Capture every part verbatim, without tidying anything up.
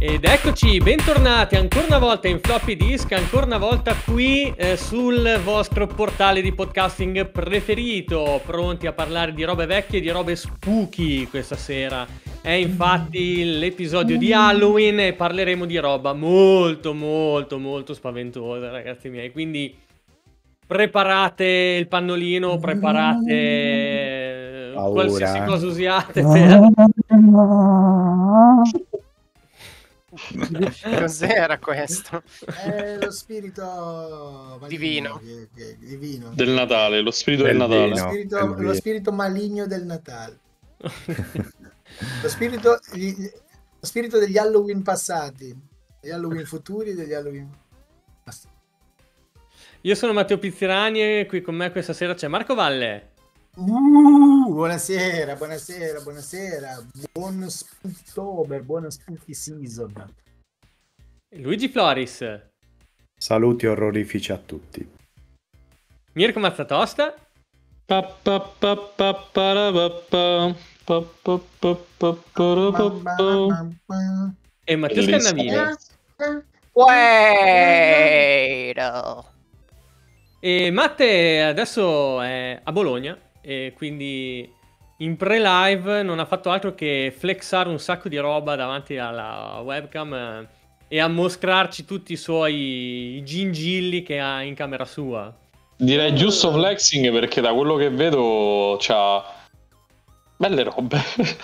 Ed eccoci, bentornati ancora una volta in Floppy Disk, ancora una volta qui eh, sul vostro portale di podcasting preferito, pronti a parlare di robe vecchie e di robe spooky questa sera. È infatti l'episodio di Halloween e parleremo di roba molto molto molto spaventosa, ragazzi miei, quindi preparate il pannolino, preparate Paura. qualsiasi cosa usiate per... Cos'era questo? È lo spirito maligno, Divino. che- che- divino. Del Natale, lo spirito del, Del Natale. Lo vino. spirito, del lo vino. spirito maligno del Natale. Lo spirito, gli- lo spirito degli Halloween passati, degli Halloween futuri e degli Halloween passati. Io sono Matteo Pizzirani e qui con me questa sera c'è Marco Valle. Uh, buonasera, buonasera, buonasera. Buon Spooktober, buona spooky season. Luigi Floris, Saluti orrorifici a tutti. Mirko Mazzatosta Pa, pa, pa, pa, para, pa, pa, pa, pa, pa, pa, para, pa, pa. e Matteo Bellissimo. Scannavino. Wait. E Matte adesso è a Bologna e quindi in pre-live non ha fatto altro che flexare un sacco di roba davanti alla webcam eh, e a mostrarci tutti i suoi gingilli che ha in camera sua. Direi giusto flexing perché da quello che vedo c'ha belle robe.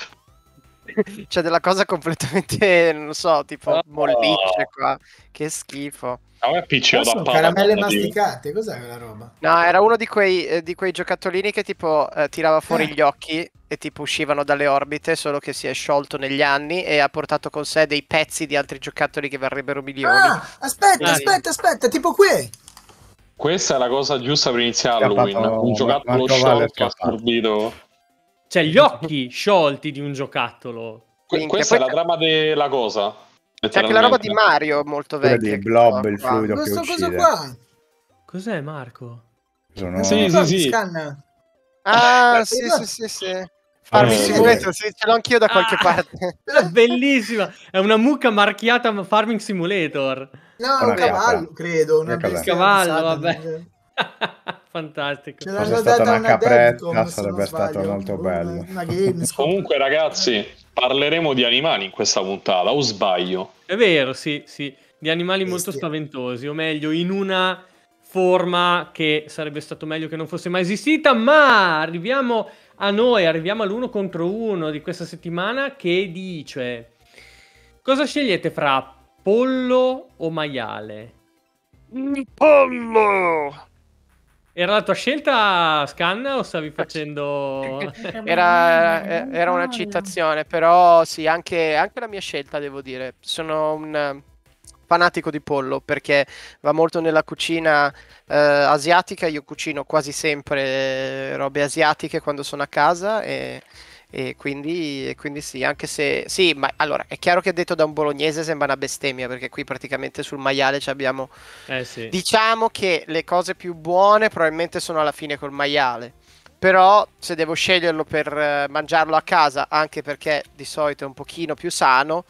C'è della cosa completamente, non so, tipo Oh. mollicce qua. Che schifo. A me è piccino da Sono papa. caramelle da dire. masticate, cos'è quella roba? No, era uno di quei, eh, di quei giocattolini che tipo eh, tirava fuori Eh. gli occhi e tipo uscivano dalle orbite, solo che si è sciolto negli anni e ha portato con sé dei pezzi di altri giocattoli che varrebbero milioni. Ah, aspetta, Ah, aspetta, aspetta, tipo qui. Questa è la cosa giusta per iniziare Scappato- Halloween. Un giocattolo Marco Valle è sciolto, scappato. assorbito. Cioè gli occhi sciolti di un giocattolo. Que- Minchia, questa è poi la trama della cosa. C'è anche la roba di Mario molto Pure vecchia. di che Blob, so il qua. fluido che Questo cosa uccide. qua? Cos'è Marco? Sono... Non Sì, so, sì, sì. scanna. Ah, Eh, sì, no. sì, sì, sì. Farming Eh, Simulator, sì, ce l'ho anch'io da qualche Ah! parte. È bellissima! È una mucca marchiata Farming Simulator. No, è Una un cavallo, capra. credo, una Una capra. bestia di Cavallo, Satan. vabbè. Fantastico. Ce Fosse l'hanno stata data una una capretta, Devcom, se sarebbe non stato sbaglio. molto Una- bello. Una Gamescom. Comunque, ragazzi, parleremo di animali in questa puntata, o sbaglio? È vero, sì, sì, di animali molto Bestie. spaventosi, o meglio, in una forma che sarebbe stato meglio che non fosse mai esistita, ma arriviamo a noi, arriviamo all'uno contro uno di questa settimana che dice: cosa scegliete fra pollo o maiale? Il pollo! Era la tua scelta, Scanna, o stavi facendo... Era, eh, era una citazione, però sì, anche, anche la mia scelta, devo dire. Sono un eh, fanatico di pollo perché va molto nella cucina eh, asiatica. Io cucino quasi sempre eh, robe asiatiche quando sono a casa e, e quindi, e quindi sì, anche se... Sì, ma allora, è chiaro che detto da un bolognese sembra una bestemmia perché qui praticamente sul maiale ci abbiamo... Eh sì. Diciamo che le cose più buone probabilmente sono alla fine col maiale. Però se devo sceglierlo per eh, mangiarlo a casa, anche perché di solito è un pochino più sano,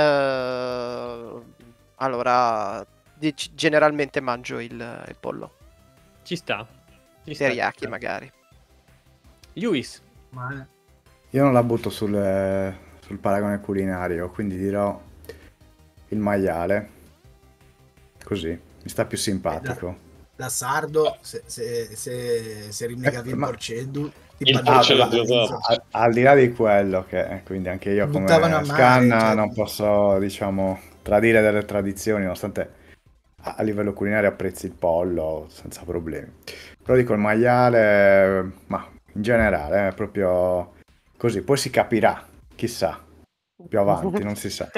eh, allora di- generalmente mangio il, il pollo. Ci sta. Ci sta. Teriyaki magari. Lewis. Ma- Io non la butto sul, eh, sul paragone culinario, quindi dirò il maiale. Così, mi sta più simpatico. Da sardo, se, se, se, se rinnegavi Eh, il ma- porceddu, ti Il parlavo porceddu, all'inizio. esatto. Al, al di là di quello che quindi anche io come Buttavano a mare, Scanna cioè- non posso, diciamo, tradire delle tradizioni, nonostante a, a livello culinario apprezzi il pollo senza problemi. Però dico il maiale, ma in generale è proprio così, poi si capirà, chissà, più avanti, non si sa.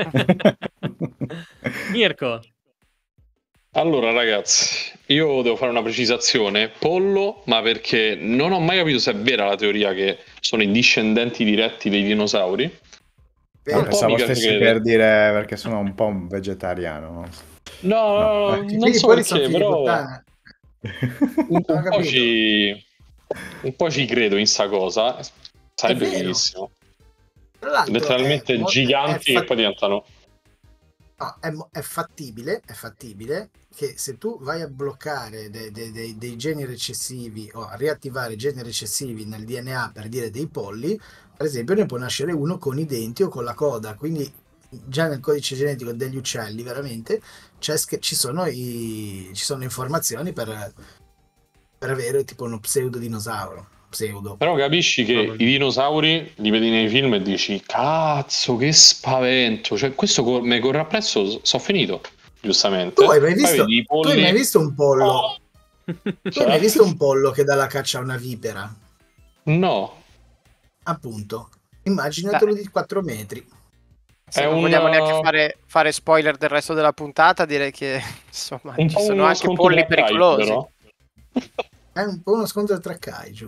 Mirko. Allora, ragazzi, io devo fare una precisazione. Pollo, ma perché non ho mai capito se è vera la teoria che sono i discendenti diretti dei dinosauri. Vero. No, un po' pensavo mi stessi crede. per dire perché sono un po' un vegetariano, no? No, No, no, eh. non Quindi so poi sono perché, figli di però puttana. un, Non ho un po' capito. ci, un po' ci credo in sta cosa. Sarebbe È vero. fighissimo. Tra l'altro Letteralmente è mo- giganti è fa- che poi diventano... No, è, mo- è fattibile, è fattibile che se tu vai a bloccare dei, dei- dei- dei geni recessivi o a riattivare geni recessivi nel D N A per dire dei polli, per esempio ne può nascere uno con i denti o con la coda, quindi già nel codice genetico degli uccelli veramente c'è sch- ci sono, i, ci sono informazioni per, per avere tipo uno pseudo dinosauro, pseudo. Però capisci che Mamma i mia. dinosauri li vedi nei film e dici cazzo che spavento, cioè questo co- mi corre appresso, so finito, giustamente. Tu hai mai Poi visto, vedi i tu hai mai polli. visto un pollo? Oh, Tu hai mai cioè, visto un pollo che dà la caccia a una vipera? no, Appunto, immaginatelo di quattro metri. Se è non un, vogliamo neanche uh, fare, fare spoiler del resto della puntata, direi che insomma un ci po' sono uno anche scontro polli tra Kai, pericolosi. però. È un po' uno scontro tra kaiju.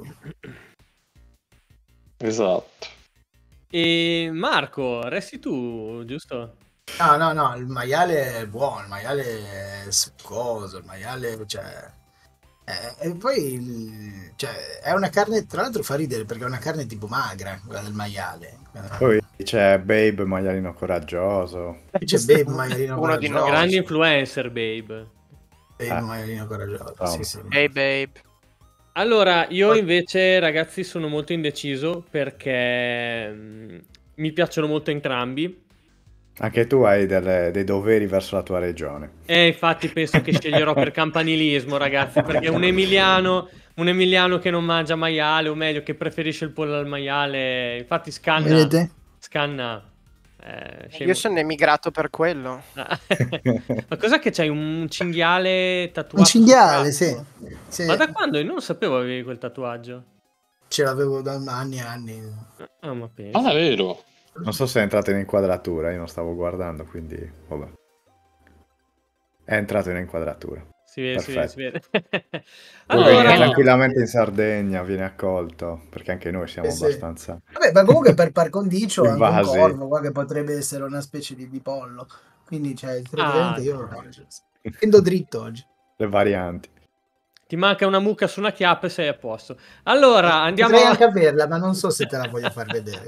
Esatto. E Marco, resti tu, giusto? No, no, no, il maiale è buono, il maiale è succoso, il maiale, cioè... è- e poi, il- cioè, è una carne, tra l'altro fa ridere perché è una carne tipo magra, quella del maiale. Poi c'è Babe, maialino coraggioso. C'è Babe, maialino Uno di coraggioso. noi. Grande influencer, babe. Babe, Ah. maialino coraggioso, Ah. sì, sì. Hey babe. Allora, io invece, ragazzi, sono molto indeciso perché mm, mi piacciono molto entrambi. Anche tu hai delle- dei doveri verso la tua regione. E infatti penso che sceglierò per campanilismo, ragazzi, perché un emiliano, un emiliano che non mangia maiale, o meglio, che preferisce il pollo al maiale, infatti scanna, Vedete? scanna. eh, scemo. Io sono emigrato per quello. Ma cos'è che c'hai un cinghiale tatuato? Un cinghiale, sul sì. braccio? Sì. Ma da quando? Io non sapevo avevi quel tatuaggio. Ce l'avevo da anni e anni. Ah, ma penso. Ma è vero. Non so se è entrato in inquadratura, io non stavo guardando, quindi vabbè. È entrato in inquadratura. Si vede, si vede, si vede. Puoi venire Allora, tranquillamente in Sardegna, vieni accolto, perché anche noi siamo Eh sì. abbastanza... Vabbè, ma comunque per par condicio ho anche un Invasi. corvo qua che potrebbe essere una specie di, di pollo. Quindi, cioè, praticamente Ah, io prendo dritto oggi. Le varianti. ti manca una mucca su una chiappa e sei a posto. Allora, andiamo Potrei a... anche averla, ma non so se te la voglio far vedere.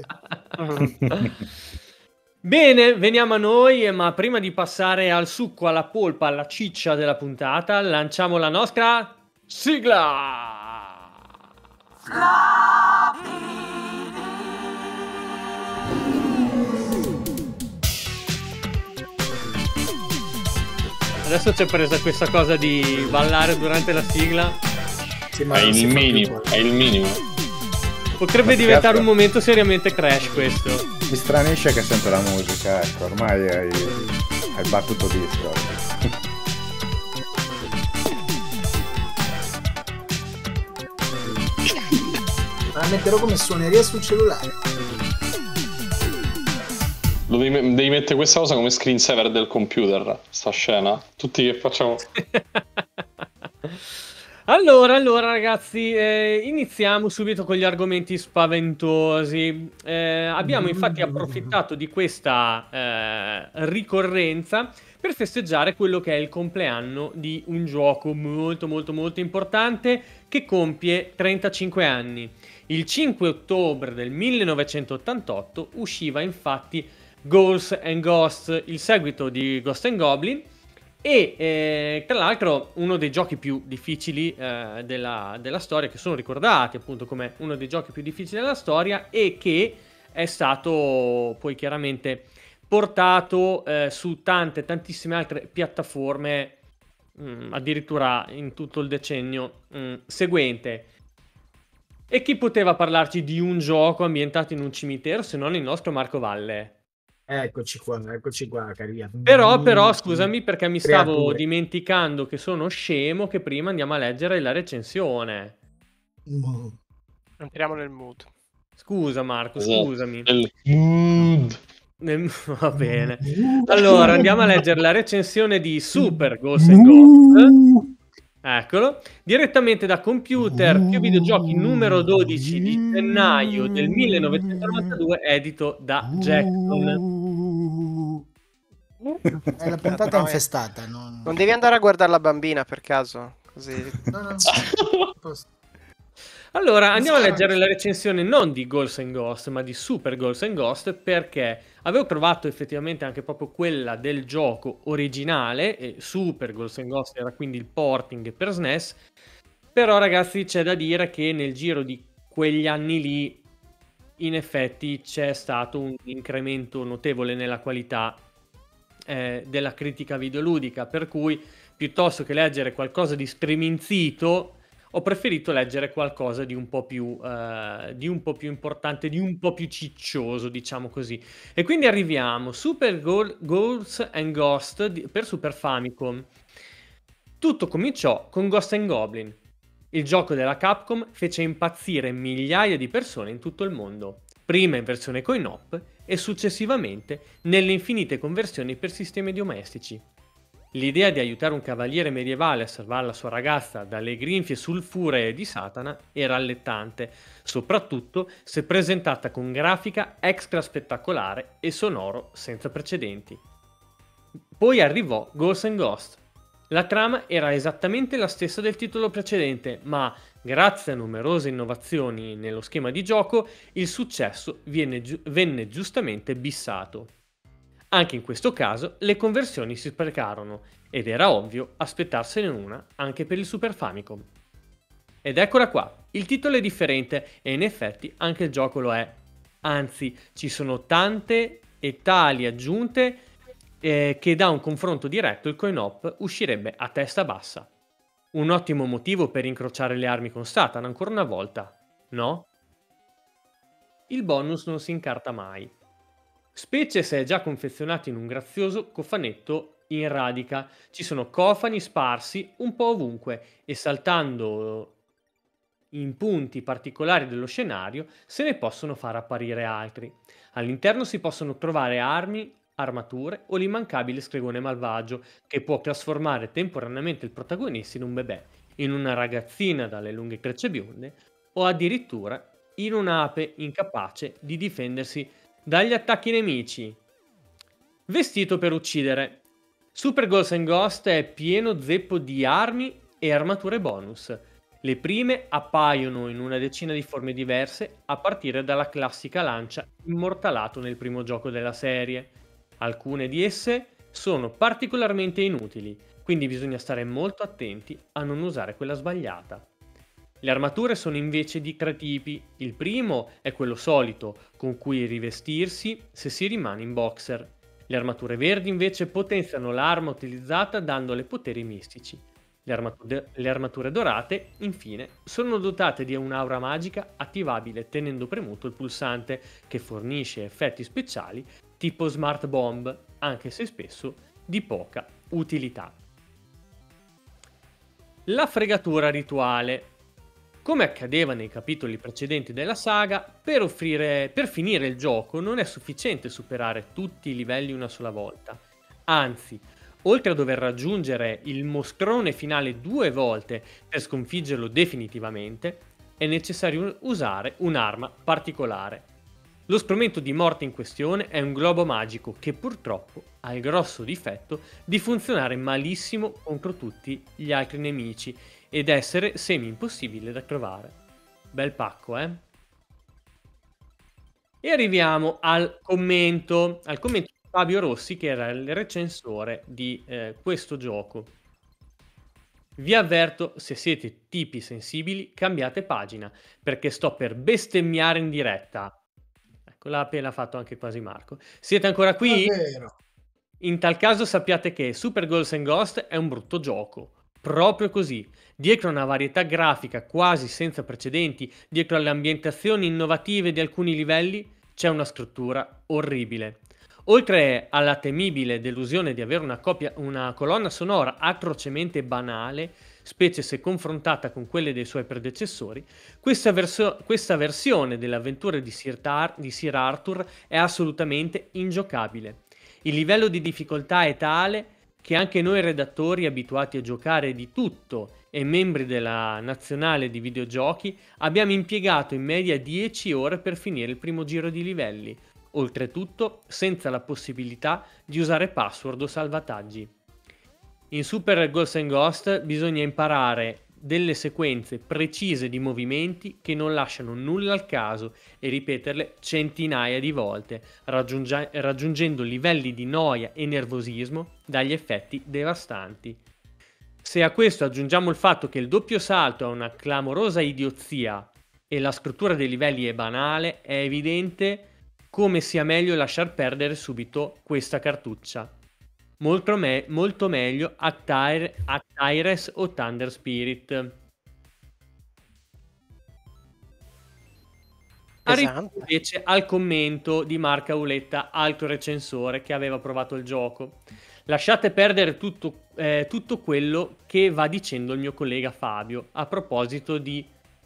Bene, veniamo a noi, ma prima di passare al succo, alla polpa, alla ciccia della puntata, lanciamo la nostra sigla! Adesso c'è presa questa cosa di ballare durante la sigla. Sì, ma È non si il fa più minimo, quello. è il minimo. Potrebbe Ma più diventare che un momento seriamente Crash questo. Mi stranisce che è sempre la musica, ecco, ormai hai, hai battuto disco. Ma la metterò come suoneria sul cellulare. Lo devi, devi mettere questa cosa come screensaver del computer, sta scena. Tutti che facciamo... Allora, allora ragazzi, eh, iniziamo subito con gli argomenti spaventosi. Eh, abbiamo infatti approfittato di questa eh, ricorrenza per festeggiare quello che è il compleanno di un gioco molto molto molto importante che compie trentacinque anni. Il cinque ottobre del millenovecentottantotto usciva infatti Ghouls and Ghosts, il seguito di Ghost and Goblin, e eh, tra l'altro uno dei giochi più difficili eh, della, della storia, che sono ricordati appunto come uno dei giochi più difficili della storia e che è stato poi chiaramente portato eh, su tante tantissime altre piattaforme, mh, addirittura in tutto il decennio mh, seguente. E chi poteva parlarci di un gioco ambientato in un cimitero se non il nostro Marco Valle? Eccoci qua, eccoci qua, caria. Però, però, scusami perché mi stavo Creature. dimenticando che sono scemo, che prima andiamo a leggere la recensione. Mm. Entriamo nel mood. Scusa Marco, Esatto. scusami. Il mood. Ne- Va bene. Allora, andiamo a leggere la recensione di Super Ghosts and Ghosts. Eccolo. Direttamente da computer, più videogiochi numero dodici di gennaio del millenovecentonovantadue, edito da Jackson. È la puntata No, eh. infestata. Non... Non devi andare a guardare la bambina per caso? Così. No, no. Posso- Allora, andiamo a leggere la recensione non di Ghouls and Ghosts, ma di Super Ghouls and Ghosts, perché Avevo provato effettivamente anche proprio quella del gioco originale, e Super Ghosts and Ghosts era quindi il porting per S N E S, però ragazzi c'è da dire che nel giro di quegli anni lì in effetti c'è stato un incremento notevole nella qualità eh, della critica videoludica, per cui piuttosto che leggere qualcosa di striminzito ho preferito leggere qualcosa di un po' più eh, di un po' più importante, di un po' più ciccioso, diciamo così. E quindi arriviamo Super Go- Ghosts and Ghost di- per Super Famicom. Tutto cominciò con Ghost and Goblin. Il gioco della Capcom fece impazzire migliaia di persone in tutto il mondo, prima in versione coin-op e successivamente nelle infinite conversioni per sistemi domestici. L'idea di aiutare un cavaliere medievale a salvare la sua ragazza dalle grinfie sulfuree di Satana era allettante, soprattutto se presentata con grafica extra spettacolare e sonoro senza precedenti. Poi arrivò Ghosts and Ghosts. La trama era esattamente la stessa del titolo precedente, ma grazie a numerose innovazioni nello schema di gioco, il successo viene gi- venne giustamente bissato. Anche in questo caso le conversioni si sprecarono ed era ovvio aspettarsene una anche per il Super Famicom. Ed eccola qua, il titolo è differente e in effetti anche il gioco lo è. Anzi, ci sono tante e tali aggiunte eh, che da un confronto diretto il coin-op uscirebbe a testa bassa. Un ottimo motivo per incrociare le armi con Satana ancora una volta, no? Il bonus non si incarta mai, specie se è già confezionato in un grazioso cofanetto in radica. Ci sono cofani sparsi un po' ovunque e saltando in punti particolari dello scenario se ne possono far apparire altri. All'interno si possono trovare armi, armature o l'immancabile stregone malvagio che può trasformare temporaneamente il protagonista in un bebè, in una ragazzina dalle lunghe trecce bionde o addirittura in un'ape incapace di difendersi dagli attacchi nemici. Vestito per uccidere. Super Ghosts and Ghosts è pieno zeppo di armi e armature bonus. Le prime appaiono in una decina di forme diverse, a partire dalla classica lancia immortalato nel primo gioco della serie. Alcune di esse sono particolarmente inutili, quindi bisogna stare molto attenti a non usare quella sbagliata. Le armature sono invece di tre tipi. Il primo è quello solito, con cui rivestirsi se si rimane in boxer. Le armature verdi invece potenziano l'arma utilizzata dandole poteri mistici. Le armature, le armature dorate, infine, sono dotate di un'aura magica attivabile tenendo premuto il pulsante, che fornisce effetti speciali tipo Smart Bomb, anche se spesso di poca utilità. La fregatura rituale. Come accadeva nei capitoli precedenti della saga, per, offrire, per finire il gioco non è sufficiente superare tutti i livelli una sola volta. Anzi, oltre a dover raggiungere il mostrone finale due volte per sconfiggerlo definitivamente, è necessario usare un'arma particolare. Lo strumento di morte in questione è un globo magico che purtroppo ha il grosso difetto di funzionare malissimo contro tutti gli altri nemici ed essere semi impossibile da trovare. Bel pacco, eh? E arriviamo al commento, al commento di Fabio Rossi, che era il recensore di eh, questo gioco. Vi avverto, se siete tipi sensibili, cambiate pagina, perché sto per bestemmiare in diretta. Ecco, l'ha appena fatto anche quasi Marco. Siete ancora qui? Davvero? In tal caso sappiate che Super Ghosts and Ghosts è un brutto gioco. Proprio così. Dietro una varietà grafica quasi senza precedenti, dietro alle ambientazioni innovative di alcuni livelli, c'è una struttura orribile. Oltre alla temibile delusione di avere una, copia, una colonna sonora atrocemente banale, specie se confrontata con quelle dei suoi predecessori, questa, verso- questa versione delle avventure di Sir, Tar- di Sir Arthur è assolutamente ingiocabile. Il livello di difficoltà è tale che anche noi redattori abituati a giocare di tutto e membri della nazionale di videogiochi abbiamo impiegato in media dieci ore per finire il primo giro di livelli, oltretutto senza la possibilità di usare password o salvataggi. In Super Ghosts and Ghosts bisogna imparare delle sequenze precise di movimenti che non lasciano nulla al caso e ripeterle centinaia di volte, raggiunge- raggiungendo livelli di noia e nervosismo dagli effetti devastanti. Se a questo aggiungiamo il fatto che il doppio salto è una clamorosa idiozia e la scrittura dei livelli è banale, è evidente come sia meglio lasciar perdere subito questa cartuccia. Molto, me- molto meglio Atyre- Atyres o Thunder Spirit. Arriviamo Pesante. invece al commento di Marco Auletta, altro recensore che aveva provato il gioco. Lasciate perdere tutto, eh, tutto quello che va dicendo il mio collega Fabio a proposito di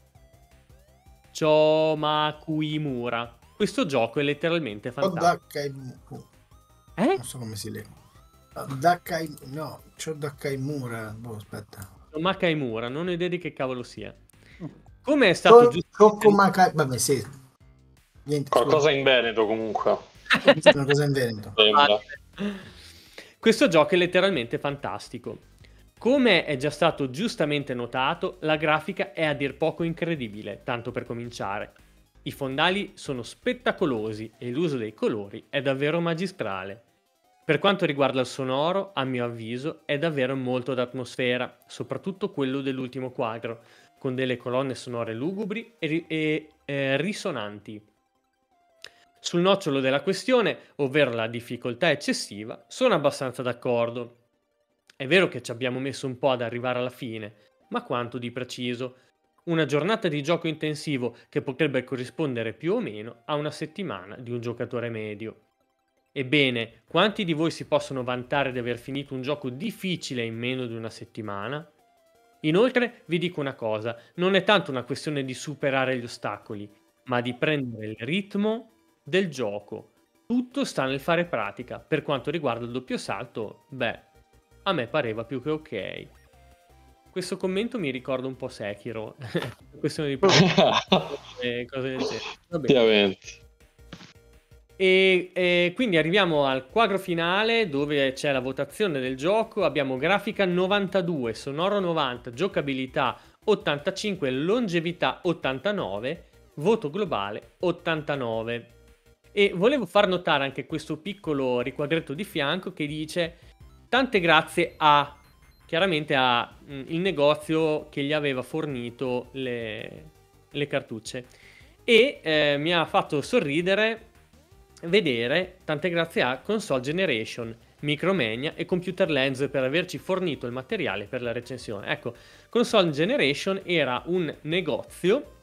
Chomakuimura. Questo gioco è letteralmente fantastico. Chodakai- Eh? Non so come si legge. Dakai... No, Chodakai-mura. Boh, aspetta. Chomakuimura, non ho idea di che cavolo sia. Come è stato giusto? Chokomakai... Vabbè, sì. Niente, Qualcosa in Veneto comunque. scusa. Una cosa in Veneto. Sembra. Questo gioco è letteralmente fantastico. Come è già stato giustamente notato, la grafica è a dir poco incredibile, tanto per cominciare. I fondali sono spettacolosi e l'uso dei colori è davvero magistrale. Per quanto riguarda il sonoro, a mio avviso, è davvero molto d'atmosfera, soprattutto quello dell'ultimo quadro, con delle colonne sonore lugubri e, ri- e eh, risonanti. Sul nocciolo della questione, ovvero la difficoltà eccessiva, sono abbastanza d'accordo. È vero che ci abbiamo messo un po' ad arrivare alla fine, ma quanto di preciso. Una giornata di gioco intensivo che potrebbe corrispondere più o meno a una settimana di un giocatore medio. Ebbene, quanti di voi si possono vantare di aver finito un gioco difficile in meno di una settimana? Inoltre vi dico una cosa, non è tanto una questione di superare gli ostacoli, ma di prendere il ritmo del gioco. Tutto sta nel fare pratica. Per quanto riguarda il doppio salto, beh, a me pareva più che ok. Questo commento mi ricorda un po' Sekiro. Questione di e cose del genere. Va bene. Ovviamente. E, e quindi arriviamo al quadro finale dove c'è la votazione del gioco. Abbiamo grafica novantadue, sonoro novanta, giocabilità ottantacinque, longevità ottantanove, voto globale ottantanove. E volevo far notare anche questo piccolo riquadretto di fianco che dice tante grazie a, chiaramente a mh, il negozio che gli aveva fornito le, le cartucce. E eh, mi ha fatto sorridere vedere tante grazie a Console Generation, Micromania e Computer Lens per averci fornito il materiale per la recensione. Ecco, Console Generation era un negozio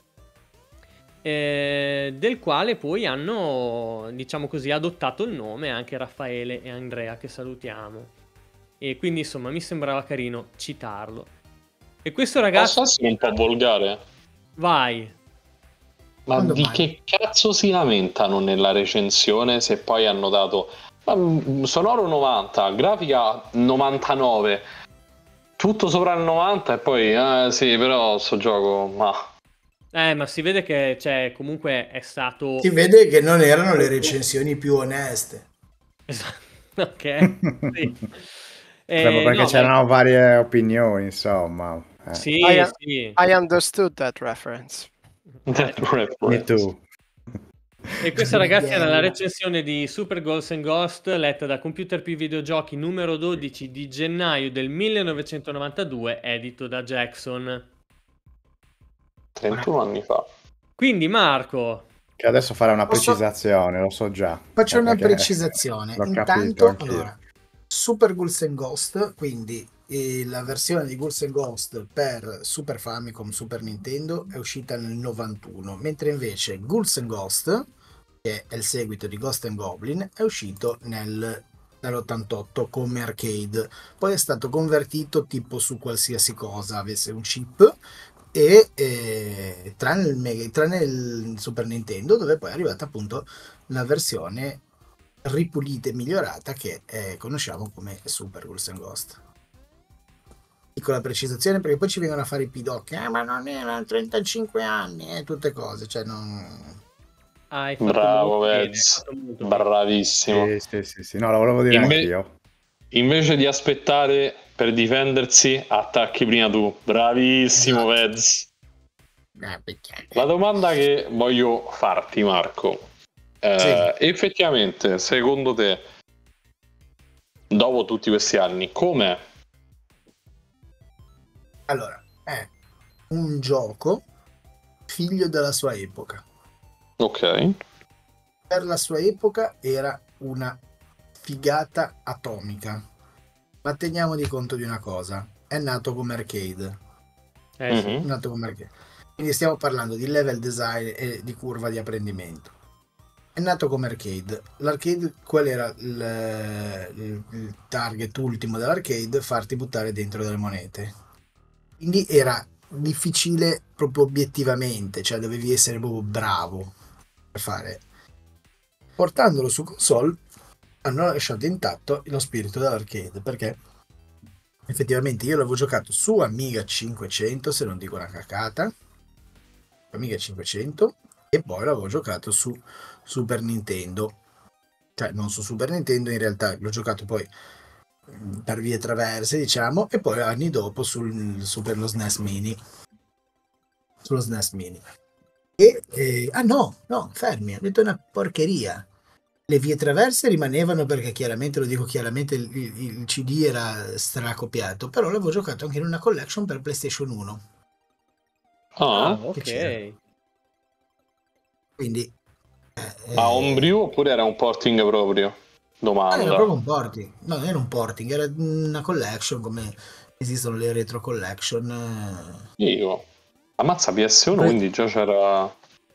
eh, del quale poi hanno, diciamo così, adottato il nome anche Raffaele e Andrea, che salutiamo. E quindi insomma mi sembrava carino citarlo. E questo ragazzo... Posso essere un po' volgare? Vai. Ma Quando di mai? che cazzo si lamentano nella recensione se poi hanno dato ma, mm, sonoro novanta, grafica novantanove, tutto sopra il novanta e poi eh sì, però sto gioco ma Eh, ma si vede che cioè, comunque è stato... Si vede che non erano le recensioni più oneste. Esatto, ok. Sì. Eh, Proprio perché no, c'erano varie opinioni, insomma. Eh. Sì, I, sì. I understood that reference. That E reference. tu? E questa ragazzi era la recensione di Super Ghosts and Ghost letta da Computer P Videogiochi numero dodici di gennaio del millenovecentonovantadue, edito da Jackson. trentuno anni fa. Quindi Marco, Che adesso farà una Posso- precisazione, lo so già. Faccio Eh, una perché precisazione. l'ho capito Intanto, anch'io. allora, Super Ghouls and Ghost, quindi eh, la versione di Ghouls and Ghost per Super Famicom, Super Nintendo è uscita nel novantuno, mentre invece Ghouls and Ghost, che è il seguito di Ghost and Goblin, è uscito nel nell'ottantotto come arcade. Poi è stato convertito tipo su qualsiasi cosa avesse un chip e eh, tranne, il Mega- tranne il Super Nintendo, dove poi è arrivata appunto la versione ripulita e migliorata che eh, conosciamo come Super Ghouls and Ghost. Piccola precisazione perché poi ci vengono a fare i pidocchi, eh, ma non erano trentacinque anni e eh, tutte cose, cioè non... hai fatto Bravo molto bene, hai Vez, fatto molto bene. bravissimo. Sì, sì, sì, sì. No, lo volevo dire Inve- anch'io. Invece di aspettare per difendersi attacchi prima tu. Bravissimo, Vez. La domanda che voglio farti, Marco, eh, sì. effettivamente, secondo te, dopo tutti questi anni, com'è? Allora, è un gioco figlio della sua epoca. Ok. Per la sua epoca era una figata atomica. Ma teniamo di conto di una cosa: è nato come arcade. Eh, sì. È nato come arcade. Quindi stiamo parlando di level design e di curva di apprendimento. È nato come arcade. L'arcade, qual era il, il, il target ultimo dell'arcade? Farti buttare dentro delle monete. Quindi era difficile proprio obiettivamente, cioè dovevi essere proprio bravo per fare. Portandolo su console hanno lasciato intatto lo spirito dell'arcade, perché effettivamente io l'avevo giocato su Amiga cinquecento, se non dico una cacata, Amiga cinquecento, e poi l'avevo giocato su Super Nintendo, cioè non su Super Nintendo, in realtà l'ho giocato poi per vie traverse, diciamo, e poi anni dopo sul Super lo S N E S Mini, sullo S N E S Mini. E, eh, ah no, no, fermi, ho detto una porcheria. Le vie traverse rimanevano perché chiaramente, lo dico chiaramente, il, il C D era stracopiato, però l'avevo giocato anche in una collection per PlayStation uno. Ah, ok. Quindi eh, a homebrew oppure era un porting proprio? Domanda. Era proprio un porting, no, non era un porting, era una collection, come esistono le retro collection. Io ammazza P S uno, Beh, quindi già c'era.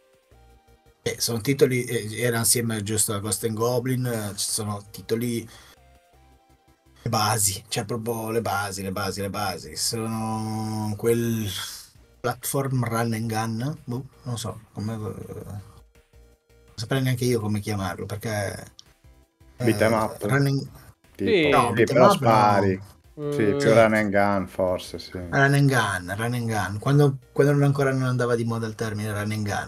Eh, sono titoli, eh, era insieme giusto a Ghost and Goblin, eh, ci sono titoli, le basi, cioè proprio le basi, le basi, le basi. Sono quel platform run and gun, boh, non so, come, non saprei neanche io come chiamarlo, perché beat 'em up, eh, running... tipo. Sì. no, Sì, beat 'em però up, spari. no. Sì, Mm. più run and gun forse, sì. Run and gun, run and gun, quando, quando non ancora non andava di moda il termine run and gun.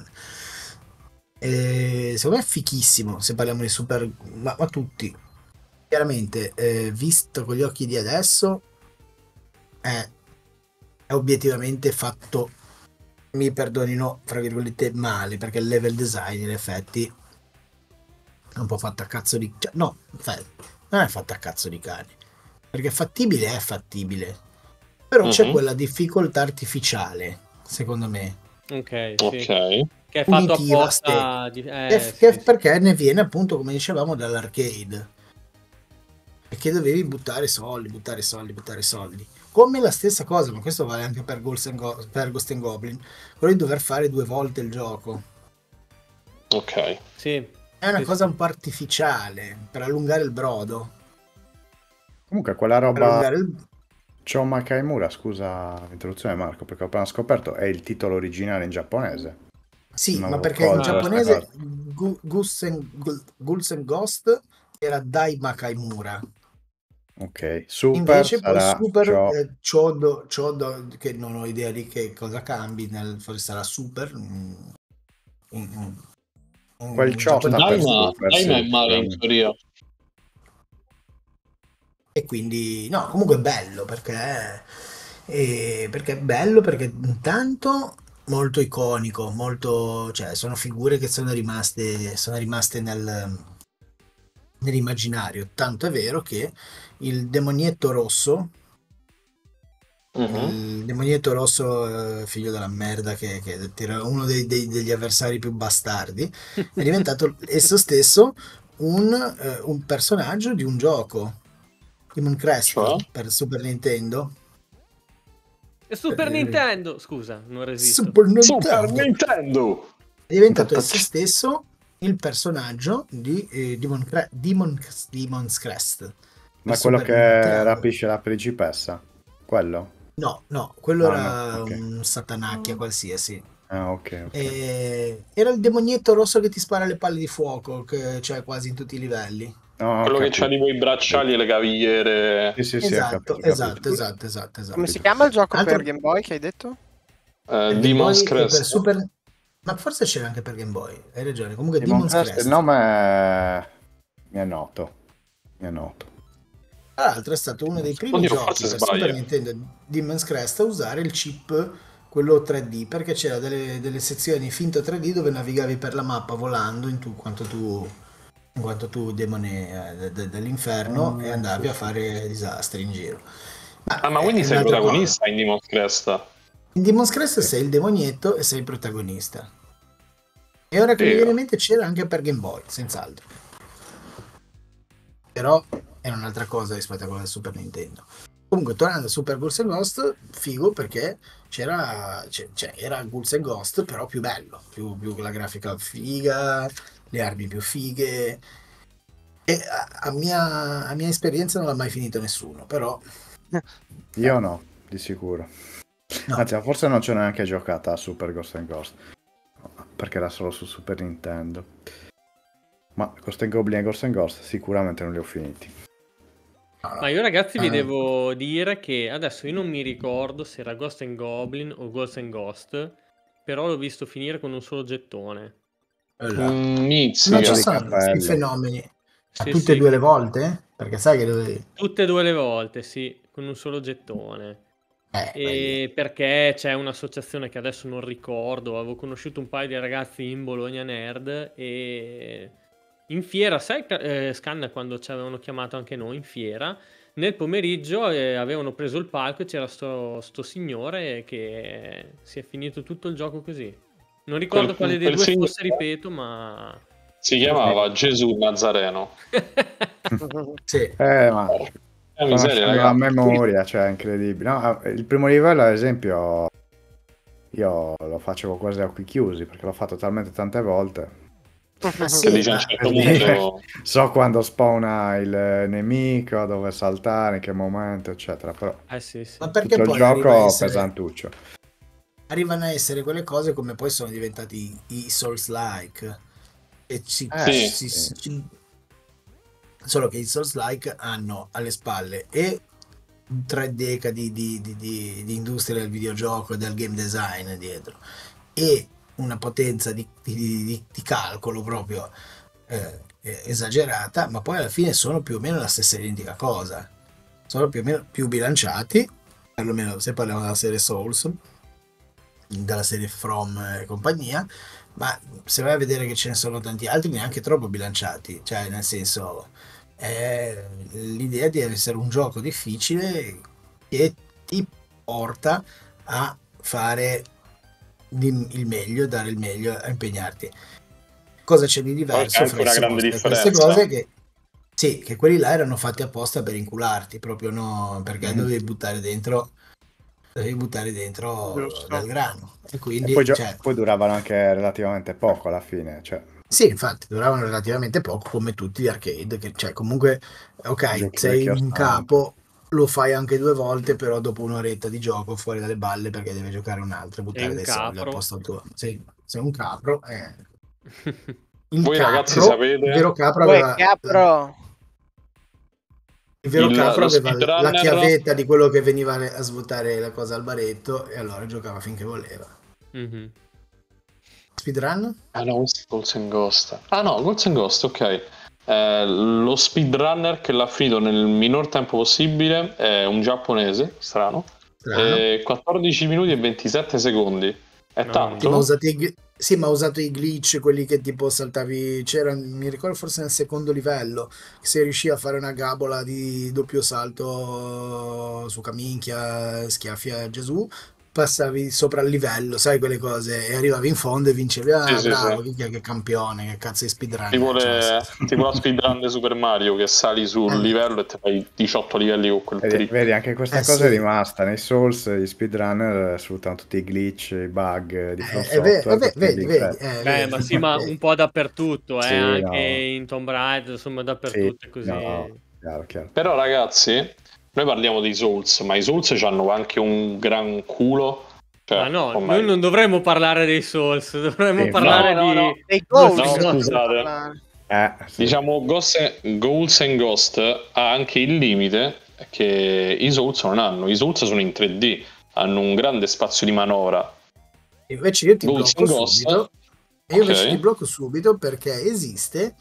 E secondo me è fichissimo se parliamo di super, ma, ma tutti chiaramente, eh, visto con gli occhi di adesso, è, è obiettivamente fatto, mi perdonino fra virgolette, male, perché il level design in effetti è un po' fatto a cazzo di, cioè, no, non è fatto a cazzo di cane, perché fattibile è fattibile, però Mm-hmm. c'è quella difficoltà artificiale, secondo me, Ok, sì. Ok. Che è fatto punitiva, apposta. di- che, eh, che sì, sì. perché ne viene appunto, come dicevamo, dall'arcade, perché dovevi buttare soldi, buttare soldi, buttare soldi. Come la stessa cosa, ma questo vale anche per Ghost and, Go- per Ghost and Goblin, quello di dover fare due volte il gioco. Ok. Sì. È una Sì, cosa sì. un po' artificiale, per allungare il brodo. Comunque quella Per roba allungare il... Chou Makaimura, scusa l'interruzione Marco, perché ho appena scoperto, è il titolo originale in giapponese. Sì, Non ma avevo perché in colto questa giapponese cosa. Gu- Gus and, Gu- Ghouls and Ghost era Dai Makaimura. Ok, Super Invece poi sarà Super Chou. eh, Chodo, Chodo, che non ho idea di che cosa cambi, nel, forse sarà Super. mm, in- in- in- Quel in Chou sta giapponese. per Daima, Super, Daima sì, è male in sicuramente. teoria. E quindi, no, comunque è bello perché, eh, perché è bello perché intanto molto iconico, molto, cioè sono figure che sono rimaste, sono rimaste nel, nell'immaginario. Tanto è vero che il demonietto rosso, Mhm. il demonietto rosso, eh, figlio della merda, che, che era uno dei- dei- degli avversari più bastardi, è diventato esso stesso un, eh, un personaggio di un gioco, Demon Crest, Cioè? per Super Nintendo. E Super Eh, Nintendo, scusa, non resisto. Super Super Nintendo Nintendo! è diventato esso stesso il personaggio di eh, Demon Cre- Demon- Demon's Crest per Ma quello Super che Nintendo. rapisce la principessa? Quello? No, no, quello No, era no, ok. un satanacchia qualsiasi. Ah, ok, ok. E... Era il demonietto rosso che ti spara le palle di fuoco, che c'è quasi in tutti i livelli. No, ho Quello che capito. c'ha tipo i bracciali e le cavigliere. Sì, sì, sì, ho Esatto, capito, ho capito. esatto, esatto, esatto, esatto. Come si chiama il gioco Altro- per Game Boy che hai detto? Eh, Per Game Demon's Boy e per Crest. Super... Ma forse c'era anche per Game Boy, hai ragione. Comunque Demon Demon's Crest, Crest. il nome è... mi è noto. Mi è noto. Tra l'altro è stato uno dei primi Oddio, giochi forse per sbaglio. Super Nintendo Demon's Crest a usare il chip, quello tre D, perché c'era delle, delle sezioni finto tre D dove navigavi per la mappa volando in, tu, quanto tu, in quanto tu demone eh, de- de- dell'inferno, e Ah, andavi sì, a sì. fare disastri in giro. Ma Ah, ma è quindi è sei un'altra cosa. protagonista in Demon's Crest? In Demon's Crest Sì. sei il demonietto e sei il protagonista. E ora che mi Figa. viene in mente c'era anche per Game Boy, senz'altro. Però è un'altra cosa rispetto a quella del Super Nintendo. Comunque, tornando a Super Ghouls and Ghost, figo perché c'era, c'è- c'è- era Ghouls and Ghost, però più bello, più, più la grafica figa, le armi più fighe. E a, a mia, a mia esperienza non l'ha mai finito nessuno, però Io no, di sicuro. no. Anzi, forse non ci ho neanche giocata a Super Ghost and Ghost, perché era solo su Super Nintendo. Ma Ghost and Goblin e Ghost and Ghost sicuramente non li ho finiti. no, no. Ma io ragazzi vi Ah, devo dire che adesso io non mi ricordo se era Ghost and Goblin o Ghost and Ghost, però l'ho visto finire con un solo gettone. eh là. Mm, Ma ci Mizzica. di sono questi cappello. fenomeni. Ma Sì, tutte e sì, due le volte? Perché sai che dovevi... tutte e due le volte, sì, con un solo gettone. Eh, vedi. E perché c'è un'associazione che adesso non ricordo, avevo conosciuto un paio di ragazzi in Bologna Nerd e in fiera, sai eh, Scan quando ci avevano chiamato anche noi in fiera, nel pomeriggio eh, avevano preso il palco e c'era sto, sto signore che si è finito tutto il gioco così. Non ricordo Quel- quale dei quel due signore fosse, ripeto, ma... Si chiamava Gesù Nazareno. Sì. Eh, ma Eh, miseria, conoscendo la ragazzi. memoria, cioè, è incredibile. No, il primo livello, ad esempio, io lo facevo quasi a occhi chiusi, perché l'ho fatto talmente tante volte. Ma Che sì, dice a un ma certo perché punto... so quando spawna il nemico, dove saltare, in che momento, eccetera. Però Eh sì, sì. ma perché tutto il poi arriva a gioco essere, pesantuccio. arrivano a essere quelle cose come poi sono diventati i Souls-like. E ci, Eh, Sì. ci- sì. ci- Solo che i Souls-like hanno alle spalle e tre decadi di, di- di- di industria del videogioco e del game design dietro, e una potenza di, di- di- di calcolo proprio eh, esagerata, ma poi alla fine sono più o meno la stessa identica cosa. Sono più o meno più bilanciati, perlomeno se parliamo della serie Souls, dalla serie From e compagnia, ma se vai a vedere che ce ne sono tanti altri neanche troppo bilanciati, cioè nel senso è l'idea di essere un gioco difficile che ti porta a fare di- il meglio, dare il meglio, a impegnarti. Cosa c'è di Poi c'è diverso anche fra i una grande Souls e queste differenza. cose? Che sì, che quelli là erano fatti apposta per incularti, proprio no, perché Mhm. dovevi buttare dentro dovevi buttare dentro Giusto. del grano. E E quindi, poi, gio- cioè, poi duravano anche relativamente poco alla fine, cioè, sì, infatti, duravano relativamente poco come tutti gli arcade, che cioè comunque, ok, giochi sei vecchio un stampo. capo, lo fai anche due volte, però dopo un'oretta di gioco fuori dalle balle perché devi giocare un altro e buttare un dei soldi al capro. posto tuo. Sì, sei un capro. eh. Il Voi ragazzi capro, sapete- il vero capro Uè, aveva, capro. il vero Il- capro lo aveva la speedrunner- chiavetta di quello che veniva a svuotare la cosa al baretto e allora giocava finché voleva. Mhm. Speedrun? Ah no, questo è Ghosts and Ghost. Ah no, Ghosts and Ghost, ok. Eh, lo speedrunner che l'ha finito nel minor tempo possibile è un giapponese, strano. Strano. Eh, quattordici minuti e ventisette secondi. È No, Sì, ma ha tanto? usato i, gl- sì, ma ha usato i glitch, quelli che tipo saltavi. C'era, mi ricordo forse nel secondo livello, che se riuscì a fare una gabola di doppio salto su Caminchia, schiaffi a Gesù, passavi sopra il livello, sai quelle cose, e arrivavi in fondo e vincevi. Ah, Sì, sì, bravo, sì. minchia, che campione, che cazzo di speedrun. Tipo, Cioè, le- sì. tipo la speedrun di Super Mario che sali sul Eh. livello e ti fai diciotto livelli con quel Vedi, trip. vedi, anche questa Eh, cosa sì. è rimasta. Nei Souls gli speedrunner sfruttano tutti i glitch, i bug di From Eh, è ve- Software è ve- per vedi, farli vedi, cre- eh, Beh, vedi, ma sì, ma vedi. un po' dappertutto, eh, Sì, anche no. in Tomb Raider, insomma, dappertutto è così. no, chiaro, chiaro. Però ragazzi, noi parliamo dei Souls, ma i Souls hanno anche un gran culo. Cioè, Ma no, o noi meglio- non dovremmo parlare dei Souls, dovremmo Sì, parlare no, no, di... no. Dei Ghost Ghost. and No, Ghost. scusate. Eh, sì. Diciamo, Ghost, Ghouls and Ghost ha anche il limite che i Souls non hanno. I Souls sono in tre D, hanno un grande spazio di manovra. Invece io ti Ghouls blocco and Ghost, subito. E io invece ok. ti blocco subito perché esiste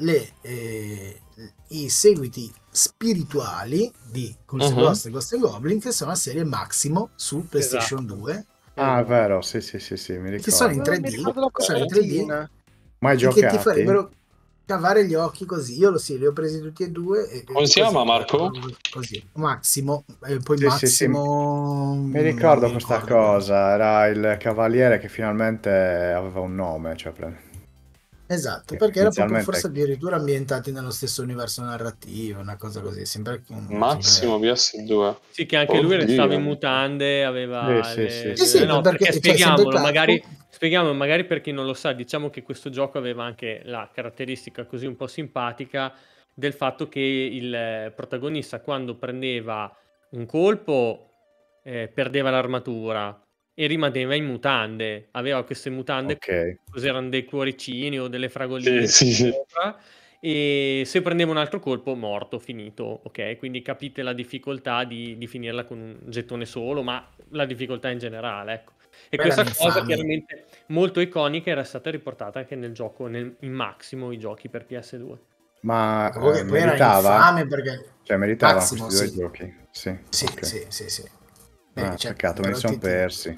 le, eh, i seguiti spirituali di Ghouls and Mhm. Ghosts e Ghost and Goblin, che sono la serie Maximo su PlayStation due, Ah, è vero, sì, sì, sì, sì, mi che sono in ricordo. Non mi tre D, ricordo la sono in tre D copertina. Mai e che ti giocati? farebbero cavare gli occhi così. Io lo sì, li ho presi tutti e due. E, Come si così, chiama, Marco? Così. Maximo, e poi Sì, sì, sì, Maximo... mi non ricordo mi questa ricordo però. cosa, era il cavaliere che finalmente aveva un nome, cioè pre- Esatto, che perché era proprio inizialmente forse addirittura ambientati nello stesso universo narrativo, una cosa così. Sembra che... Massimo sempre- P S due. Sì, che anche lui restava in Oddio. mutande, aveva Sì, sì, le, sì, Sì, le- sì. eh sì, no, perché perché cioè, sempre spieghiamolo, classico. magari, spieghiamolo magari per chi non lo sa, diciamo che questo gioco aveva anche la caratteristica così un po' simpatica del fatto che il eh, protagonista quando prendeva un colpo eh, perdeva l'armatura e rimaneva in mutande, aveva queste mutande, Ok. cos'erano dei cuoricini o delle Sì, fragoline sì, sì. sopra, e se prendeva un altro colpo, morto, finito, ok? Quindi capite la difficoltà di, di finirla con un gettone solo, ma la difficoltà in generale, ecco. E Poi questa erano cosa infami. chiaramente molto iconica era stata riportata anche nel gioco, nel, in Maximo, i giochi per P S due. Ma Comunque, eh, poi era meritava? infame perché Cioè, meritavano Maximo, questi due sì, giochi? Sì, sì, ok. sì, sì, sì. Ah, Eh, cioè, peccato, me li però sono ti, ti- persi.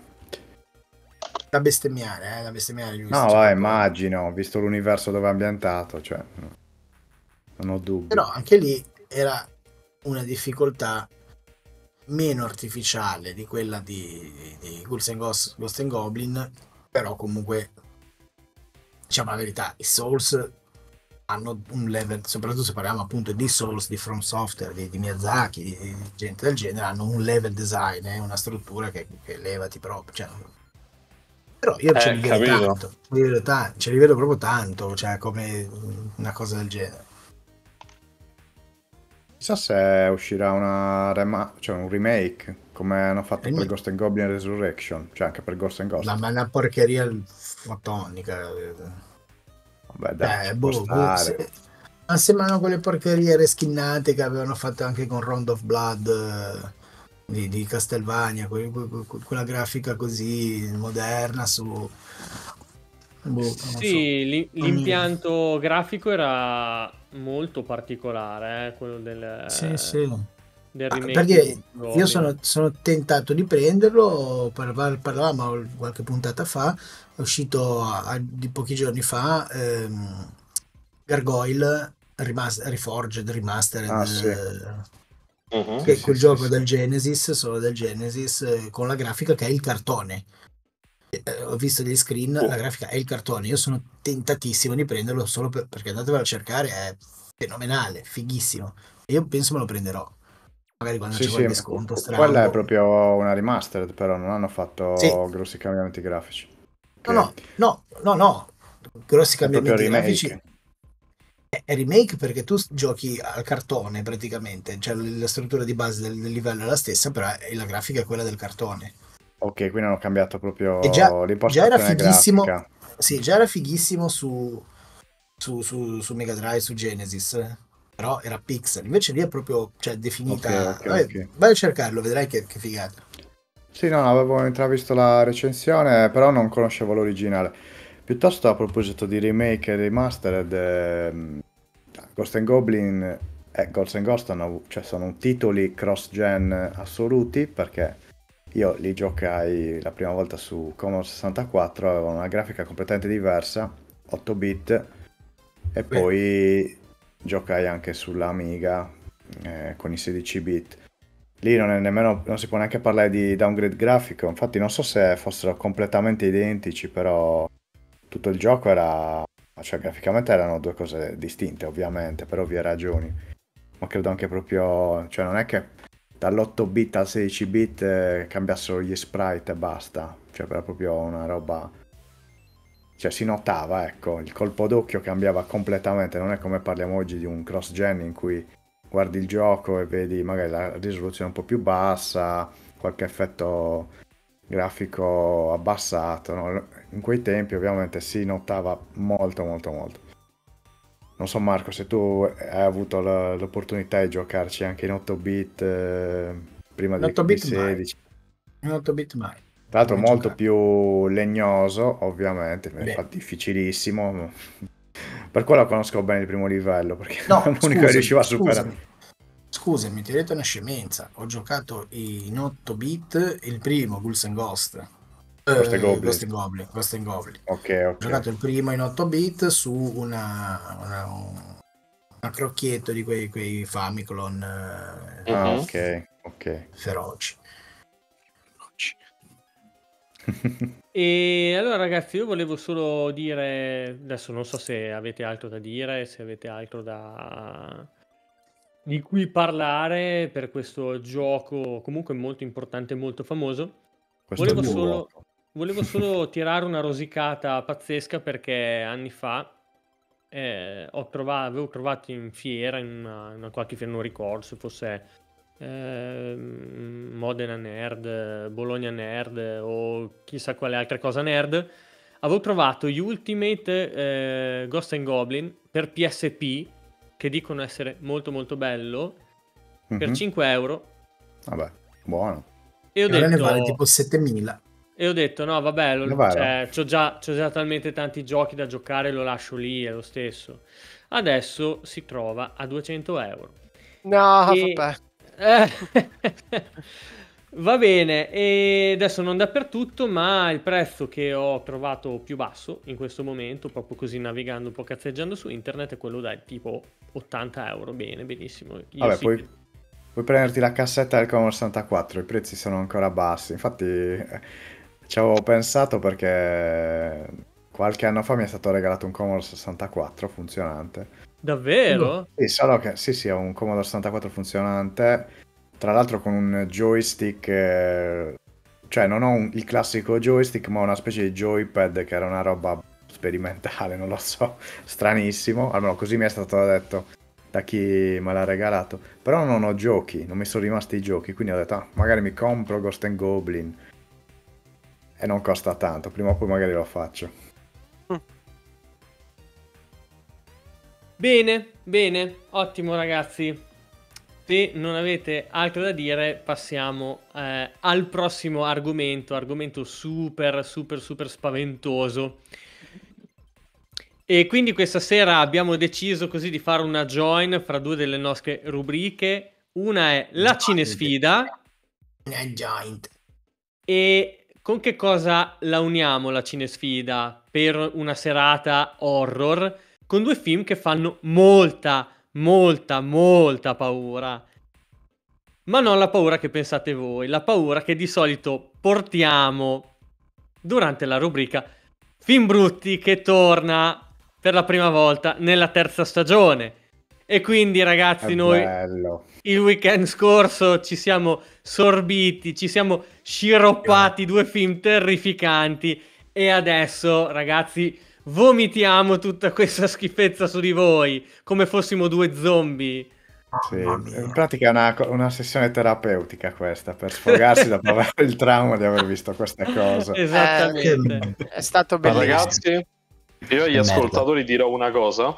da bestemmiare, eh, da bestemmiare, No, giusto, cioè, va, proprio... immagino, visto l'universo dove è ambientato, cioè, no, non ho dubbi. Però anche lì era una difficoltà meno artificiale di quella di, di Ghouls and Ghosts, Ghost and Goblin, però comunque, diciamo la verità, i Souls hanno un level, soprattutto se parliamo appunto di Souls, di From Software, di, di Miyazaki, di, di gente del genere, hanno un level design, eh, una struttura che, che levati proprio. Cioè, però io ce Eh, li vedo capito. tanto, ce li vedo, ta- ce li vedo proprio tanto, cioè come una cosa del genere. Chissà se uscirà una rema- cioè un remake, come hanno fatto per Remake. Ghost and Goblin Resurrection, cioè anche per Ghost and Ma Ghost. ma è una porcheria fotonica. Vabbè, dai, Eh, ci può boh, boh, se- stare. ma sembrano quelle porcherie reskinnate che avevano fatto anche con Round of Blood eh, di, di Castlevania, que- que- que- quella grafica così moderna su... Boh, non lo so. Sì, l'i- Non mi- l'impianto grafico era molto particolare, eh, quello del, Sì, sì. del Ah, remake per di dire, Ghost io Goblin. sono, sono tentato di prenderlo, par- parlavamo qualche puntata fa, è uscito a- a- di pochi giorni fa ehm, Gargoyle Rimas- Reforged, Remastered, Ah, sì, eh, Mhm. sì, che è sì, quel sì, gioco sì. del Genesis, solo del Genesis, eh, con la grafica che è il cartone. Eh, ho visto degli screen, Oh, la grafica è il cartone, io sono tentatissimo di prenderlo solo per- perché andatevelo a cercare, è fenomenale, fighissimo. Io penso me lo prenderò, magari quando Sì, c'è sì, qualche ma sconto strano. quella è Boh. proprio una remastered, però non hanno Sì, fatto grossi cambiamenti grafici. no, Ok, no, no, no, no, grossi è proprio cambiamenti grafici. remake. È, è remake perché tu s- giochi al cartone praticamente, cioè l- la struttura di base del, del livello è la stessa, però è- la grafica è quella del cartone. Ok, quindi hanno cambiato E già, proprio già era l'impostazione fighissimo, grafica. sì, già era fighissimo su, su, su, su Mega Drive, su Genesis, eh, però era pixel, invece lì è proprio, cioè, Ok, definita... ok, Vabbè, ok. vai a cercarlo, vedrai che, che figata. Sì, no, avevo intravisto la recensione, però non conoscevo l'originale. Piuttosto a proposito di remake e remastered, ehm, Ghost and Goblin e Ghost and Ghost hanno- cioè, sono titoli cross-gen assoluti, perché io li giocai la prima volta su Commodore sessantaquattro, avevano una grafica completamente diversa, otto bit, e Beh, poi giocai anche sulla Amiga eh, con i sedici bit. Lì non, è nemmeno, non si può neanche parlare di downgrade grafico, infatti non so se fossero completamente identici, però tutto il gioco era, cioè graficamente erano due cose distinte ovviamente, per ovvie ragioni, ma credo anche proprio, cioè non è che dall'otto bit al sedici bit eh, cambiassero gli sprite e basta, cioè era proprio una roba, cioè si notava, ecco, il colpo d'occhio cambiava completamente, non è come parliamo oggi di un cross-gen in cui guardi il gioco e vedi magari la risoluzione un po' più bassa, qualche effetto grafico abbassato, no? In quei tempi ovviamente si notava molto molto molto. Non so Marco, se tu hai avuto la- l'opportunità di giocarci anche in otto bit eh, prima in di, otto di bit mai, sedici. in otto bit mai, Tra l'altro mai molto giocato. più legnoso, ovviamente, mi fa Beh, difficilissimo, Per quello conosco bene il primo livello, perché No, è l'unico scusami, che riuscivo a superare. scusami. Scusami, ti ho detto una scemenza. Ho giocato in otto bit il primo Ghouls and Ghost. Eh, Ghost and Goblins. Ghost and Goblin, Ghost and Goblin. Ok, Ho ok. giocato il primo in otto bit su una, una, una crocchietto di quei, quei Famiclone eh, Ah, Mhm. ok, ok. feroci. Feroci. E allora ragazzi, io volevo solo dire, adesso non so se avete altro da dire, se avete altro da di cui parlare per questo gioco comunque molto importante e molto famoso. Questo Volevo è il solo, vuoto. volevo solo tirare una rosicata pazzesca perché anni fa eh, ho trovato, avevo trovato in fiera, in una, in una qualche fiera, non ricordo se fosse ehm, Modena Nerd, Bologna Nerd o chissà quale altra cosa nerd, avevo trovato gli Ultimate eh, Ghost and Goblin per P S P, che dicono essere molto molto bello, per Mhm. cinque euro. Vabbè, buono. E ho E ora ne detto... vale tipo settemila. E ho detto, no, vabbè, lo- Davvero? cioè, c'ho già, c'ho già talmente tanti giochi da giocare, lo lascio lì, è lo stesso. Adesso si trova a duecento euro. No, E- vabbè. Eh, va bene, e adesso non dappertutto, ma il prezzo che ho trovato più basso in questo momento, proprio così navigando un po' cazzeggiando su internet, è quello da tipo ottanta euro. Bene, benissimo. Io Vabbè, sì puoi, che- puoi prenderti la cassetta del Commodore sessantaquattro, i prezzi sono ancora bassi. Infatti eh, ci avevo pensato perché qualche anno fa mi è stato regalato un Commodore sessantaquattro funzionante. Davvero? Sì, solo che sì, sì, è un Commodore sessantaquattro funzionante, tra l'altro con un joystick, eh, cioè non ho un- il classico joystick, ma una specie di joypad che era una roba sperimentale, non lo so, stranissimo, almeno così mi è stato detto da chi me l'ha regalato. Però non ho giochi, non mi sono rimasti i giochi, quindi ho detto, ah, magari mi compro Ghost and Goblin e non costa tanto, prima o poi magari lo faccio. Bene, bene, ottimo ragazzi. Se non avete altro da dire, passiamo eh, al prossimo argomento, argomento super, super, super spaventoso. E quindi questa sera abbiamo deciso così di fare una join fra due delle nostre rubriche. Una è la cinesfida. Una giant. E con che cosa la uniamo la cinesfida per una serata horror? Con due film che fanno molta, molta, molta paura. Ma non la paura che pensate voi, la paura che di solito portiamo durante la rubrica Film Brutti, che torna per la prima volta nella terza stagione. E quindi È ragazzi, noi bello. il weekend scorso ci siamo sorbiti, ci siamo sciroppati due film terrificanti e adesso, ragazzi, vomitiamo tutta questa schifezza su di voi, come fossimo due zombie. Sì, Mamma mia. in pratica è una, una sessione terapeutica questa, per sfogarsi dopo aver il trauma di aver visto queste cose. Esattamente. Che- È stato Ma bellissimo. ragazzi, io agli Merda. ascoltatori dirò una cosa.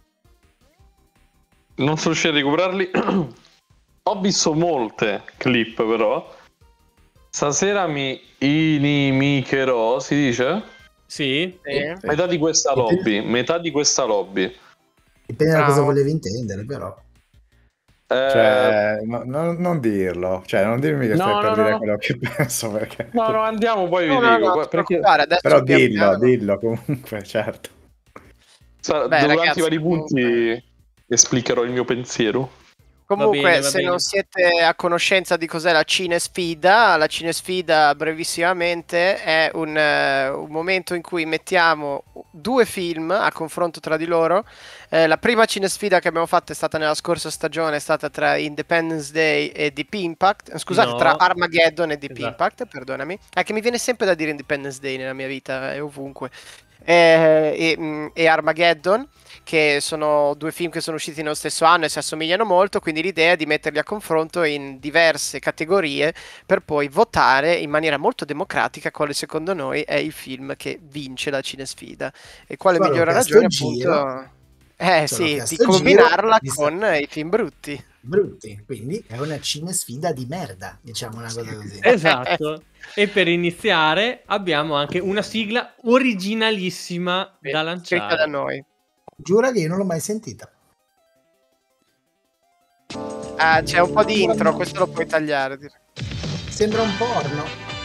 Non sono riuscito a recuperarli. Ho visto molte clip, però. Stasera mi inimicherò, si dice? Sì? Sì. Sì. Metà di questa lobby. Metà di questa lobby. Dipende da cosa Bravo. volevi intendere, però. Eh, Cioè, no- no- non dirlo, cioè non dirmi che No, stai no, per no, dire no. quello che penso, perché... no, no, andiamo, poi vi No, no, dico. no, poi- non ti perché preoccupare, adesso Però pian dillo, piano. dillo comunque, certo. sa- Beh, durante ragazzi, i vari punti comunque- esplicherò il mio pensiero. Comunque, Va bene, va se bene. non siete a conoscenza di cos'è la cinesfida, la cinesfida brevissimamente è un, eh, un momento in cui mettiamo due film a confronto tra di loro. Eh, la prima cinesfida che abbiamo fatto è stata nella scorsa stagione, è stata tra Independence Day e Deep Impact. Eh, Scusate, No. tra Armageddon e Deep Esatto. Impact, perdonami. È che mi viene sempre da dire Independence Day nella mia vita, è ovunque. Eh, e, mm, e Armageddon, che sono due film che sono usciti nello stesso anno e si assomigliano molto, quindi l'idea è di metterli a confronto in diverse categorie per poi votare in maniera molto democratica quale secondo noi è il film che vince la cinesfida. E quale Solo migliore che a ragione sto appunto giro- eh solo sì, che a di sto combinarla giro- con i film brutti. brutti, quindi è una cinesfida di merda, diciamo una cosa così. Esatto. E per iniziare abbiamo anche una sigla originalissima da Scritta da lanciare. noi. Giura che io non l'ho mai sentita. Ah, c'è un po' di intro, questo lo puoi tagliare. direi. Sembra un porno.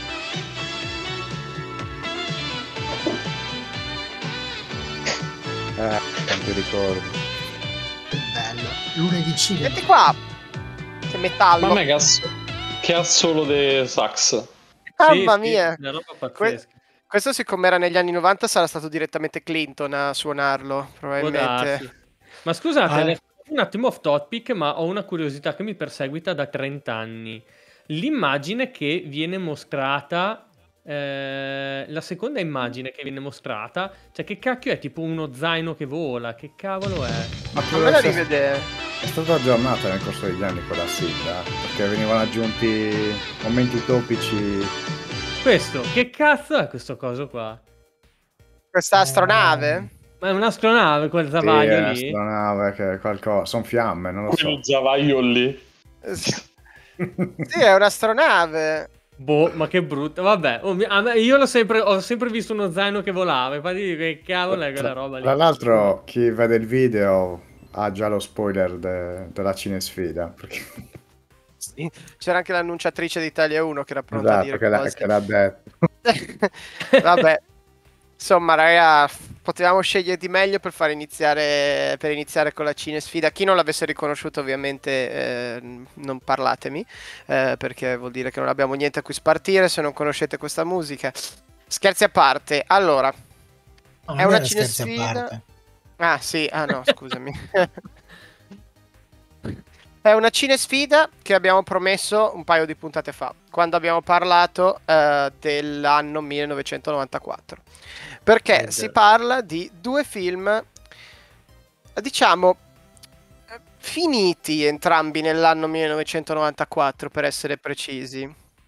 Eh, quanti ricordi. Che bello. Lunedì cinema. Senti qua, che metallo. Ma me che, ass- che assolo de sax. Mamma Sì, sì, mia. una roba Que- pazzesca. questo siccome era negli anni novanta sarà stato direttamente Clinton a suonarlo, Può probabilmente. darsi. Ma scusate, Ah. adesso un attimo off topic, ma ho una curiosità che mi perseguita da trenta anni. L'immagine che viene mostrata, eh, la seconda immagine che viene mostrata, cioè che cacchio è? Tipo uno zaino che vola, che cavolo è? Ma Non me la credo sia- rivedere. è stata aggiornata nel corso degli anni quella sigla, perché venivano aggiunti momenti topici. Questo, che cazzo è questo coso qua? Questa astronave? Ma è un'astronave quel Sì, zavaglio è lì? un'astronave, che qualcosa. Sono fiamme, non lo so. Quel zavaio lì. Eh, Sì, Sì, è un'astronave. Boh, ma che brutto. Vabbè, oh, mi- a me- io l'ho sempre, ho sempre visto uno zaino che volava. Infatti, che cavolo è quella roba lì? Tra l'altro, chi vede il video ha già lo spoiler de- della cinesfida. Perché... Sì. C'era anche l'annunciatrice di Italia uno che era pronta a Esatto, dire che l'ha, cose. che l'ha detto. Vabbè, insomma, raga, f- potevamo scegliere di meglio per far iniziare, per iniziare con la cinesfida. Chi non l'avesse riconosciuto, ovviamente, eh, n- non parlatemi, eh, perché vuol dire che non abbiamo niente a cui spartire se non conoscete questa musica. Scherzi a parte, allora, No, è non una era scherzi a cinesfida. parte. Ah, sì, ah no, scusami. È una cinesfida che abbiamo promesso un paio di puntate fa, quando abbiamo parlato eh, dell'anno millenovecentonovantaquattro. Perché Ok. si parla di due film, diciamo, eh, finiti entrambi nell'anno millenovecentonovantaquattro, per essere precisi.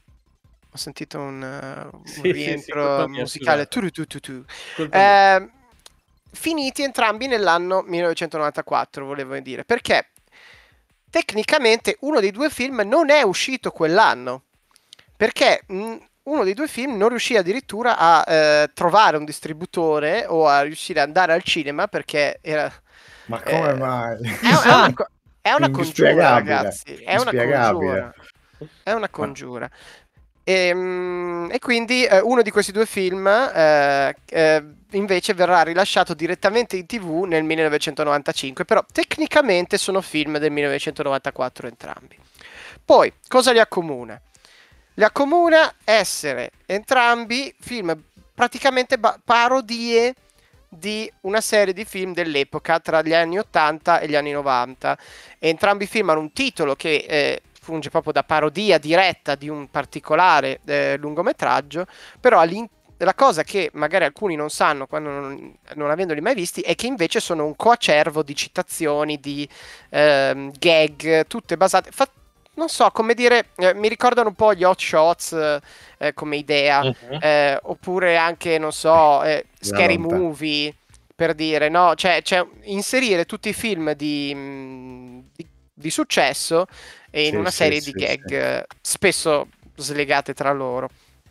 Ho sentito un, eh, un Sì, sì, sì, rientro colpa mia, musicale. scusate. Tu, tu, tu, tu. Colpa mia. Eh, finiti entrambi nell'anno millenovecentonovantaquattro, volevo dire, perché tecnicamente uno dei due film non è uscito quell'anno, perché mh, uno dei due film non riuscì addirittura a eh, trovare un distributore o a riuscire ad andare al cinema perché era... Ma come eh, mai? È, è una, co- è una congiura, Inspiegabile. ragazzi, è una Inspiegabile. congiura. È una congiura. E, mm, e quindi eh, uno di questi due film eh, eh, invece verrà rilasciato direttamente in tivù nel millenovecentonovantacinque, però tecnicamente sono film del millenovecentonovantaquattro entrambi. Poi, cosa li accomuna? Li accomuna essere entrambi film praticamente ba- parodie di una serie di film dell'epoca tra gli anni ottanta e gli anni novanta. E entrambi i film hanno un titolo che eh, funge proprio da parodia diretta di un particolare eh, lungometraggio, però all'in- la cosa che magari alcuni non sanno quando non, non avendoli mai visti è che invece sono un coacervo di citazioni, di ehm, gag, tutte basate... Fa- non so, come dire, eh, mi ricordano un po' gli hot shots eh, eh, come idea, Mhm. eh, oppure anche, non so, eh, scary lontana. movie, per dire, no? Cioè, cioè, inserire tutti i film di, mh, di, di successo in Sì, una sì, serie sì, di gag sì. eh, spesso slegate tra loro.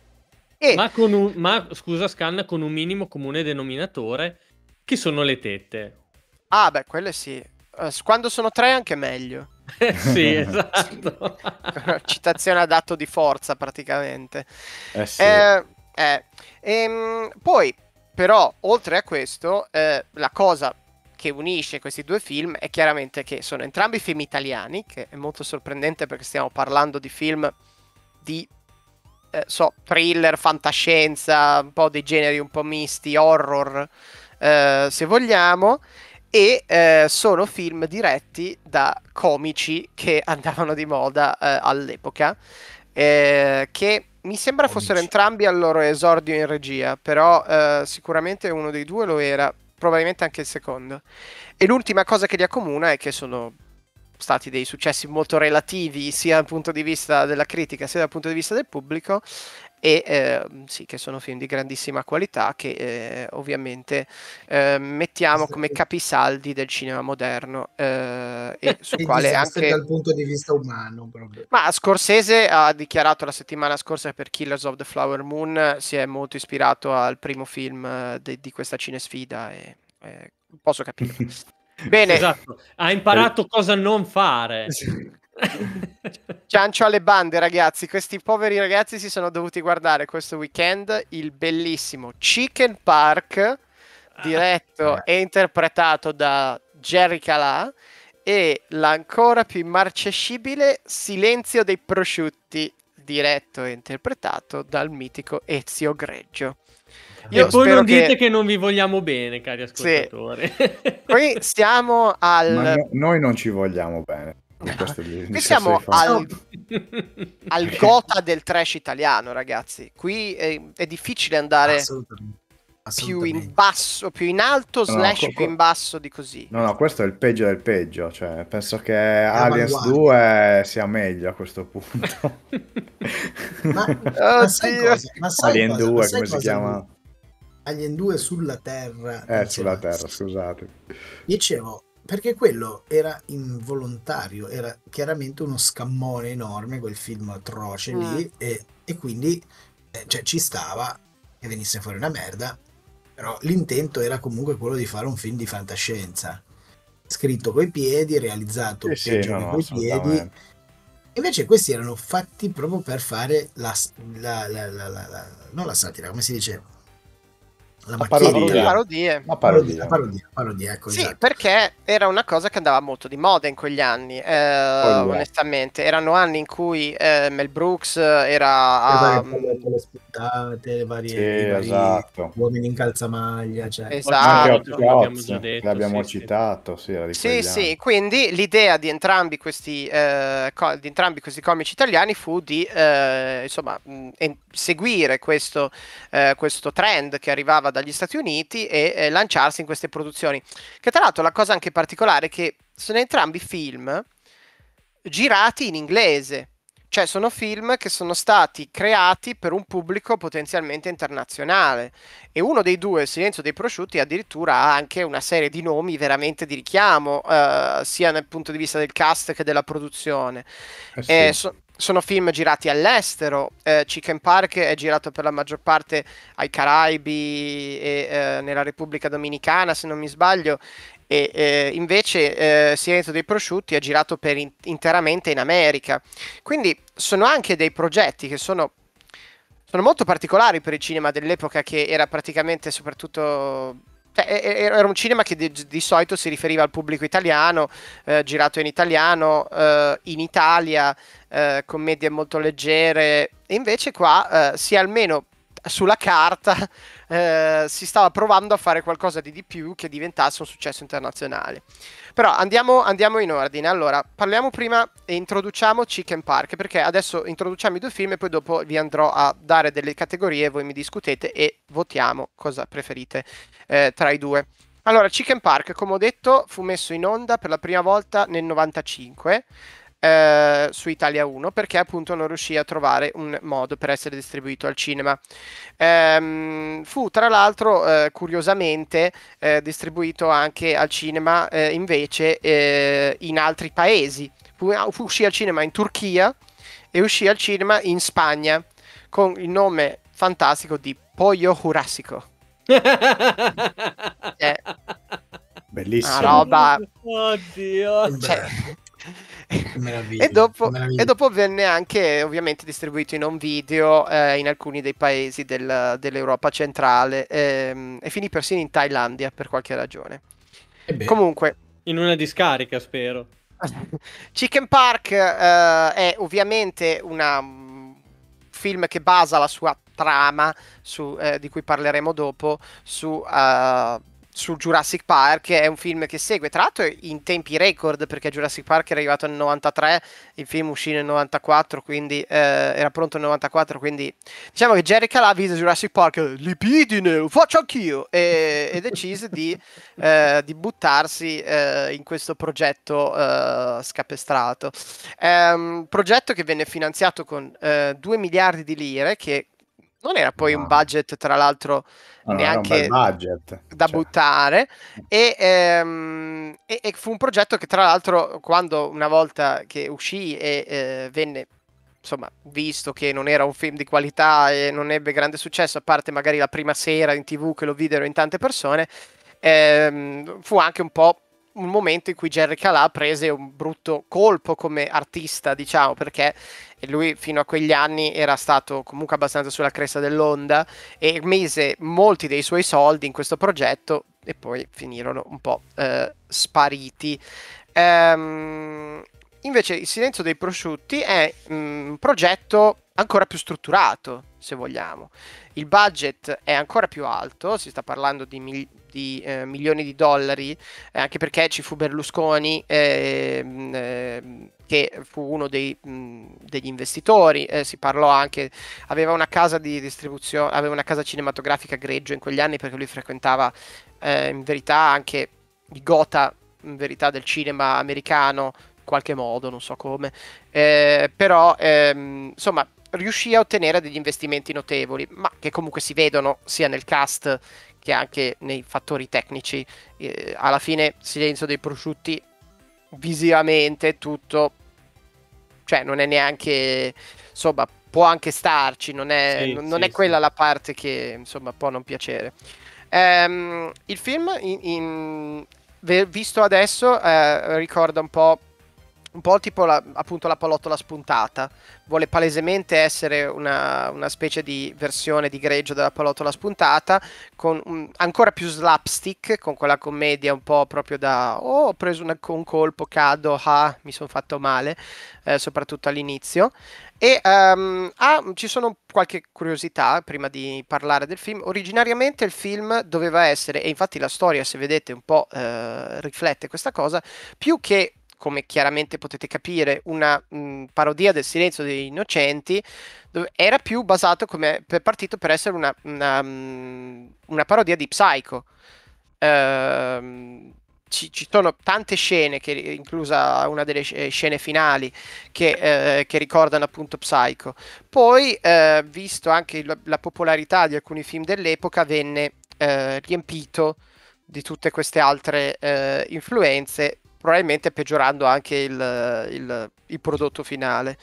E Ma, con un, ma scusa, Scan, con un minimo comune denominatore, che sono le tette. ah, beh, quelle sì. Eh, quando sono tre anche meglio. Eh, sì, esatto. Citazione ad atto di forza, praticamente. Eh sì. Eh, eh, ehm, poi, però, oltre a questo, eh, la cosa che unisce questi due film è chiaramente che sono entrambi film italiani, che è molto sorprendente perché stiamo parlando di film di, eh, so, thriller, fantascienza, un po' dei generi un po' misti, horror, eh, se vogliamo. E eh, sono film diretti da comici che andavano di moda eh, all'epoca, eh, che mi sembra fossero Comici. entrambi al loro esordio in regia, però eh, sicuramente uno dei due lo era, probabilmente anche il secondo. E l'ultima cosa che li accomuna è che sono stati dei successi molto relativi sia dal punto di vista della critica sia dal punto di vista del pubblico, e eh, sì, che sono film di grandissima qualità che eh, ovviamente eh, mettiamo come capisaldi del cinema moderno eh, e su E quale disastri anche... dal punto di vista umano proprio. Ma Scorsese ha dichiarato la settimana scorsa per Killers of the Flower Moon si è molto ispirato al primo film eh, de- di questa cinesfida e eh, posso capire. Bene. Esatto, ha imparato cosa non fare. Ciancio alle bande, ragazzi. Questi poveri ragazzi si sono dovuti guardare questo weekend il bellissimo Chicken Park, diretto Ah. e interpretato da Jerry Calà, e l'ancora più immarcescibile Silenzio dei prosciutti, diretto e interpretato dal mitico Ezio Greggio. Io e poi non che... dite che non vi vogliamo bene, cari ascoltatori. Sì. Qui stiamo al... Ma no, noi non ci vogliamo bene. Qui siamo al, al gota del trash italiano, ragazzi. Qui è, è difficile andare Assolutamente. più in basso, più in alto, slash no, co- più in basso di così. No, no, questo è il peggio del peggio. Cioè, penso che Aliens due sia meglio a questo punto. ma, ma sai cosa? Ma sai Alien cosa? due, Ma sai come si cosa? chiama? Alien due sulla Terra. Eh, sulla Terra, scusate. Dicevo, perché quello era involontario, era chiaramente uno scammone enorme, quel film atroce lì, Mm. e, e quindi eh, cioè, ci stava che venisse fuori una merda, però l'intento era comunque quello di fare un film di fantascienza, scritto coi piedi, realizzato Sì, sì, peggio no, che no, coi piedi. assolutamente. Invece questi erano fatti proprio per fare la, la, la, la, la, la non la satira, come si dice? La La macchietta. parodia. Parodie. La Parodia, parodia. parodia, parodia, ecco, Sì, esatto. perché era una cosa che andava molto di moda in quegli anni, eh, Oh, yeah. onestamente. Erano anni in cui eh, Mel Brooks era Le a... varie fogliette, le spuntate, le varie, Sì, i vari esatto. uomini in calzamaglia, cioè. Esatto. Ma anche Esatto, Occhi l'abbiamo Oz, già detto, che l'abbiamo sì, sì. citato, sì, era di Sì, quegli sì, anni. quindi l'idea di entrambi questi, eh, co- di entrambi questi comici italiani fu di eh, insomma, mh, en- seguire questo, eh, questo trend che arrivava dagli Stati Uniti e eh, lanciarsi in queste produzioni. Che tra l'altro la cosa anche particolare è che sono entrambi film girati in inglese. Cioè sono film che sono stati creati per un pubblico potenzialmente internazionale. E uno dei due, Il Silenzio dei prosciutti, addirittura ha anche una serie di nomi veramente di richiamo, eh, sia dal punto di vista del cast che della produzione. Eh sì. Eh, so- sono film girati all'estero. eh, Chicken Park è girato per la maggior parte ai Caraibi e eh, nella Repubblica Dominicana, se non mi sbaglio. E eh, invece eh, Silenzio dei prosciutti è girato per in- interamente in America. Quindi sono anche dei progetti che sono, sono molto particolari per il cinema dell'epoca, che era praticamente soprattutto... cioè, e- e- era un cinema che di, di solito si riferiva al pubblico italiano, eh, girato in italiano, eh, in Italia, eh, commedie molto leggere. E invece qua, eh, si è almeno sulla carta, eh, si stava provando a fare qualcosa di di più che diventasse un successo internazionale. Però andiamo, andiamo in ordine. Allora, parliamo prima e introduciamo Chicken Park, perché adesso introduciamo i due film e poi dopo vi andrò a dare delle categorie, voi mi discutete e votiamo cosa preferite eh, tra i due. Allora, Chicken Park, come ho detto, fu messo in onda per la prima volta nel novantacinque eh, su Italia uno, perché appunto non riuscì a trovare un modo per essere distribuito al cinema. Ehm, fu tra l'altro eh, curiosamente eh, distribuito anche al cinema eh, invece eh, in altri paesi. Fu, fu- uscì al cinema in Turchia e uscì al cinema in Spagna con il nome fantastico di Pollo Jurásico. Eh, Bellissimo. una roba... Oddio. Cioè, Che meraviglia, e, dopo, che meraviglia. e dopo venne anche ovviamente distribuito in home video eh, in alcuni dei paesi del- dell'Europa centrale ehm, e finì persino in Thailandia per qualche ragione. E beh, Comunque, In una discarica, spero. Chicken Park eh, è ovviamente una, un film che basa la sua trama, su, eh, di cui parleremo dopo, su, eh, su Jurassic Park. È un film che segue, tra l'altro in tempi record, perché Jurassic Park era arrivato nel novantatré, il film uscì nel novantaquattro, quindi eh, era pronto nel novantaquattro, quindi diciamo che Jerry Calà vide Jurassic Park, lipidine, lo faccio anch'io, e, e decise di, eh, di buttarsi eh, in questo progetto eh, scapestrato. È un progetto che venne finanziato con eh, due miliardi di lire, che non era poi un Wow. budget, tra l'altro, No, no, era un neanche bel budget. da Cioè, buttare, e, ehm, e- e fu un progetto che tra l'altro, quando una volta che uscì e eh, venne insomma visto che non era un film di qualità e non ebbe grande successo, a parte magari la prima sera in tv che lo videro in tante persone, ehm, fu anche un po' un momento in cui Jerry Calà prese un brutto colpo come artista, diciamo, perché lui fino a quegli anni era stato comunque abbastanza sulla cresta dell'onda e mise molti dei suoi soldi in questo progetto e poi finirono un po' eh, spariti. Ehm, invece Il silenzio dei prosciutti è mm, un progetto ancora più strutturato, se vogliamo. Il budget è ancora più alto, si sta parlando di, mil- di eh, milioni di dollari, eh, anche perché ci fu Berlusconi ehm, ehm, che fu uno dei, mh, degli investitori, eh, si parlò anche, aveva una casa di distribuzione, aveva una casa cinematografica a Greggio in quegli anni perché lui frequentava eh, in verità anche i Gotha, in verità del cinema americano, in qualche modo, non so come, eh, però ehm, insomma riuscì a ottenere degli investimenti notevoli, ma che comunque si vedono sia nel cast che anche nei fattori tecnici. Eh, alla fine Silenzio dei prosciutti visivamente tutto, cioè non è neanche, insomma, può anche starci, non è, Sì, non sì, è quella sì. la parte che insomma può non piacere. Ehm, il film in, in- ve- visto adesso eh, ricorda un po' un po' tipo la, appunto la pallottola spuntata, vuole palesemente essere una, una specie di versione di greggio della pallottola spuntata, con un- ancora più slapstick, con quella commedia un po' proprio da oh, ho preso una- un colpo, cado, ah, mi sono fatto male, eh, soprattutto all'inizio. E ehm, ah, ci sono qualche curiosità prima di parlare del film. Originariamente il film doveva essere, e infatti la storia, se vedete, un po' eh, riflette questa cosa, più che, come chiaramente potete capire, una mh, parodia del Silenzio degli Innocenti, dove era più basato come per partito per essere una, una, mh, una parodia di Psycho. Ehm, ci, ci sono tante scene, che, inclusa una delle sc- scene finali, che, eh, che ricordano appunto Psycho. Poi, eh, visto anche la, la popolarità di alcuni film dell'epoca, venne eh, riempito di tutte queste altre eh, influenze, probabilmente peggiorando anche il, il- il prodotto finale.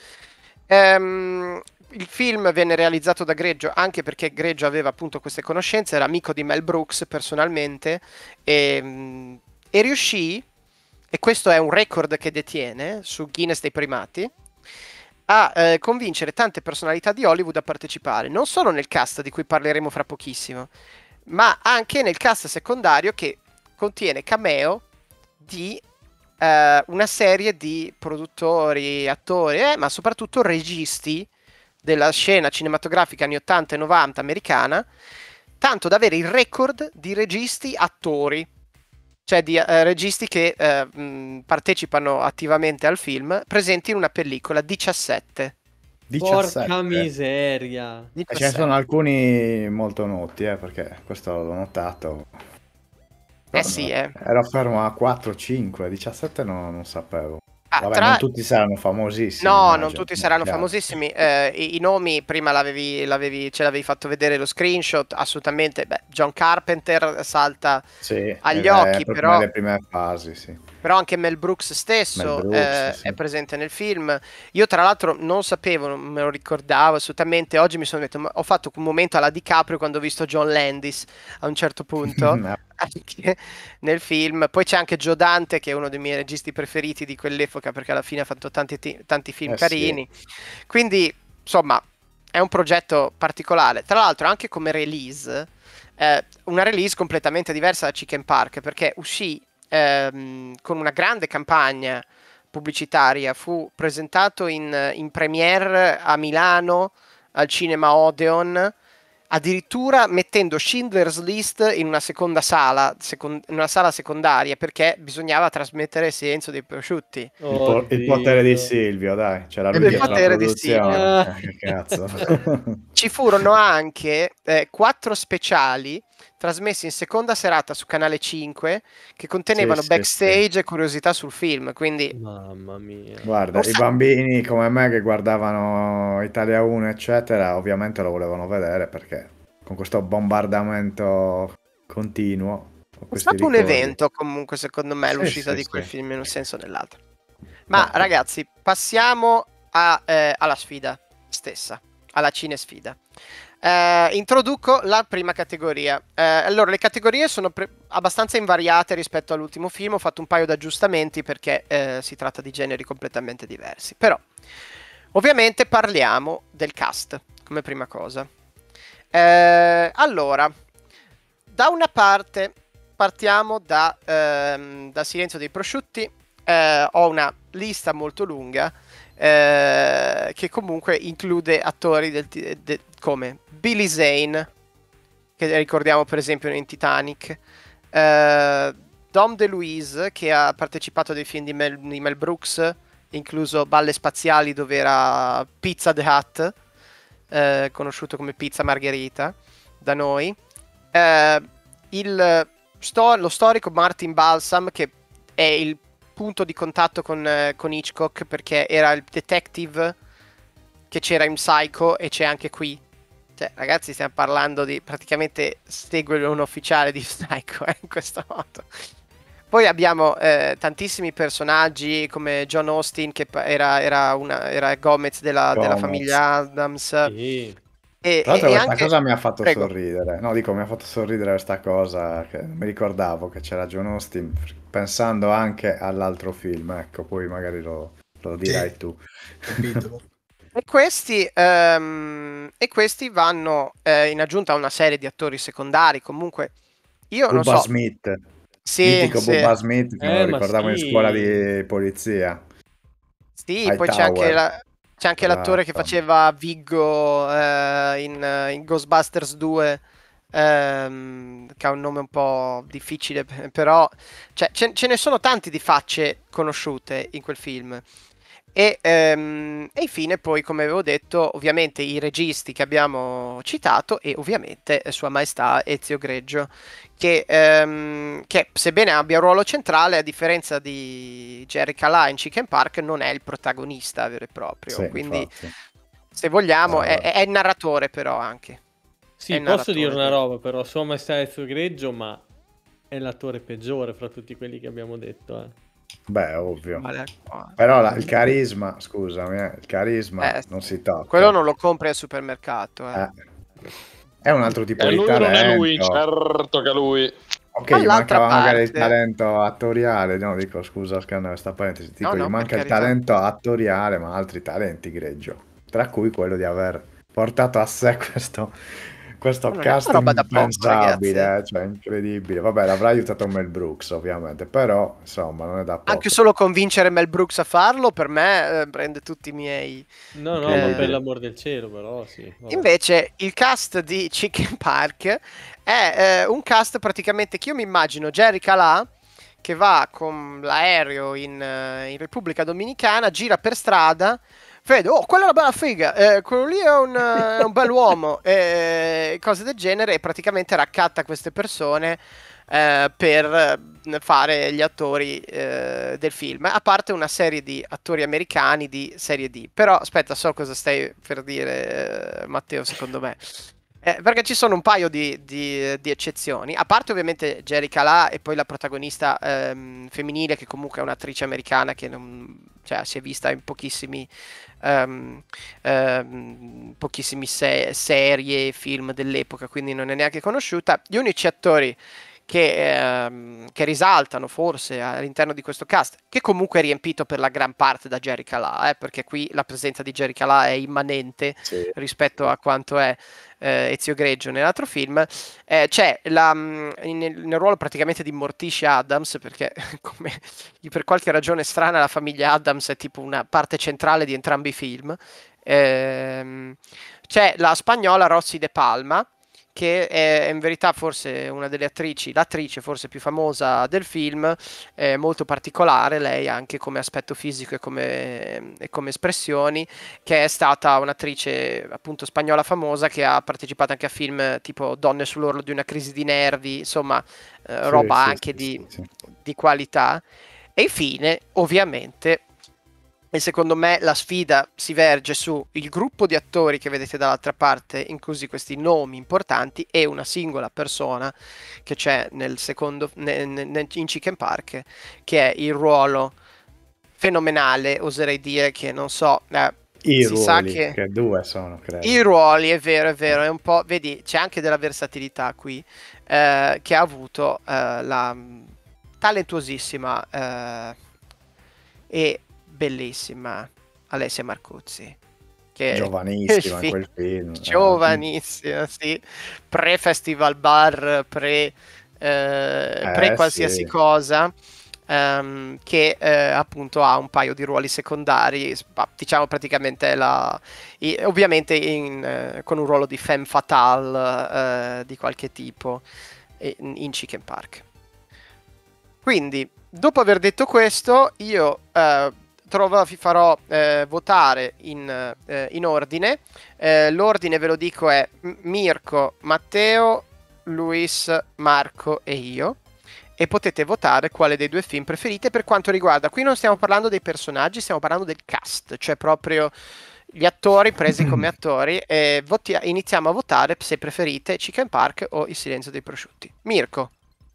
Ehm, il film venne realizzato da Greggio anche perché Greggio aveva appunto queste conoscenze, era amico di Mel Brooks personalmente e, mm, e riuscì, e questo è un record che detiene su Guinness dei primati, a eh, convincere tante personalità di Hollywood a partecipare, non solo nel cast di cui parleremo fra pochissimo, ma anche nel cast secondario che contiene cameo di eh, una serie di produttori, attori, eh, ma soprattutto registi della scena cinematografica anni ottanta e novanta americana, tanto da avere il record di registi attori, cioè di eh, registi che eh, mh, partecipano attivamente al film, presenti in una pellicola, diciassette. diciassette. Porca miseria. E ce ne sono alcuni molto noti, eh, perché questo l'ho notato. Eh Però sì, no, eh. ero fermo a quattro cinque, diciassette no, non sapevo. Ah, Vabbè, tra- non tutti saranno famosissimi. No, immagino. non tutti No, saranno chiaro. famosissimi. Eh, i, i nomi prima l'avevi, l'avevi- ce l'avevi fatto vedere lo screenshot. Assolutamente, beh, John Carpenter salta Sì, agli è occhi, proprio però, nelle prime fasi, sì. però anche Mel Brooks Mel stesso Brooks, eh, sì. è presente nel film. Io, tra l'altro, non sapevo, non me lo ricordavo assolutamente. Oggi mi sono detto, ma ho fatto un momento alla DiCaprio quando ho visto John Landis a un certo punto. Anche nel film. Poi c'è anche Joe Dante, che è uno dei miei registi preferiti di quell'epoca, perché alla fine ha fatto tanti, ti- tanti film Eh sì. carini. Quindi, insomma, è un progetto particolare. Tra l'altro, anche come release, eh, una release completamente diversa da Chicken Park, perché uscì ehm, con una grande campagna pubblicitaria, fu presentato in, in premiere a Milano, al cinema Odeon, addirittura mettendo Schindler's List in una seconda sala, secon- in una sala secondaria, perché bisognava trasmettere Il Silenzio dei prosciutti. Il, po- il potere di Oddio. Silvio, dai, c'era Il lui dietro la potere di produzione. Silvio. Eh, che cazzo. Ci furono anche eh, quattro speciali trasmessi in seconda serata su Canale cinque che contenevano Sì, sì, backstage e curiosità sul film, quindi Mamma mia. Guarda, Non i sa- bambini come me che guardavano Italia uno, eccetera, ovviamente lo volevano vedere perché con questo bombardamento continuo, con è questi stato un ricordi. evento comunque, secondo me, Sì, l'uscita sì, di quel sì. film in un senso o nell'altro. Ma Beh, ragazzi, passiamo a, eh, alla sfida stessa, alla cinesfida. Eh, introduco la prima categoria. Eh, allora, le categorie sono pre- abbastanza invariate rispetto all'ultimo film. Ho fatto un paio di aggiustamenti perché eh, si tratta di generi completamente diversi. Però, ovviamente, parliamo del cast come prima cosa. Eh, allora, da una parte partiamo da, ehm, da Silenzio dei prosciutti. Eh, ho una lista molto lunga eh, che comunque include attori del, de, come Billy Zane, che ricordiamo per esempio in Titanic, eh, Dom DeLuise, che ha partecipato a dei film di Mel, di Mel Brooks, incluso Balle Spaziali, dove era Pizza the Hut, eh, conosciuto come Pizza Margherita da noi, eh, il, sto, lo storico Martin Balsam, che è il punto di contatto con, eh, con Hitchcock, perché era il detective che c'era in Psycho e c'è anche qui. Cioè, ragazzi, stiamo parlando di praticamente segue un ufficiale di Psycho eh, in questo modo. Poi abbiamo eh, tantissimi personaggi come John Austin, che era, era, una, era Gomez della, Gomez. della famiglia Addams. Sì. E, Tra l'altro e questa anche... cosa mi ha fatto Prego. sorridere. No, dico, mi ha fatto sorridere questa cosa, che non mi ricordavo che c'era John Austin, pensando anche all'altro film, ecco, poi magari lo, lo dirai Sì, tu. capito. E questi, ehm, e questi vanno eh, in aggiunta a una serie di attori secondari. Comunque, io non Bubba so. Smith, Sì, mitico sì. Bubba Smith, che me lo Eh, ma ricordavo in scuola sì. di polizia. Sì, poi c'è anche, Hightower, la- c'è anche era, l'attore che insomma, faceva Viggo eh, in, eh, in Ghostbusters due, ehm, che ha un nome un po' difficile, p- però cioè, ce, ce ne sono tanti di facce conosciute in quel film. E, ehm, e infine poi, come avevo detto, ovviamente i registi che abbiamo citato e ovviamente Sua Maestà Ezio Greggio, che, ehm, che sebbene abbia un ruolo centrale, a differenza di Jerry Calà in Chicken Park, non è il protagonista vero e proprio. sì, Quindi, infatti. se vogliamo, è, Uh, è il narratore però anche. È Sì, il posso dire narratore una del- roba, però Sua Maestà Ezio Greggio, ma è l'attore peggiore fra tutti quelli che abbiamo detto, eh. beh, ovvio. Vale qua. Però la- il carisma, scusami, eh, il carisma Eh, non si tocca. quello non lo compri al supermercato. Eh. Eh, È un altro tipo E di lui non è lui, talento. certo che è lui. Ok, gli Dall'altra mancava magari il parte, talento attoriale, no, dico scusa, scandalo questa parentesi, no, dico, gli no, per manca il carità. talento attoriale, ma altri talenti, Greggio, tra cui quello di aver portato a sé questo, questo Ma non è una cast roba da poco, ragazzi. impensabile, eh, cioè incredibile. Vabbè, l'avrà aiutato Mel Brooks, ovviamente, però, insomma, non è da Anche poco. solo convincere Mel Brooks a farlo, per me, eh, prende tutti i miei. No, no, ma per Incredibile. l'amor del cielo, però sì. vabbè. Invece, il cast di Chicken Park è eh, un cast praticamente che io mi immagino Jerry Calà che va con l'aereo in, eh, in Repubblica Dominicana, gira per strada, vede, oh, quella è una bella figa, eh, quello lì è un, eh, è un bell'uomo, e cose del genere, e praticamente raccatta queste persone eh, per fare gli attori eh, del film, a parte una serie di attori americani di serie D. Però aspetta, so cosa stai per dire, eh, Matteo, secondo me. Eh, perché ci sono un paio di, di- di eccezioni, a parte ovviamente Jerry Calà e poi la protagonista ehm, femminile, che comunque è un'attrice americana che non, cioè, si è vista in pochissimi, ehm, ehm, pochissimi se- serie, film dell'epoca, quindi non è neanche conosciuta. Gli unici attori che, ehm, che risaltano forse all'interno di questo cast, che comunque è riempito per la gran parte da Jerry Calà, eh, perché qui la presenza di Jerry Calà è immanente Sì. rispetto a quanto è eh, Ezio Greggio nell'altro film. Eh, c'è la, mh, nel, nel ruolo praticamente di Morticia Addams, perché come, per qualche ragione strana la famiglia Addams è tipo una parte centrale di entrambi i film. Ehm, c'è la spagnola Rossi De Palma, che è in verità forse una delle attrici, l'attrice forse più famosa del film, è molto particolare lei anche come aspetto fisico e come, e come espressioni, che è stata un'attrice appunto spagnola famosa che ha partecipato anche a film tipo Donne sull'orlo di una crisi di nervi, insomma eh, Sì, roba sì, anche sì, di, sì, sì. di qualità. E infine, ovviamente, e secondo me la sfida si verge su il gruppo di attori che vedete dall'altra parte, inclusi questi nomi importanti, e una singola persona che c'è nel secondo ne- ne- in Chicken Park, che è il ruolo fenomenale, oserei dire, che non so, eh, I si sa ruoli, che... che due sono, credo. I ruoli, è vero, è vero, è un po'... Vedi, c'è anche della versatilità qui, eh, che ha avuto eh, la talentuosissima eh, e bellissima Alessia Marcuzzi. Che Giovanissima in fi- quel film. giovanissima, sì, pre-festival bar, pre, eh, Eh, pre qualsiasi sì. cosa, ehm, che eh, appunto ha un paio di ruoli secondari, spa- diciamo praticamente la, i- ovviamente in, eh, con un ruolo di femme fatale eh, di qualche tipo eh, in, in Chicken Park. Quindi, dopo aver detto questo, io eh, trovo, vi farò eh, votare in, eh, in ordine. Eh, l'ordine, ve lo dico, è M- Mirko, Matteo, Luis, Marco e io. E potete votare quale dei due film preferite per quanto riguarda... Qui non stiamo parlando dei personaggi, stiamo parlando del cast, cioè proprio gli attori presi come attori. E voti- iniziamo a votare se preferite Chicken Park o Il silenzio dei prosciutti. Mirko.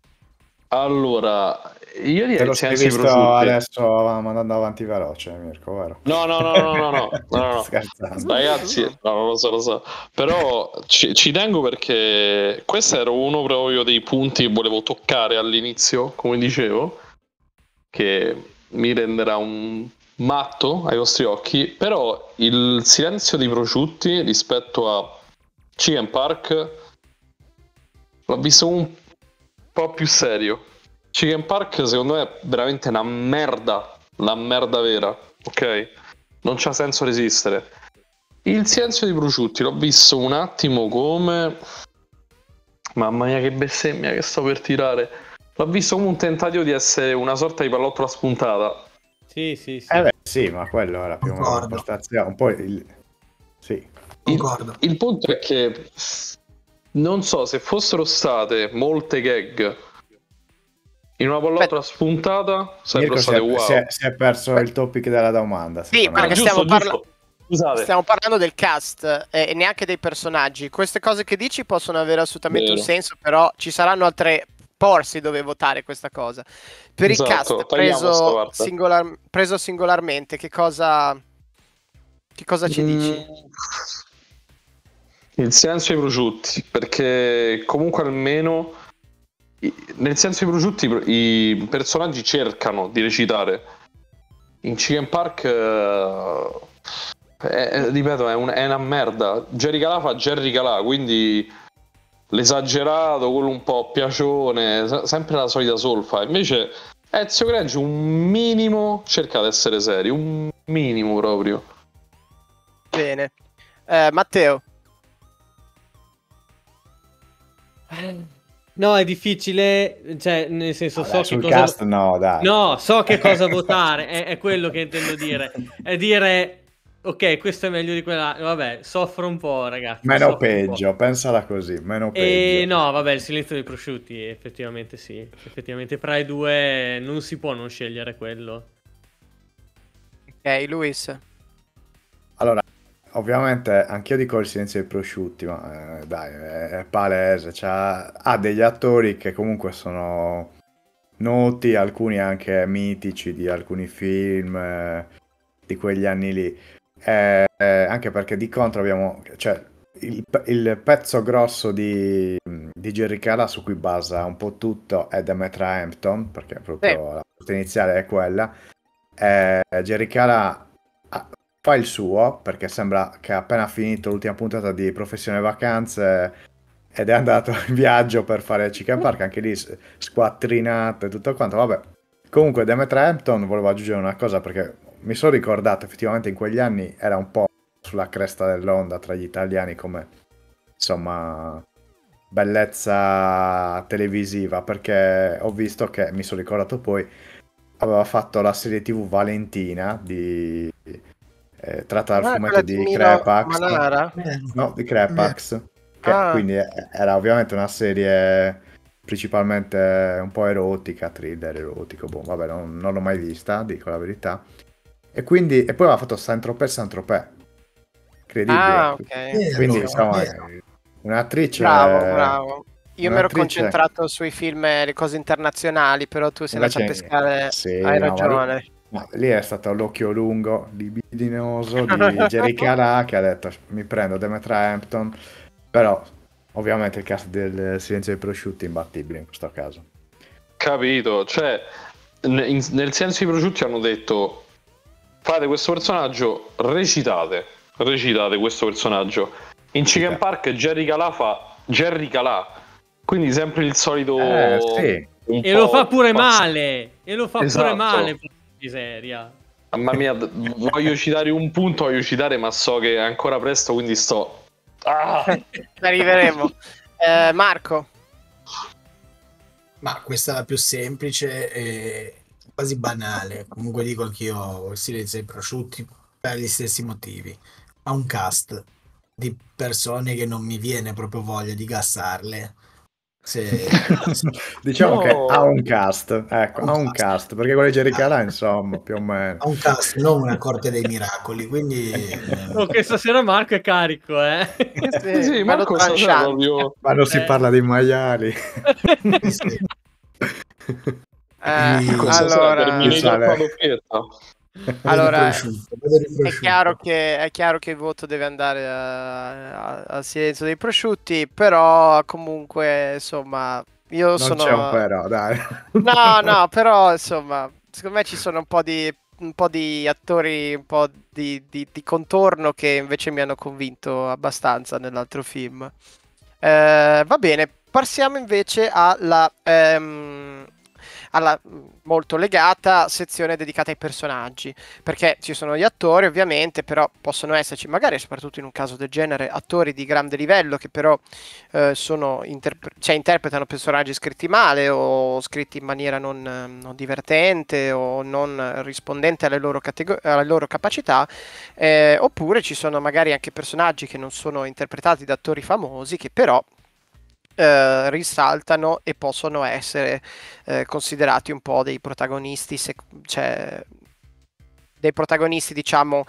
Allora, io Te direi lo il sei silenzio dei visto prosciutti. adesso andando avanti veloce, Mirko, vero? No, no, no, no, no, no, no, no, no. Scherzando. Ragazzi, no, non lo so, lo so. Però ci, ci tengo perché questo era uno proprio dei punti che volevo toccare all'inizio, come dicevo, che mi renderà un matto ai vostri occhi. Però il silenzio dei prosciutti rispetto a Chicken Park l'ho visto un po' più serio. Chicken Park secondo me è veramente una merda, la merda vera, ok? Non c'ha senso resistere. Il silenzio dei prosciutti l'ho visto un attimo come... Mamma mia che bestemmia che sto per tirare. L'ho visto come un tentativo di essere una sorta di pallottola spuntata. Sì, sì, sì. Eh beh, sì, ma quello era più o meno Concordo. l'impostazione. Un po' il... Sì. Il, Concordo. il punto è che non so se fossero state molte gag in una pallottola spuntata sarebbero Mirko si state è, wow. si è- si è perso il topic della domanda. Sì, secondo Ah, me. perché giusto, stiamo, parla- giusto. Scusate. stiamo parlando del cast eh, e neanche dei personaggi. Queste cose che dici possono avere assolutamente Vero. un senso, però ci saranno altre porsi dove votare questa cosa. Per Esatto, il cast tagliamo sta preso, parte. singolar- preso singolarmente, che cosa, che cosa ci dici? Mm, il silenzio dei prosciutti, perché comunque almeno i- nel silenzio dei prosciutti i i personaggi cercano di recitare. In Chicken Park eh, è- è- ripeto è, un- è una merda. Jerry Calà fa Jerry Calà, quindi l'esagerato, quello un po' piacione, se- sempre la solita solfa. Invece Ezio Greggio un minimo cerca di essere seri, un minimo proprio. Bene. Eh, Matteo. No, è difficile, cioè, nel senso, No, so dai, che sul cosa... cast no, dai. No, so che cosa votare, è, è quello che intendo dire. È dire, ok, questo è meglio di quella... Vabbè, soffro un po', ragazzi. Meno soffro un po'. peggio, pensala così, meno E peggio. no, vabbè, il silenzio dei prosciutti, effettivamente sì. Effettivamente tra i due non si può non scegliere quello. Ok, Luis. Allora, ovviamente anch'io dico il silenzio dei prosciutti, ma eh, dai, è, è palese. C'ha, ha degli attori che comunque sono noti, alcuni anche mitici di alcuni film eh, di quegli anni lì. Eh, eh, anche perché di contro abbiamo, cioè, il, pe- il pezzo grosso di, di Jerry Calà su cui basa un po' tutto è Demetra Hampton, perché proprio la parte iniziale è quella. Eh, Jerry Calà ha- fa il suo, perché sembra che ha appena finito l'ultima puntata di Professione Vacanze ed è andato in viaggio per fare Chicken Park, anche lì s- squattrinato e tutto quanto. Vabbè, comunque Demetra Hampton volevo aggiungere una cosa, perché mi sono ricordato effettivamente in quegli anni era un po' sulla cresta dell'onda tra gli italiani come, insomma, bellezza televisiva, perché ho visto che, mi sono ricordato poi, aveva fatto la serie tivù Valentina di eh, tratta dal Ah, fumetto quella di di Mino Crepax, Manara? Vero. no, di Vero. Crepax, che Ah. quindi eh, era ovviamente una serie principalmente un po' erotica, thriller erotico, boh, vabbè, non, non l'ho mai vista, dico la verità. E quindi, e poi aveva fatto Saint-Tropez, Saint-Tropez, incredibile. Ah, ok. Vero, Quindi, insomma, vero. un'attrice... Bravo, bravo. Io mi ero un'attrice- concentrato sui film e le cose internazionali, però tu sei andato a Invece- pescare. sì, Hai no, ma lui- ragione. Ma lì è stato l'occhio lungo, libidinoso di Jerry Calà che ha detto mi prendo Demetra Hampton, però ovviamente il cast del Silenzio dei prosciutti è imbattibile in questo caso. Capito, cioè in, nel Silenzio dei prosciutti hanno detto fate questo personaggio, recitate, recitate questo personaggio. In Chicken Sì. Park Jerry Calà fa Jerry Calà, quindi sempre il solito... Eh, sì. un E po' lo fa pure pazz- male, e lo fa Esatto. pure male, miseria. Mamma mia, d- voglio citare un punto, voglio citare, ma so che è ancora presto, quindi sto... Ah! Arriveremo. Eh, Marco. Ma questa è la più semplice e quasi banale. Comunque dico anch'io il Silenzio dei prosciutti per gli stessi motivi. Ha un cast di persone che non mi viene proprio voglia di gassarle. Se... Diciamo No. che ha un cast, ecco, Un ha un cast. cast, perché quello di Jerry Calà, insomma, più o meno. Ha un cast, non una corte dei miracoli, quindi... eh, Oh, che stasera Marco è carico, eh. Sì, sì, bello Marco stasera tranchante. proprio... Quando si Eh. parla di maiali. sì, sì. Eh, Quindi- Marco stasera allora, Terminator Sale. qua doppietta. Allora, Vedo il prosciutto, vedo il è prosciutto. chiaro che è chiaro che il voto deve andare a- a- al Silenzio dei prosciutti, però comunque insomma io Non sono c'è un però, dai. no no però insomma secondo me ci sono un po' di un po' di attori un po' di, di- di contorno che invece mi hanno convinto abbastanza nell'altro film. Eh, va bene, passiamo invece alla ehm, alla mh, molto legata sezione dedicata ai personaggi, perché ci sono gli attori ovviamente, però possono esserci magari soprattutto in un caso del genere attori di grande livello che però eh, sono interpre- cioè, interpretano personaggi scritti male o scritti in maniera non, eh, non divertente o non rispondente alle loro, catego- alle loro capacità, eh, oppure ci sono magari anche personaggi che non sono interpretati da attori famosi che però eh, risaltano e possono essere eh, considerati un po' dei protagonisti, sec- cioè dei protagonisti, diciamo,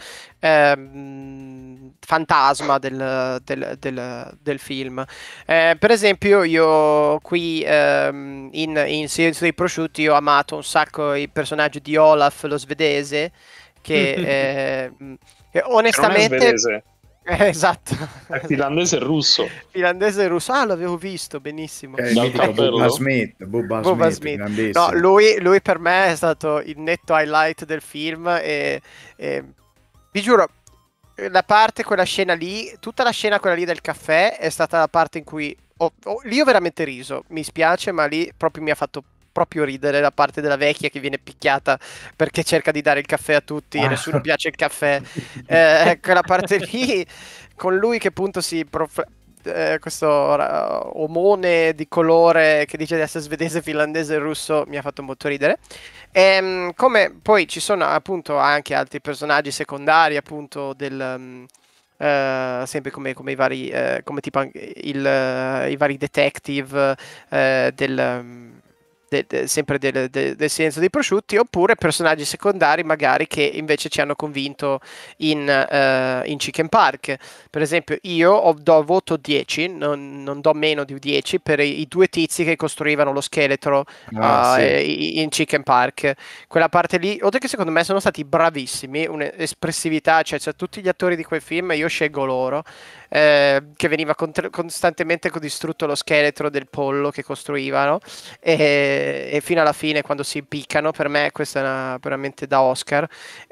ehm, fantasma del, del- del- del film. Eh, per esempio, io qui ehm, in, in Silenzio dei prosciutti ho amato un sacco i personaggi di Olaf, lo svedese, che eh, che Non è onestamente... svedese, Eh, esatto. è finlandese e russo. Finlandese e russo. Ah, l'avevo visto, benissimo. Che è il Dal mitico cappello? Bubba Smith, Bubba Bubba Smith, Smith. No, grandissimo. lui, lui per me è stato il netto highlight del film e, e vi giuro, la parte, quella scena lì, tutta la scena quella lì del caffè è stata la parte in cui ho, ho- lì ho veramente riso, mi spiace, ma lì proprio mi ha fatto proprio ridere la parte della vecchia che viene picchiata perché cerca di dare il caffè a tutti e Ah. nessuno piace il caffè. Eh, quella parte lì con lui che appunto si prof- eh, questo ora, omone di colore che dice di essere svedese, finlandese e russo mi ha fatto molto ridere. Ehm, come poi ci sono appunto anche altri personaggi secondari appunto del mm, eh, sempre come, come i vari eh, come tipo anche il, eh, i vari detective eh, del mm, de- de- sempre del, de- del Silenzio dei prosciutti, oppure personaggi secondari magari che invece ci hanno convinto in, eh, in Chicken Park. Per esempio io ho, do voto dieci, non, non do meno di dieci per i, i due tizi che costruivano lo scheletro Ah, uh, sì. eh, in Chicken Park. Quella parte lì, oltre che secondo me sono stati bravissimi, un'espressività, cioè, cioè tutti gli attori di quel film, io scelgo loro, eh, che veniva cont- costantemente distrutto lo scheletro del pollo che costruivano e, e fino alla fine quando si impiccano, per me questa è una, veramente da Oscar.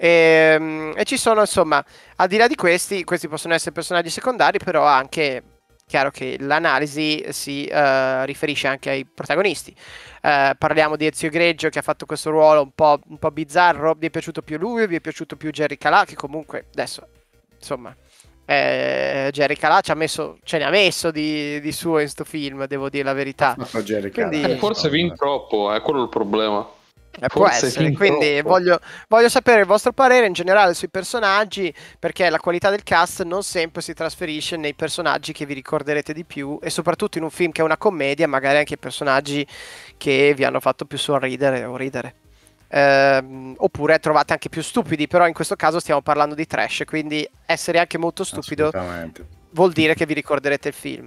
E, e ci sono insomma, al di là di questi, questi possono essere personaggi secondari, però anche chiaro che l'analisi si eh, riferisce anche ai protagonisti. Eh, parliamo di Ezio Greggio che ha fatto questo ruolo un po', un po' bizzarro. Vi è piaciuto più lui? Vi è piaciuto più Jerry Calà? Che comunque adesso insomma eh, Jerry Calà ci ha messo, ce ne ha messo di, di suo in sto film, devo dire la verità. Ma Jerry Quindi- Calà, Eh, forse insomma. fin troppo, è quello il problema. Eh, può Forse essere, fin quindi troppo. voglio, voglio sapere il vostro parere in generale sui personaggi, perché la qualità del cast non sempre si trasferisce nei personaggi che vi ricorderete di più e soprattutto in un film che è una commedia, magari anche i personaggi che vi hanno fatto più sorridere o ridere. Ehm, oppure trovate anche più stupidi, però in questo caso stiamo parlando di trash, quindi essere anche molto stupido Assolutamente. vuol dire che vi ricorderete il film.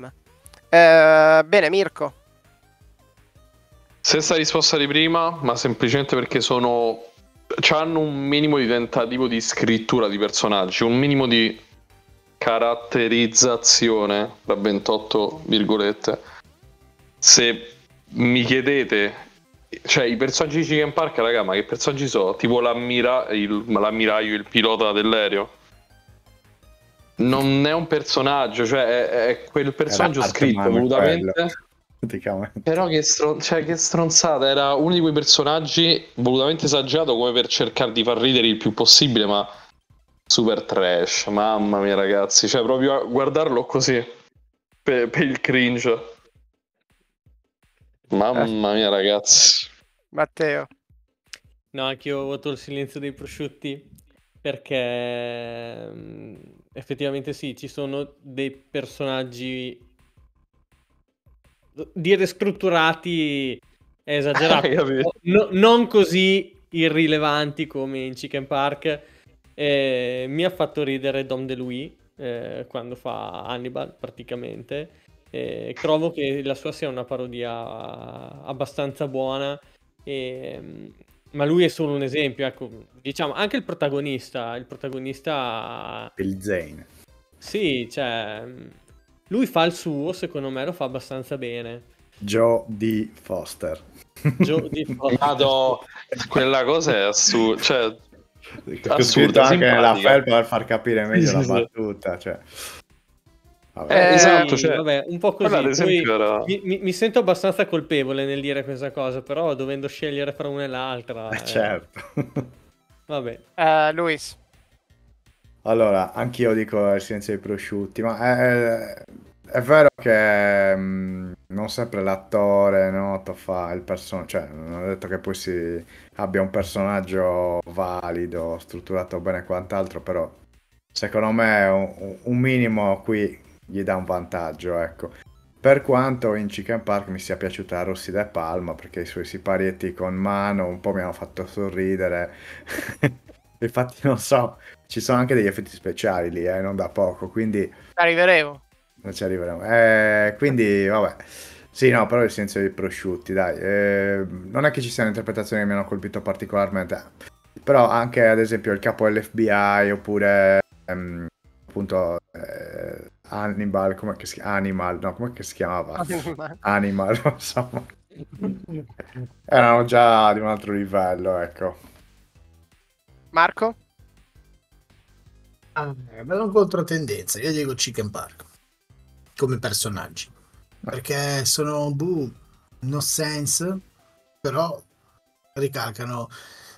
Eh, bene, Mirko. Stessa risposta di prima, ma semplicemente perché sono hanno un minimo di tentativo di scrittura di personaggi, un minimo di caratterizzazione, tra ventotto virgolette. Se mi chiedete, cioè i personaggi di Chicken Park, raga, ma che personaggi sono? Tipo l'ammira- il, l'ammiraglio, il pilota dell'aereo? Non è un personaggio, cioè è, è quel personaggio scritto volutamente. Però che, stron- cioè, che stronzata, era uno di quei personaggi volutamente esagerato come per cercare di far ridere il più possibile, ma super trash, mamma mia ragazzi, cioè proprio a guardarlo così per, per il cringe, mamma mia ragazzi. Matteo. No, anch'io voto il silenzio dei prosciutti perché mh, effettivamente sì, ci sono dei personaggi, dire strutturati è esagerato, no, non così irrilevanti come in Chicken Park. Eh, mi ha fatto ridere Dom DeLuise eh, quando fa Hannibal praticamente. Eh, trovo che la sua sia una parodia abbastanza buona, e, ma lui è solo un esempio, ecco, diciamo anche il protagonista, il protagonista Bill Zane. sì, cioè lui fa il suo, secondo me lo fa abbastanza bene. Joe D. Foster. Joe D. Foster. Vado, quella cosa è assurda, cioè ho scritto anche nella felpa per far capire meglio sì, la battuta, sì. Cioè. Vabbè. Eh, esatto, cioè, vabbè, un po' così. Poi era... mi, mi, mi sento abbastanza colpevole nel dire questa cosa, però dovendo scegliere fra una e l'altra. Eh, certo. Vabbè. Uh, Luis. Allora, anch'io dico il silenzio dei prosciutti, ma è, è vero che mh, non sempre l'attore noto fa il personaggio, cioè non è detto che poi si abbia un personaggio valido, strutturato bene e quant'altro, però secondo me un, un minimo qui gli dà un vantaggio, ecco. Per quanto in Chicken Park mi sia piaciuta Rossi De Palma, perché i suoi siparietti con mano un po' mi hanno fatto sorridere. Infatti non so, ci sono anche degli effetti speciali lì, eh, non da poco, quindi... Arriveremo. Non ci arriveremo. Eh, quindi, vabbè. Sì, no, però il silenzio dei prosciutti, dai. Eh, non è che ci siano interpretazioni che mi hanno colpito particolarmente, però anche, ad esempio, il capo dell'F B I, oppure... Ehm, appunto... Eh, Hannibal, come che si chiama? Animal, no, come che si chiamava? Animal, Animal, insomma. Erano già di un altro livello, ecco. Marco? Ah, vedo un controtendenza, io dico Chicken Park come personaggi, perché sono buh, no sense, però ricalcano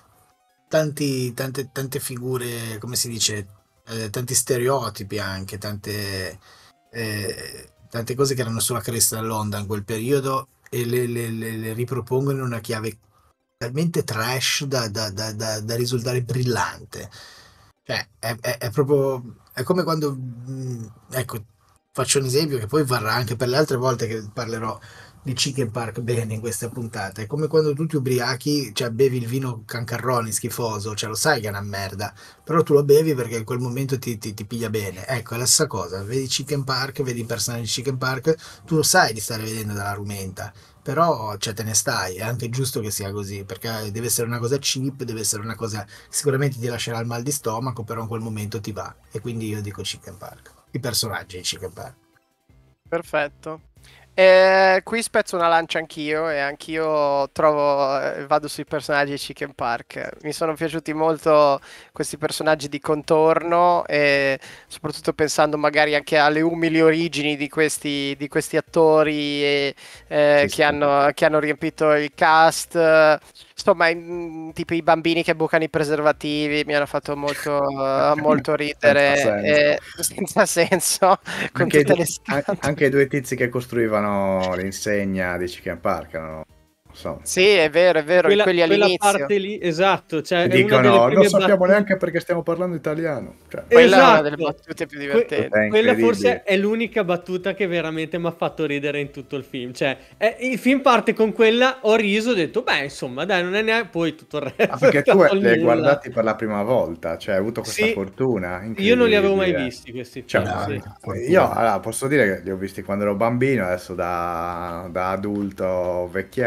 tanti, tante, tante figure, come si dice, eh, tanti stereotipi anche, tante, eh, tante cose che erano sulla cresta dell'onda in quel periodo e le, le, le, le ripropongono in una chiave talmente trash da, da, da, da, da risultare brillante. Cioè, è, è, è proprio è come quando mh, ecco, faccio un esempio che poi varrà anche per le altre volte che parlerò di Chicken Park bene in questa puntata. È come quando tu ti ubriachi, cioè bevi il vino Cancarroni schifoso, cioè lo sai che è una merda, però tu lo bevi perché in quel momento ti, ti, ti piglia bene. Ecco, è la stessa cosa. Vedi Chicken Park, vedi i personaggi di Chicken Park, tu lo sai di stare vedendo dalla rumenta, però cioè, te ne stai, è anche giusto che sia così, perché deve essere una cosa cheap, deve essere una cosa che sicuramente ti lascerà il mal di stomaco, però in quel momento ti va. E quindi io dico Chicken Park, i personaggi di Chicken Park. Perfetto. Eh, qui spezzo una lancia anch'io e anch'io trovo, eh, vado sui personaggi di Chicken Park. Mi sono piaciuti molto questi personaggi di contorno e soprattutto pensando magari anche alle umili origini di questi, di questi attori e, eh, che, hanno, che hanno riempito il cast. Insomma, in, tipo i bambini che bucano i preservativi mi hanno fatto molto, uh, molto ridere. Senza senso. E, senza senso con Anche, tutte du- le an- anche i due tizi che costruivano l'insegna di Chicken Park, no? Insomma. Sì, è vero, è vero, Quella, quelli quella all'inizio. parte lì, esatto, cioè, Ti è una delle dicono, prime non sappiamo battute- neanche perché stiamo parlando italiano. Cioè, Quella è una Esatto. delle battute più Que- divertenti. È quella incredibile. forse è l'unica battuta che veramente mi ha fatto ridere in tutto il film. Cioè, è- il film parte con quella, ho riso, ho detto, beh, insomma, dai, non è neanche poi tutto il resto. Ah, perché è tu stato li hai nulla. guardati per la prima volta, cioè hai avuto questa Sì, fortuna. io non li avevo mai incredibile. visti questi Cioè, film. no, sì. io allora, posso dire che li ho visti quando ero bambino, adesso da, da adulto vecchietto.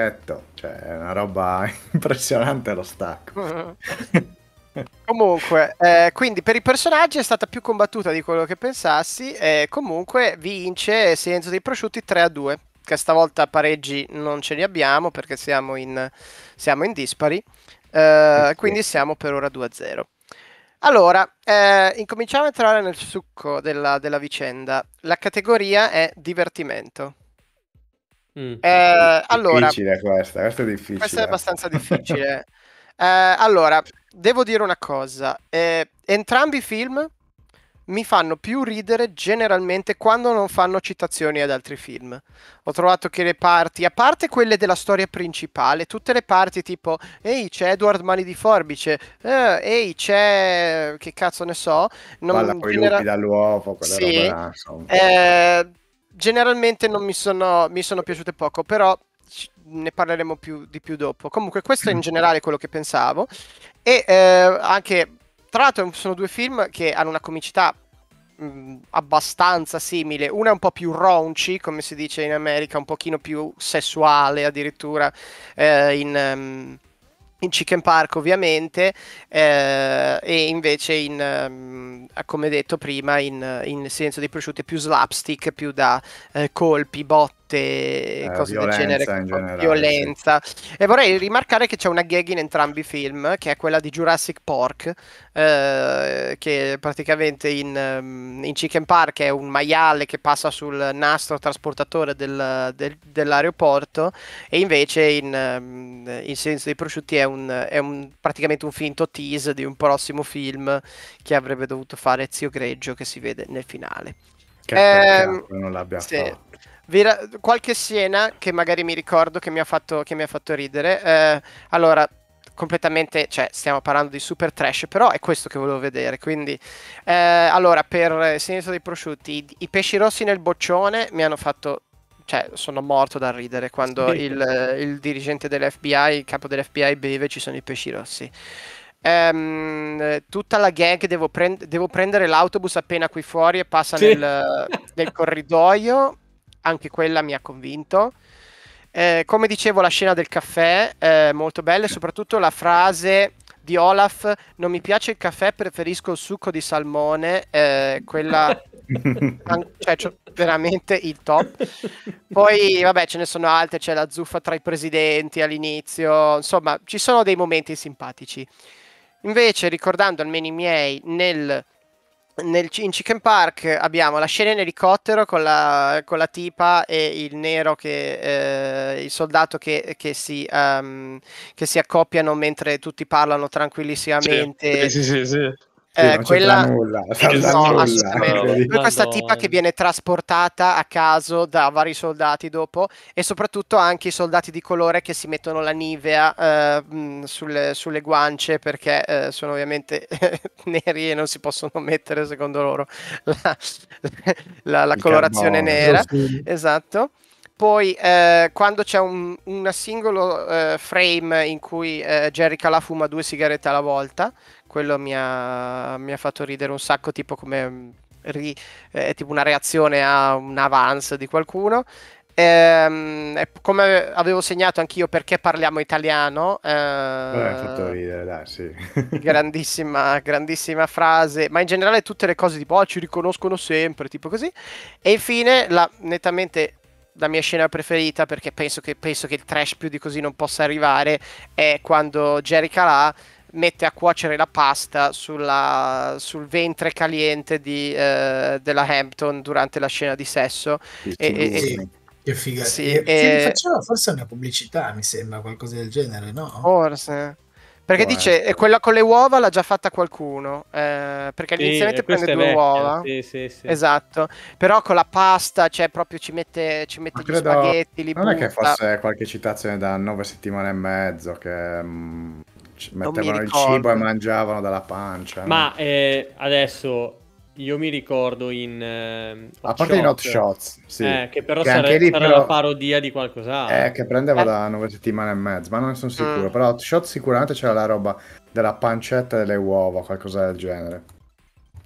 tutto, cioè è una roba impressionante lo stacco. Comunque, eh, quindi per i personaggi è stata più combattuta di quello che pensassi, e comunque vince Silenzio dei prosciutti tre a due, che stavolta pareggi non ce li abbiamo perché siamo in, siamo in dispari, eh, Sì. quindi siamo per ora due a zero. Allora, eh, incominciamo a entrare nel succo della, della vicenda. La categoria è divertimento. Mm. Eh, allora, Difficile questa, questa è difficile. questa è abbastanza difficile. Eh, allora, devo dire una cosa. Eh, entrambi i film mi fanno più ridere generalmente quando non fanno citazioni ad altri film. Ho trovato che le parti, a parte quelle della storia principale, tutte le parti tipo ehi c'è Edward Mani di Forbice, eh, ehi c'è che cazzo ne so, non Balla coi genera- lupi dall'uovo, quelle Sì, robe là, insomma. eh, generalmente non mi sono, mi sono piaciute poco, però ci- ne parleremo più, di più dopo. Comunque questo è in generale quello che pensavo. E eh, anche, tra l'altro sono due film che hanno una comicità mh, abbastanza simile. Una è un po' più raunchy, come si dice in America, un pochino più sessuale addirittura, eh, in... ehm, in Chicken Park ovviamente, eh, e invece in, ehm, come detto prima, in, in Silenzio dei prosciutti è più slapstick, più da eh, colpi, botte, Eh, cose del violenza genere, in generale, violenza. E vorrei rimarcare che c'è una gag in entrambi i film, che è quella di Jurassic Park, eh, che praticamente in, ehm, in Chicken Park è un maiale che passa sul nastro trasportatore del- del- dell'aeroporto, e invece in, ehm, in Silenzio dei prosciutti è, un, è un- praticamente un finto tease di un prossimo film che avrebbe dovuto fare Zio Greggio, che si vede nel finale. Che Ehm, peccato non l'abbia sì. fatto. Vera- qualche scena che magari mi ricordo che mi ha fatto, che mi ha fatto ridere. Eh, allora, completamente, cioè, stiamo parlando di super trash, però è questo che volevo vedere. Quindi, eh, allora, per Silenzio dei prosciutti, i, i pesci rossi nel boccione mi hanno fatto. Cioè, sono morto da ridere quando Sì. il, il dirigente dell'F B I, il capo dell'F B I beve, ci sono i pesci rossi. Ehm, tutta la gag, devo, prend- devo prendere l'autobus appena qui fuori e passa Sì. nel, nel corridoio, anche quella mi ha convinto. Eh, come dicevo, la scena del caffè, eh, molto bella, e soprattutto la frase di Olaf: non mi piace il caffè, preferisco il succo di salmone, eh, quella an- cioè, c'ho- veramente il top. Poi, vabbè, ce ne sono altre, c'è la zuffa tra i presidenti all'inizio, insomma, ci sono dei momenti simpatici. Invece, ricordando almeno i miei, nel, nel- in Chicken Park abbiamo la scena in elicottero con la, con la tipa e il nero, che, eh, il soldato che, che si, ehm, che si accoppiano mentre tutti parlano tranquillissimamente. Sì, sì, sì, sì. Sì, Eh, non c'entra quella nulla, salta no, nulla. assolutamente. incredibile. Poi questa tipa Madonna. che viene trasportata a caso da vari soldati dopo, e soprattutto anche i soldati di colore che si mettono la Nivea eh, mh, sulle, sulle guance perché eh, sono ovviamente neri e non si possono mettere, secondo loro, la, la- la Il colorazione carbone. nera. Sì. Esatto. Poi eh, quando c'è un una singolo eh, frame in cui eh, Jerry Calà fuma due sigarette alla volta, quello mi ha, mi ha fatto ridere un sacco, tipo come mm, ri- eh, tipo una reazione a un avance di qualcuno. Ehm, e come avevo segnato anch'io, perché parliamo italiano, Quello mi ha fatto eh, ridere, dai, sì. grandissima, grandissima frase, ma in generale tutte le cose tipo "Oh, ci riconoscono sempre", tipo così. E infine, la, nettamente la mia scena preferita, perché penso che, penso che il trash più di così non possa arrivare, è quando Jerry Calà mette a cuocere la pasta sulla- sul ventre caliente di, eh, della Hampton durante la scena di sesso. Il E, e- e- kigurumi. Che figa. sì, E- che e- faceva forse una pubblicità, mi sembra, qualcosa del genere, no? forse. Perché Può dice, essere. eh, quella con le uova l'ha già fatta qualcuno, eh, perché Sì, inizialmente eh, prende questa è due vecchia. uova. Sì, sì, sì. Esatto, però con la pasta, cioè proprio ci mette, ci mette Ma gli credo, spaghetti, li non è che butta. fosse qualche citazione da nove settimane e mezzo che mm, ci Non mi mettevano il cibo e ricordo. mangiavano dalla pancia, no? Ma eh, adesso io mi ricordo in eh, A Hot parte in Hot Shots, Shots, sì. eh, che però Che sare- anche lì sarà però- la parodia di qualcos'altro. Eh, che prendeva Eh. da nove settimane e mezzo, ma non ne sono sicuro. Mm. Però Hot Shot sicuramente c'era la roba della pancetta delle uova, qualcosa del genere.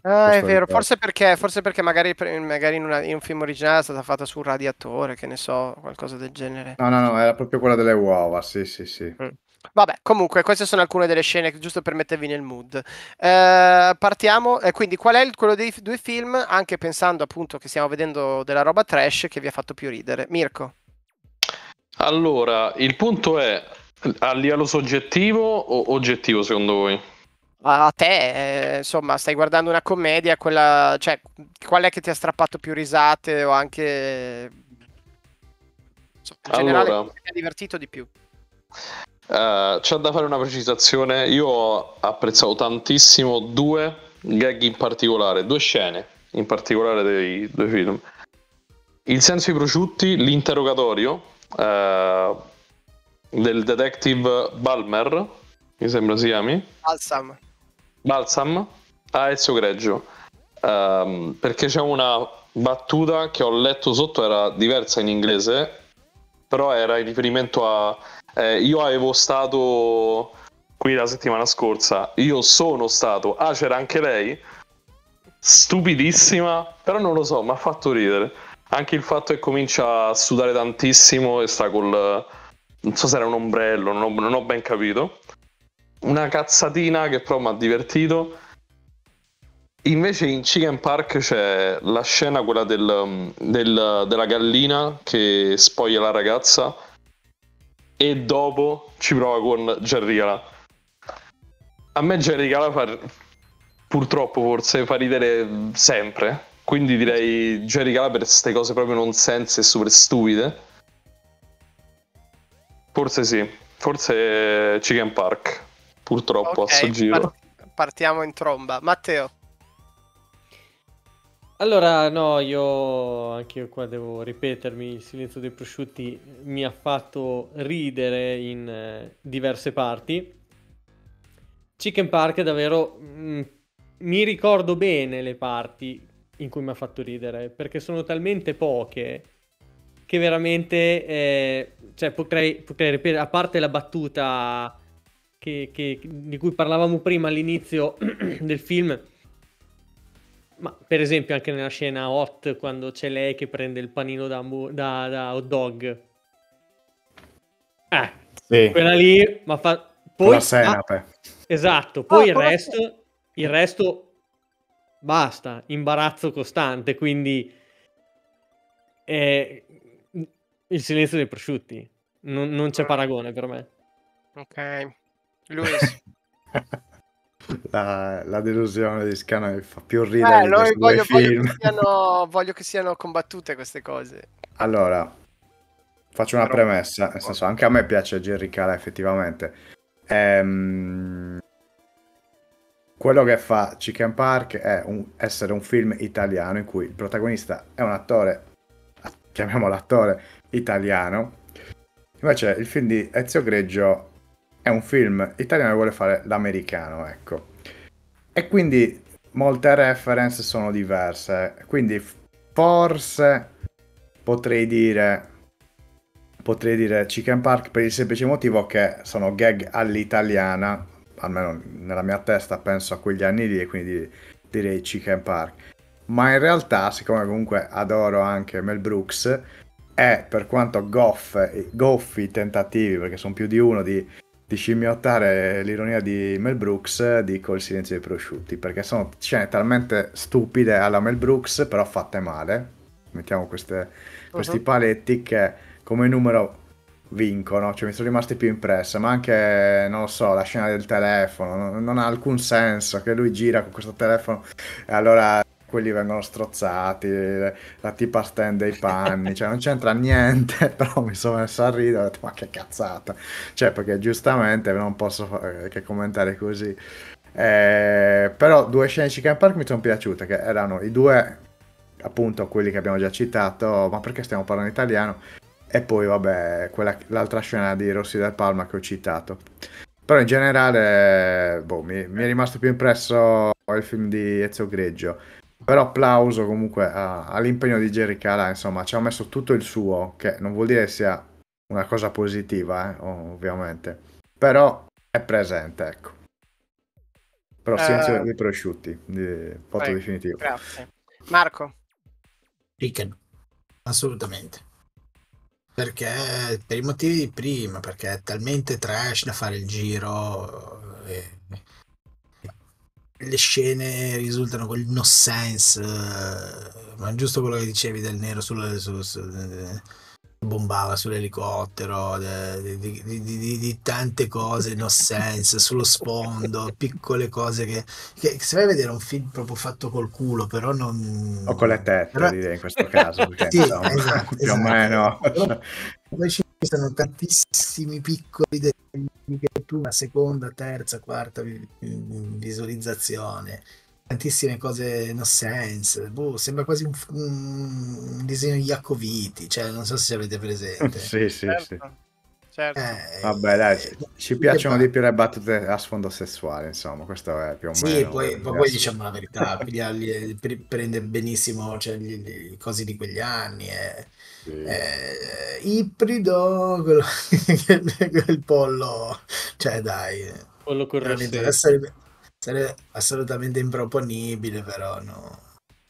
Ah, è questo vero, ricordo. forse perché, forse perché magari, pre- magari in, una- in un film originale è stata fatta su un radiatore, che ne so, qualcosa del genere. No, no, no, era proprio quella delle uova, sì, sì, sì. Mm. Vabbè, comunque, queste sono alcune delle scene che- giusto per mettervi nel mood. Eh, partiamo, eh, quindi qual è il- quello dei f- due film, anche pensando appunto che stiamo vedendo della roba trash, che vi ha fatto più ridere? Mirko? Allora, il punto è a livello soggettivo o oggettivo secondo voi? A te, eh, insomma, stai guardando una commedia, quella, cioè, qual è che ti ha strappato più risate o anche, insomma, in generale, Allora, cosa ti ha divertito di più? eh, c'è da fare una precisazione. Io ho apprezzato tantissimo due gag in particolare, due scene in particolare dei due film. Il senso ai prosciutti, l'interrogatorio eh, del detective Balmer, mi sembra si chiami, Balsam. Balsam, a Ezio Greggio. Ehm, perché c'è una battuta che ho letto sotto, era diversa in inglese, però era in riferimento a eh, io avevo stato qui la settimana scorsa, io sono stato, ah c'era anche lei, stupidissima, però non lo so, mi ha fatto ridere anche il fatto che comincia a sudare tantissimo e sta col, non so se era un ombrello, non ho, non ho ben capito, una cazzatina che però mi ha divertito. Invece in Chicken Park c'è la scena, quella del, del- della gallina che spoglia la ragazza e dopo ci prova con Jerry Calà. A me Jerry Calà fa, purtroppo forse fa ridere sempre, quindi direi Jerry Calà per queste cose proprio non sense e super stupide. Forse sì, forse Chicken Park, purtroppo a sto Ok, giro. part- partiamo in tromba. Matteo? Allora, no, io anche io qua devo ripetermi, il silenzio dei prosciutti mi ha fatto ridere in eh, diverse parti. Chicken Park davvero mm, mi ricordo bene le parti in cui mi ha fatto ridere, perché sono talmente poche che veramente, eh, cioè potrei, potrei ripetere, a parte la battuta che- che- di cui parlavamo prima all'inizio del film, ma per esempio anche nella scena hot quando c'è lei che prende il panino da, hambu- da- da hot dog. Eh, Sì, quella lì, ma fa... con la Poi, ah, senape. esatto, Ah, poi il con la- resto, il resto basta, imbarazzo costante, quindi eh, il silenzio dei prosciutti, non, non c'è Mm, paragone per me. ok. Luis? La, la delusione di Scana mi fa più ridere Eh, di noi questi due voglio, voglio che film. siano, voglio che siano combattute queste cose. Allora, faccio una Però- premessa, nel senso, anche a me piace Jerry Calà effettivamente. Ehm, quello che fa Chicken Park è un- essere un film italiano in cui il protagonista è un attore, chiamiamolo attore italiano. Invece il film di Ezio Greggio è un film italiano che vuole fare l'americano, ecco. E quindi molte reference sono diverse. Quindi f- forse potrei dire potrei dire Chicken Park per il semplice motivo che sono gag all'italiana, almeno nella mia testa penso a quegli anni lì e quindi direi Chicken Park. Ma in realtà, siccome comunque adoro anche Mel Brooks, è per quanto goff, goffi i tentativi, perché sono più di uno, di, di scimmiottare l'ironia di Mel Brooks, dico Il silenzio dei prosciutti, perché sono scene talmente stupide alla Mel Brooks, però fatte male. Mettiamo queste, questi Mhm. paletti che come numero vincono, cioè mi sono rimaste più impresse, ma anche, non lo so, la scena del telefono, non, non ha alcun senso che lui gira con questo telefono e allora quelli vengono strozzati, la tipa stende i panni, cioè non c'entra niente, però mi sono messo a ridere, ho detto ma che cazzata, cioè perché giustamente non posso fare che commentare così. Eh, però due scene di Chicken Park mi sono piaciute, che erano i due, appunto quelli che abbiamo già citato, ma perché stiamo parlando italiano? E poi vabbè, quella, l'altra scena di Rossi del Palma che ho citato. Però in generale, boh, mi, mi è rimasto più impresso il film di Ezio Greggio. Però applauso comunque a- all'impegno di Jerry Calà, insomma, ci ha messo tutto il suo, che non vuol dire che sia una cosa positiva, eh, ovviamente. Però è presente, ecco. Però Silenzio Eh, dei prosciutti, di- voto prego, definitivo. grazie. Marco? Chicken, assolutamente. Perché per i motivi di prima, perché è talmente trash da fare il giro. E le scene risultano quel no sense, eh, ma giusto quello che dicevi del nero sul, sul- sul- eh, bombava sull'elicottero, de- di, di- di- di- di tante cose no sense sullo sfondo, piccole cose che, che se vai a vedere un film proprio fatto col culo, però O con le non tette, però- direi in questo caso, perché sì, insomma, esatto, più o esatto. meno. Però poi ci sono tantissimi piccoli dettagli che tu una seconda, terza, quarta vi- visualizzazione, tantissime cose no sense, boh, sembra quasi un, un disegno di Iacoviti, cioè non so se avete presente. Sì, sì, sì. Certo, certo. Eh, Vabbè, dai, ci, eh, ci che piacciono fa- di più le battute a sfondo sessuale, insomma, questo è più o Sì, meno poi, il poi- poi riassunto. diciamo la verità, piglia- li- pre- prende benissimo, cioè, gli, gli- i cosi di quegli anni. eh. Sì. Eh, ibrido, quello- quel, quel pollo, cioè dai, Pollo col veramente rossetto. sarebbe, sarebbe assolutamente improponibile, però no.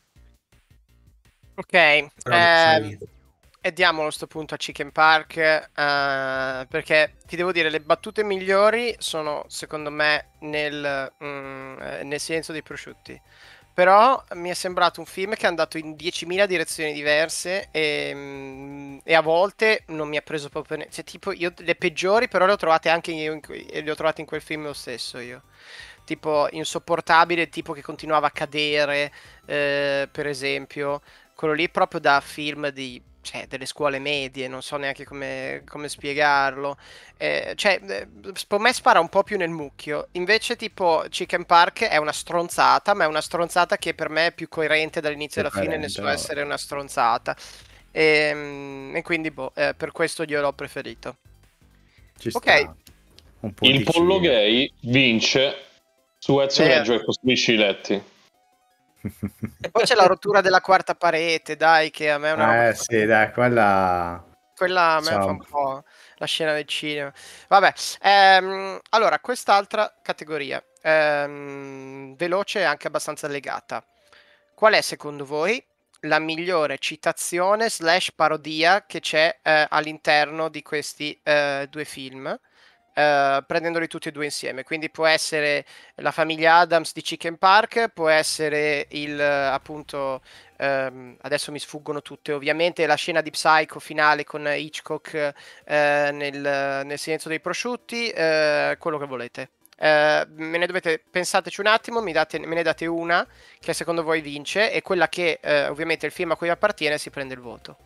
Ok, Però lo so ehm, io. e diamolo sto punto a Chicken Park, eh, perché ti devo dire, le battute migliori sono secondo me nel, mm, eh, nel Silenzio dei prosciutti. Però mi è sembrato un film che è andato in diecimila direzioni diverse e, mm, e a volte non mi ha preso proprio... ne- Cioè, tipo, io le peggiori però le ho trovate anche io in, que- e le ho trovate in quel film lo stesso io. Tipo, insopportabile, tipo che continuava a cadere, eh, per esempio. Quello lì proprio da film di, cioè, delle scuole medie, non so neanche come, come spiegarlo. Eh, cioè, eh, per me spara un po' più nel mucchio. Invece, tipo, Chicken Park è una stronzata, ma è una stronzata che per me è più coerente dall'inizio Più alla fine nel coerente, suo vabbè. essere una stronzata. E, e quindi, boh, eh, per questo gliel'ho preferito. Ci Ok, sta. Un Il punticino. pollo gay vince su Ezio Vero. Reggio e costruisci i letti. e poi c'è la rottura della quarta parete, dai, che a me è una roba Eh che fa- sì, dai, quella... Quella a me fa un Insomma, po' la scena del cinema. Vabbè, ehm, allora, quest'altra categoria, ehm, veloce e anche abbastanza legata. Qual è secondo voi la migliore citazione slash parodia che c'è eh, all'interno di questi eh, due film? eh, prendendoli tutti e due insieme. Quindi può essere la famiglia Adams di Chicken Park, può essere il eh, appunto ehm, adesso mi sfuggono tutte, ovviamente la scena di Psycho finale con Hitchcock eh, nel, nel Silenzio dei prosciutti, eh, quello che volete. Eh, me ne dovete pensateci un attimo, mi date, me ne date una che secondo voi vince e quella che eh, ovviamente il film a cui appartiene si prende il voto.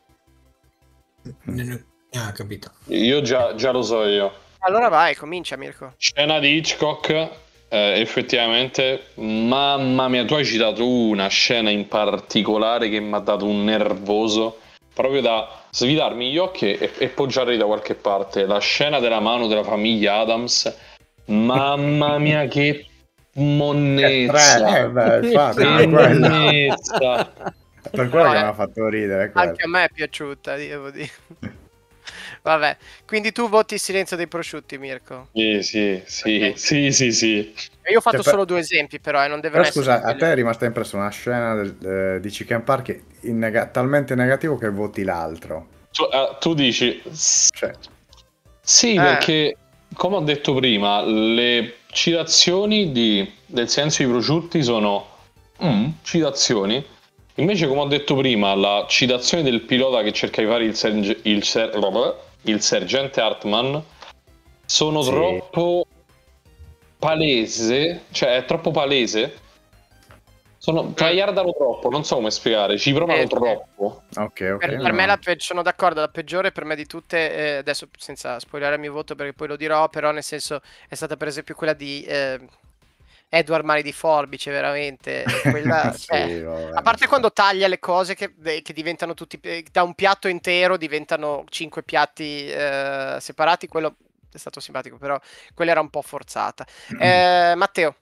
Ah, capito. Io già, già lo so io. Allora vai, comincia Mirko. Scena di Hitchcock, eh, effettivamente, mamma mia, tu hai citato una scena in particolare che mi ha dato un nervoso, proprio da svitarmi gli occhi e, e poggiarli da qualche parte. La scena della mano della famiglia Adams, mamma mia che monnezza, eh, beh, infatti, che per quella. monnezza. Per quello No, che eh, mi ha fatto ridere quello. anche a me è piaciuta, devo dire. Vabbè, quindi tu voti il Silenzio dei prosciutti, Mirko. Sì, sì, sì, Ok. sì, sì, sì. E io ho fatto Cioè, per- solo due esempi, però, e non devono Però essere scusa, a quelli. te è rimasta impressa una scena del- eh, di Chicken Park in nega- talmente negativo che voti l'altro. Tu, eh, tu dici Cioè, sì, Eh. perché come ho detto prima, le citazioni di, del Silenzio dei prosciutti sono mm, citazioni. Invece, come ho detto prima, la citazione del pilota che cerca di fare il, serge- il, ser- il sergente Hartman sono Sì. troppo palese, cioè è troppo palese. Sono, tryhardano troppo, non so come spiegare, ci provano Eh, sì. troppo. ok, ok. Per, per no. me la pe- sono d'accordo, la peggiore per me di tutte, eh, adesso senza spoilerare il mio voto perché poi lo dirò, però nel senso è stata per esempio quella di eh, Edward Mani di Forbice, veramente. Quella, Sì, cioè, vabbè, a parte no. quando taglia le cose che, che diventano tutti, eh, da un piatto intero diventano cinque piatti eh, separati, quello è stato simpatico, però quella era un po' forzata. Eh, Matteo.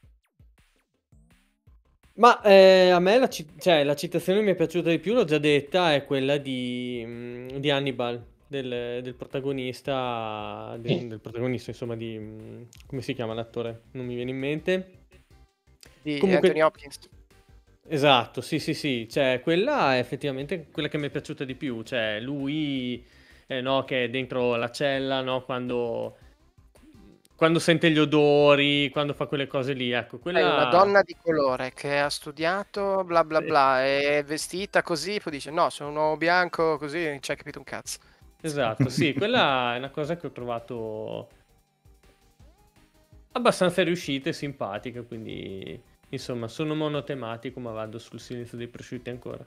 Ma eh, a me la, ci- cioè, la citazione che mi è piaciuta di più, l'ho già detta, è quella di, mm, di Hannibal, del, del protagonista, del, del protagonista, insomma, di... mm, come si chiama l'attore? Non mi viene in mente. di Comunque- Anthony Hopkins. Esatto, sì, sì, sì, cioè quella è effettivamente quella che mi è piaciuta di più, cioè lui, eh, no, che è dentro la cella, no, quando, quando sente gli odori, quando fa quelle cose lì, ecco, È quella... una donna di colore che ha studiato bla bla Sì. bla, è vestita così, poi dice no, sono un uomo bianco, così non ci hai capito un cazzo. Esatto, sì, quella è una cosa che ho trovato abbastanza riuscita e simpatica, quindi insomma sono monotematico, ma vado sul Silenzio dei prosciutti ancora.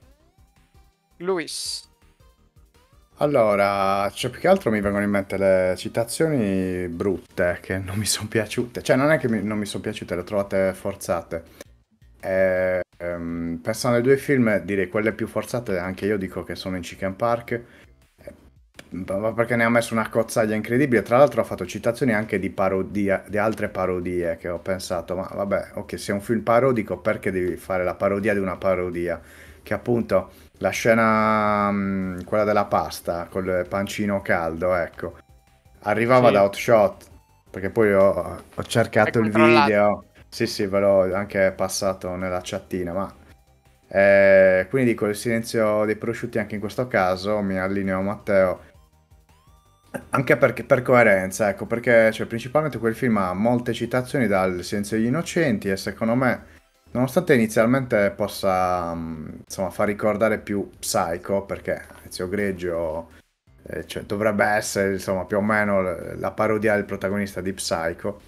Luis. Allora, cioè, più che altro mi vengono in mente le citazioni brutte che non mi sono piaciute. Cioè, non è che mi- non mi sono piaciute, le ho trovate forzate. E, ehm, pensando ai due film, direi quelle più forzate, anche io dico che sono in Chicken Park. Eh, ma perché ne ha messo una cozzaglia incredibile. Tra l'altro ha fatto citazioni anche di parodia, di altre parodie che ho pensato, ma vabbè, ok, se è un film parodico, perché devi fare la parodia di una parodia? Che appunto la scena, mh, quella della pasta col pancino caldo, ecco, arrivava Sì. da Outshot, perché poi ho, ho cercato Hai il controllato? video, sì sì, ve l'ho anche passato nella chattina, ma eh, quindi dico il silenzio dei prosciutti anche in questo caso, mi allineo a Matteo, anche perché, per coerenza, ecco, perché cioè, principalmente quel film ha molte citazioni dal Silenzio degli Innocenti e secondo me, nonostante inizialmente possa mh, insomma, far ricordare più Psycho, perché Ezio Greggio eh, cioè, dovrebbe essere insomma, più o meno l- la parodia del protagonista di Psycho,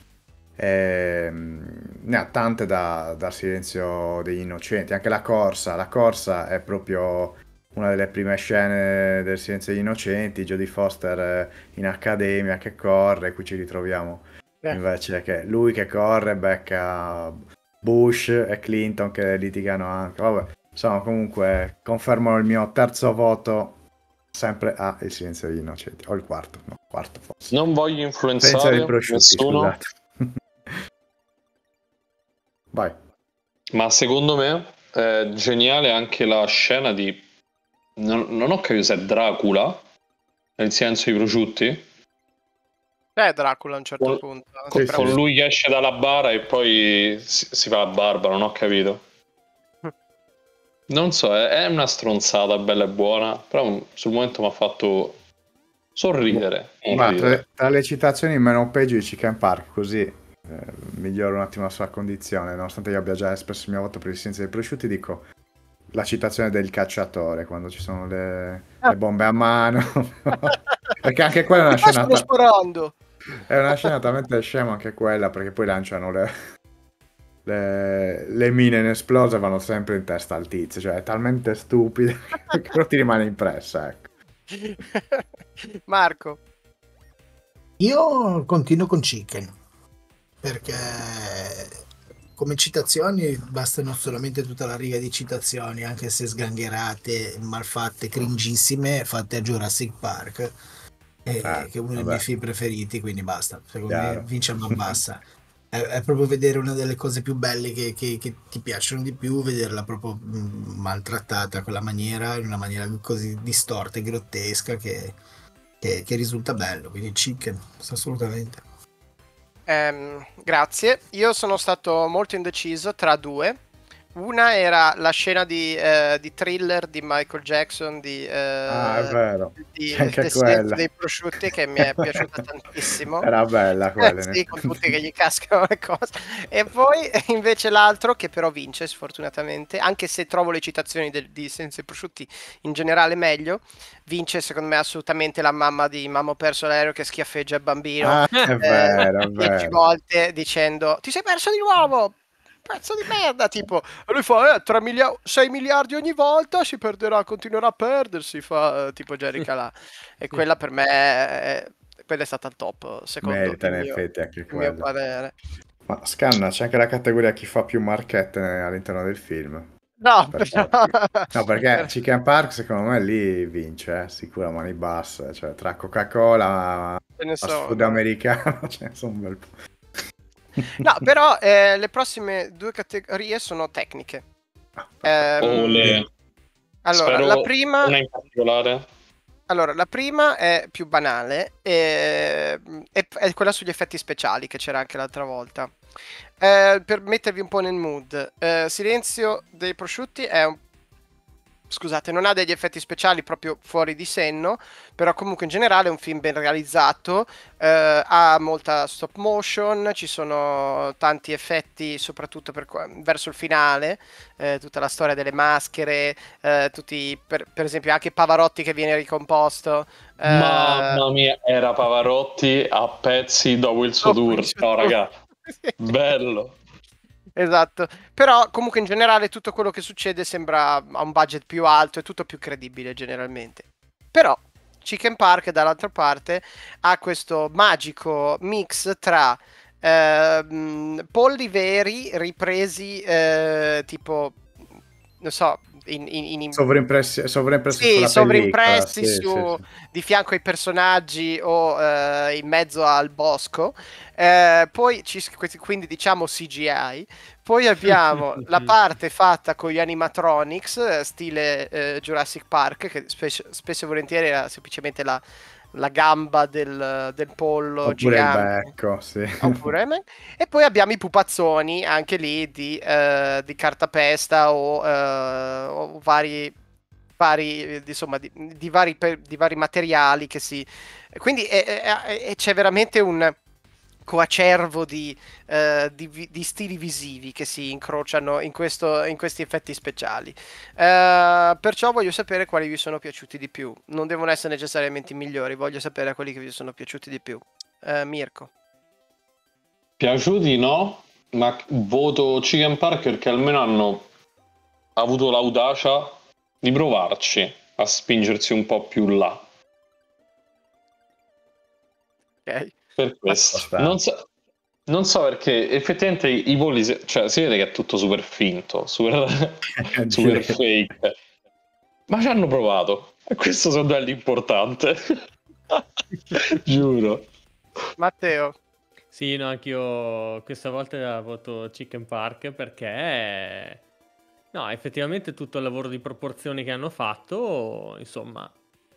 ehm, ne ha tante da, da Silenzio degli Innocenti, anche la corsa, la corsa è proprio una delle prime scene del Silenzio degli Innocenti, Jodie Foster eh, in accademia che corre, qui ci ritroviamo Eh. invece che lui che corre becca Bush e Clinton che litigano anche, vabbè, insomma comunque confermo il mio terzo voto sempre a Il Silenzio degli Innocenti, o il quarto, no, quarto forse. Non voglio Silenzio dei influenzare prosciutti, nessuno, scusate. Vai. ma secondo me è geniale anche la scena di... Non, non ho capito se è Dracula, nel Silenzio dei prosciutti, C'è Dracula a un certo con, punto. con- Sì, con sì. lui che esce dalla bara e poi si, si fa la barba, non ho capito. Non so, è, è una stronzata bella e buona, però sul momento mi ha fatto sorridere. non Ma ridere. tra, tra le citazioni meno peggio di Chicken Park, così eh, miglioro un attimo la sua condizione, nonostante io abbia già espresso il mio voto per il Silenzio dei prosciutti, dico la citazione del cacciatore, quando ci sono le, le bombe a mano, perché anche quella è una Qua scena, stanno ta- sparando. è una scena talmente scema anche quella, perché poi lanciano le, le, le mine inesplose e vanno sempre in testa al tizio, cioè è talmente stupido che non ti rimane impressa, ecco. Marco. Io continuo con Chicken perché come citazioni bastano solamente tutta la riga di citazioni, anche se sgangherate, malfatte, cringissime, fatte a Jurassic Park, eh, Eh, che è uno dei vabbè. miei film preferiti, quindi basta. Secondo Chiaro. me vince ma bassa. È, è proprio vedere una delle cose più belle che, che- che ti piacciono di più, vederla proprio mm, maltrattata a quella maniera, in una maniera così distorta e grottesca che, che- che risulta bello. Quindi Chicken, assolutamente. Ehm, grazie. Io sono stato molto indeciso tra due. Una era la scena di, eh, di Thriller di Michael Jackson di, eh, Ah, è vero, di c'è anche del Silenzio quella. dei prosciutti che mi è piaciuta tantissimo. Era bella quella, in Sì, con effetti. tutti che gli cascano le cose. E poi invece l'altro che però vince sfortunatamente, anche se trovo le citazioni del- di Silenzio dei prosciutti in generale meglio, vince secondo me assolutamente la mamma di Mamma ho perso l'aereo che schiaffeggia il bambino Ah, è eh, vero, è dieci vero. volte dicendo ti sei perso di nuovo, pezzo di merda, tipo, e lui fa eh, tre milia- sei miliardi ogni volta, si perderà, continuerà a perdersi, fa eh, tipo Jerry Calà. E quella per me è, quella è stata il top, secondo Merita il in mio, effetti anche il mio quella. parere. Ma scanna, c'è anche la categoria chi fa più marchette all'interno del film. No, Perché- però... No, perché Chicken Park secondo me lì vince, eh, sicuro a mani basse, cioè tra Coca-Cola, Ce ne fast food sono. americano, ce ne sono un bel po'. No, però eh, le prossime due categorie sono tecniche. Ehm, O le... allora, Spero la prima... una in particolare. Allora, la prima è più banale, e- è, è quella sugli effetti speciali che c'era anche l'altra volta. Eh, per mettervi un po' nel mood, eh, Silenzio dei prosciutti è un... Scusate, non ha degli effetti speciali proprio fuori di senno, però comunque in generale è un film ben realizzato, eh, ha molta stop motion, ci sono tanti effetti soprattutto per, qua- verso il finale, eh, tutta la storia delle maschere, eh, tutti, per, per esempio anche Pavarotti che viene ricomposto. eh, Mamma mia, era Pavarotti a pezzi dopo il suo dopo il tour. suo No, tour. raga, bello. Esatto, però comunque in generale tutto quello che succede sembra a un budget più alto e tutto più credibile generalmente. Però Chicken Park dall'altra parte ha questo magico mix tra ehm, polli veri ripresi eh, tipo, non so, in, in, in- Sovraimpressi, sovraimpressi sì, sulla pellicola, sovraimpressi sì, sì, su, sì. di fianco ai personaggi o eh, in mezzo al bosco. Eh, poi ci, quindi diciamo C G I. Poi abbiamo la parte fatta con gli animatronics, eh, stile eh, Jurassic Park, che spesso, spesso e volentieri era semplicemente la, la gamba del, del pollo Oppure il gigante. becco, sì. Oppure, e poi abbiamo i pupazzoni, anche lì di, eh, di cartapesta o, eh, o vari, vari, eh, insomma, di, di vari, pe- di vari materiali che si... Quindi è- è- è- c'è veramente un coacervo di, eh, di vi- di stili visivi che si incrociano in, questo, in questi effetti speciali. Eh, perciò voglio sapere quali vi sono piaciuti di più. Non devono essere necessariamente i migliori, voglio sapere quelli che vi sono piaciuti di più. Eh, Mirko. Piaciuti no, ma voto Chicken Park perché almeno hanno avuto l'audacia di provarci a spingersi un po' più là. Ok. Per questo. Aspetta. Non so, non so perché effettivamente i polli, se- cioè si vede che è tutto super finto, super, super fake. Ma ci hanno provato. E questo secondo me è l'importante. Giuro. Matteo. Sì, no, anch'io questa volta voto Chicken Park perché, no, effettivamente tutto il lavoro di proporzioni che hanno fatto, insomma,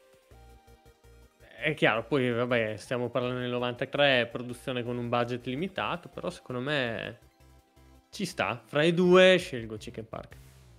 è chiaro, poi vabbè, stiamo parlando del novantatré, produzione con un budget limitato, però secondo me ci sta. Fra i due scelgo Chicken Park.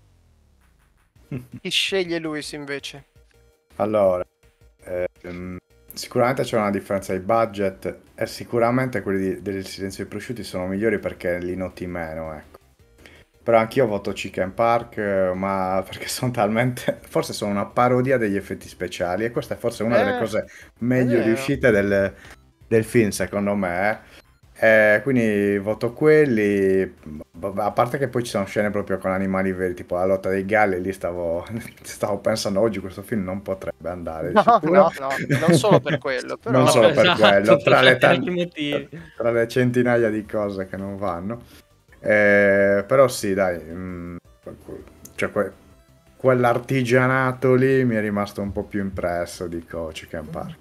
Chi sceglie Luis invece? Allora, ehm, sicuramente c'è una differenza di budget e sicuramente quelli di- del Silenzio dei prosciutti sono migliori perché li noti meno, ecco. Però anch'io voto Chicken Park, eh, ma perché sono talmente... forse sono una parodia degli effetti speciali e questa è forse una delle Eh, cose meglio vero. riuscite del, del film, secondo me. Eh, quindi voto quelli, b- a parte che poi ci sono scene proprio con animali veri, tipo la lotta dei galli, lì stavo, stavo pensando oggi questo film non potrebbe andare di No, sicuro. no, no, non solo per quello, però... Non solo per Esatto, quello, per tra le, tanti tan- altri motivi. tra le centinaia di cose che non vanno. Eh, però sì, dai, mm, cioè que- quell'artigianato lì mi è rimasto un po' più impresso, dico Chicken Park.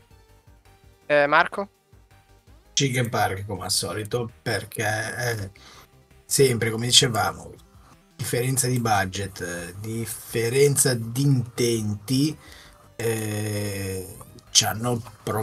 Eh, Marco? Chicken Park come al solito, perché eh, sempre come dicevamo, differenza di budget, eh, differenza di intenti, eh, ci hanno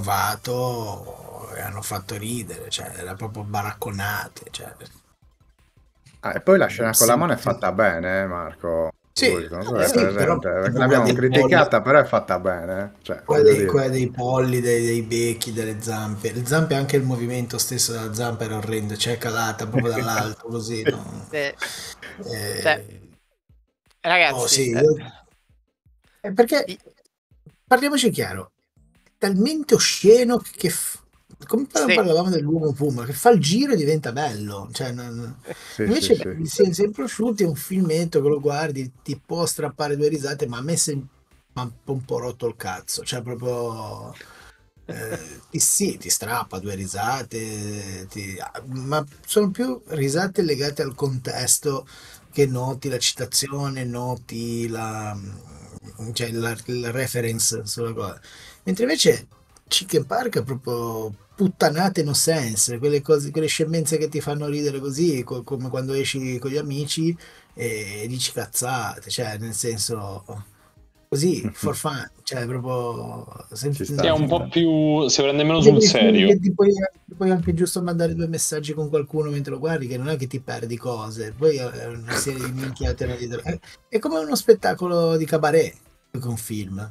provato e hanno fatto ridere, cioè era proprio baracconate, cioè. Ah, e poi la scena con la mano è Sì, fatta bene, eh, Marco. sì, Lui, non so eh, se è sì, però presente, perché tipo quella l'abbiamo dei polli, criticata, però è fatta bene, eh. Cioè, quella voglio dei, dire. quella dei polli, dei, dei becchi, delle zampe. Le zampe, anche il movimento stesso della zampa era orrendo, cioè è calata proprio dall'alto così. No? Sì. Eh, Cioè, oh ragazzi, sì, eh, io- eh, perché i- parliamoci chiaro, è talmente osceno che, f- come par- sì, parlavamo dell'uomo Puma, che fa il giro e diventa bello. Cioè, non- Sì, sì, invece sì. il Silenzio dei prosciutti è un filmetto che lo guardi, ti può strappare due risate, ma a me si ma un po' un po' rotto il cazzo, cioè proprio eh, ti, sì, ti strappa due risate, ti- ma sono più risate legate al contesto che noti la citazione, noti la, cioè la, la reference sulla cosa. Mentre invece Chicken Park è proprio puttanate no sense, quelle cose, quelle scemenze che ti fanno ridere così, co- come quando esci con gli amici e dici cazzate, cioè nel senso così, for fun, cioè proprio... Ci sta, Sì, è ci un po' sta. più, si prende meno Dei sul film serio. che ti puoi, ti puoi anche giusto mandare due messaggi con qualcuno mentre lo guardi, che non è che ti perdi cose, poi è una serie di minchiate una dietro. È, è come uno spettacolo di cabaret più che un film.